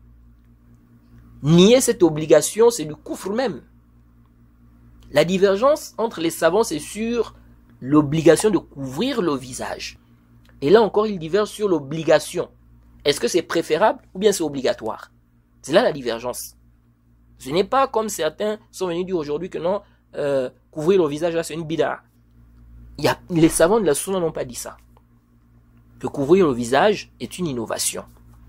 Nier cette obligation, c'est du kufr même. La divergence entre les savants, c'est sur l'obligation de couvrir le visage. Et là encore, ils divergent sur l'obligation. Est-ce que c'est préférable ou bien c'est obligatoire? C'est là la divergence. Ce n'est pas comme certains sont venus dire aujourd'hui que non, couvrir le visage là c'est une bid'a. Les savants de la sunna n'ont pas dit ça. Que couvrir le visage est une innovation.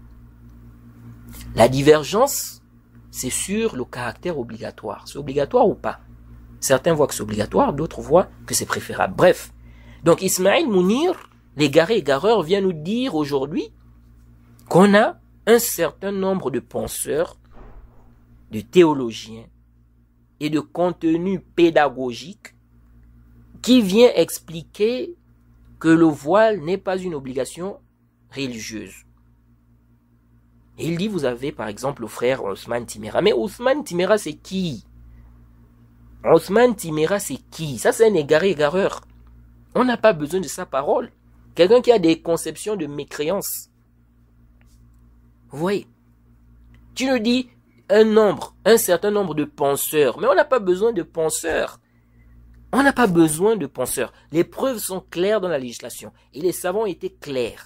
La divergence, c'est sur le caractère obligatoire. C'est obligatoire ou pas? Certains voient que c'est obligatoire, d'autres voient que c'est préférable. Bref. Donc Ismaël Mounir, l'égaré égareur, vient nous dire aujourd'hui qu'on a un certain nombre de penseurs, de théologiens et de contenus pédagogiques qui vient expliquer que le voile n'est pas une obligation religieuse. Et il dit, vous avez par exemple le frère Ousmane Timéra. Mais Ousmane Timéra, c'est qui? Ousmane Timéra, c'est qui? Ça, c'est un égaré égareur. On n'a pas besoin de sa parole. Quelqu'un qui a des conceptions de mécréance. Vous voyez? Tu nous dis un certain nombre de penseurs. Mais on n'a pas besoin de penseurs. On n'a pas besoin de penseurs. Les preuves sont claires dans la législation. Et les savants étaient clairs.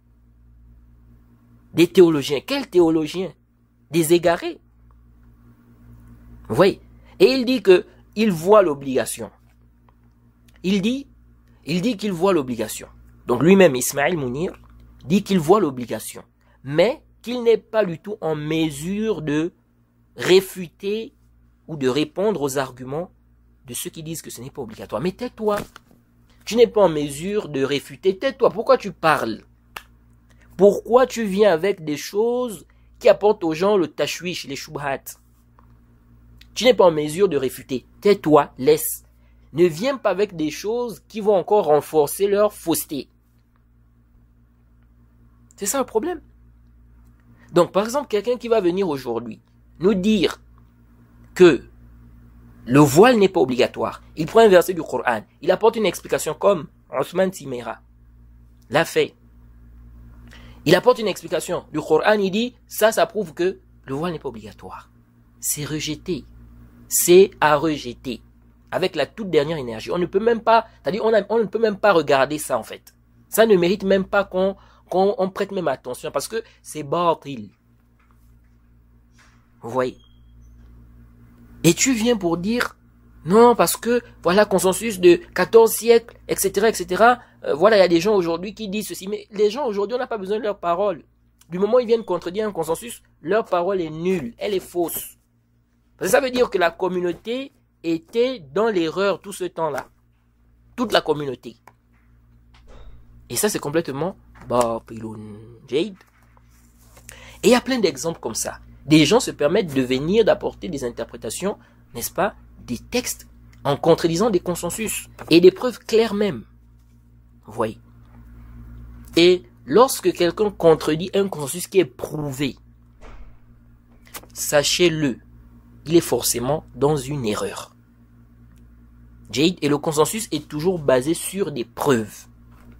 Des théologiens. Quels théologiens? Des égarés. Vous voyez? Et il dit que il voit l'obligation. Il dit qu'il voit l'obligation. Donc lui-même, Ismaël Mounir, dit qu'il voit l'obligation. Mais qu'il n'est pas du tout en mesure de réfuter ou de répondre aux arguments de ceux qui disent que ce n'est pas obligatoire. Mais tais-toi. Tu n'es pas en mesure de réfuter. Tais-toi. Pourquoi tu parles? Pourquoi tu viens avec des choses qui apportent aux gens le tashwish, les shubhat? Tu n'es pas en mesure de réfuter. Tais-toi, laisse. Ne viens pas avec des choses qui vont encore renforcer leur fausseté. C'est ça le problème. Donc, par exemple, quelqu'un qui va venir aujourd'hui nous dire que le voile n'est pas obligatoire. Il prend un verset du Coran. Il apporte une explication comme Ousmane Timéra l'a fait. Il apporte une explication du Coran. Il dit, ça prouve que le voile n'est pas obligatoire. C'est rejeté. C'est à rejeter. Avec la toute dernière énergie. On ne peut même pas, c'est-à-dire on ne peut même pas regarder ça en fait. Ça ne mérite même pas qu'on prête même attention parce que c'est batil. Vous voyez? Et tu viens pour dire, non, parce que, voilà, consensus de 14 siècles, etc., etc. Voilà, il y a des gens aujourd'hui qui disent ceci. Mais les gens aujourd'hui, on n'a pas besoin de leur parole. Du moment où ils viennent contredire un consensus, leur parole est nulle. Elle est fausse. Parce que ça veut dire que la communauté était dans l'erreur tout ce temps-là. Toute la communauté. Et ça, c'est complètement Jade. Et il y a plein d'exemples comme ça. Des gens se permettent de venir, d'apporter des interprétations, n'est-ce pas, des textes en contredisant des consensus et des preuves claires même. Vous voyez. Et lorsque quelqu'un contredit un consensus qui est prouvé, sachez-le, il est forcément dans une erreur. Jade, et le consensus est toujours basé sur des preuves.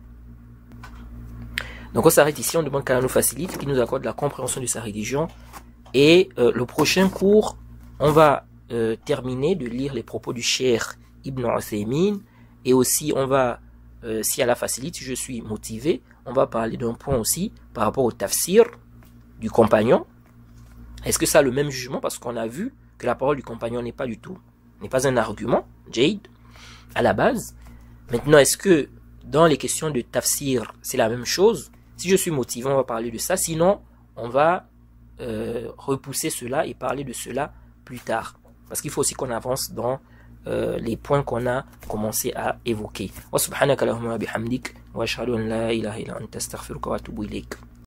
Donc on s'arrête ici, on demande qu'Allah nous facilite, qu'il nous accorde la compréhension de sa religion. Et le prochain cours, on va terminer de lire les propos du Cheikh Ibn Uthaymin. Et aussi, on va, si Allah facilite, si je suis motivé, on va parler d'un point aussi par rapport au tafsir du compagnon. Est-ce que ça a le même jugement? Parce qu'on a vu que la parole du compagnon n'est pas un argument, Jade, à la base. Maintenant, est-ce que dans les questions de tafsir, c'est la même chose? Si je suis motivé, on va parler de ça. Sinon, on va repousser cela et parler de cela plus tard. Parce qu'il faut aussi qu'on avance dans les points qu'on a commencé à évoquer. Wa subhanaka Allahumma bihamdik wa ashhadu an la ilaha illa anta astaghfiruka wa atubu ilayk.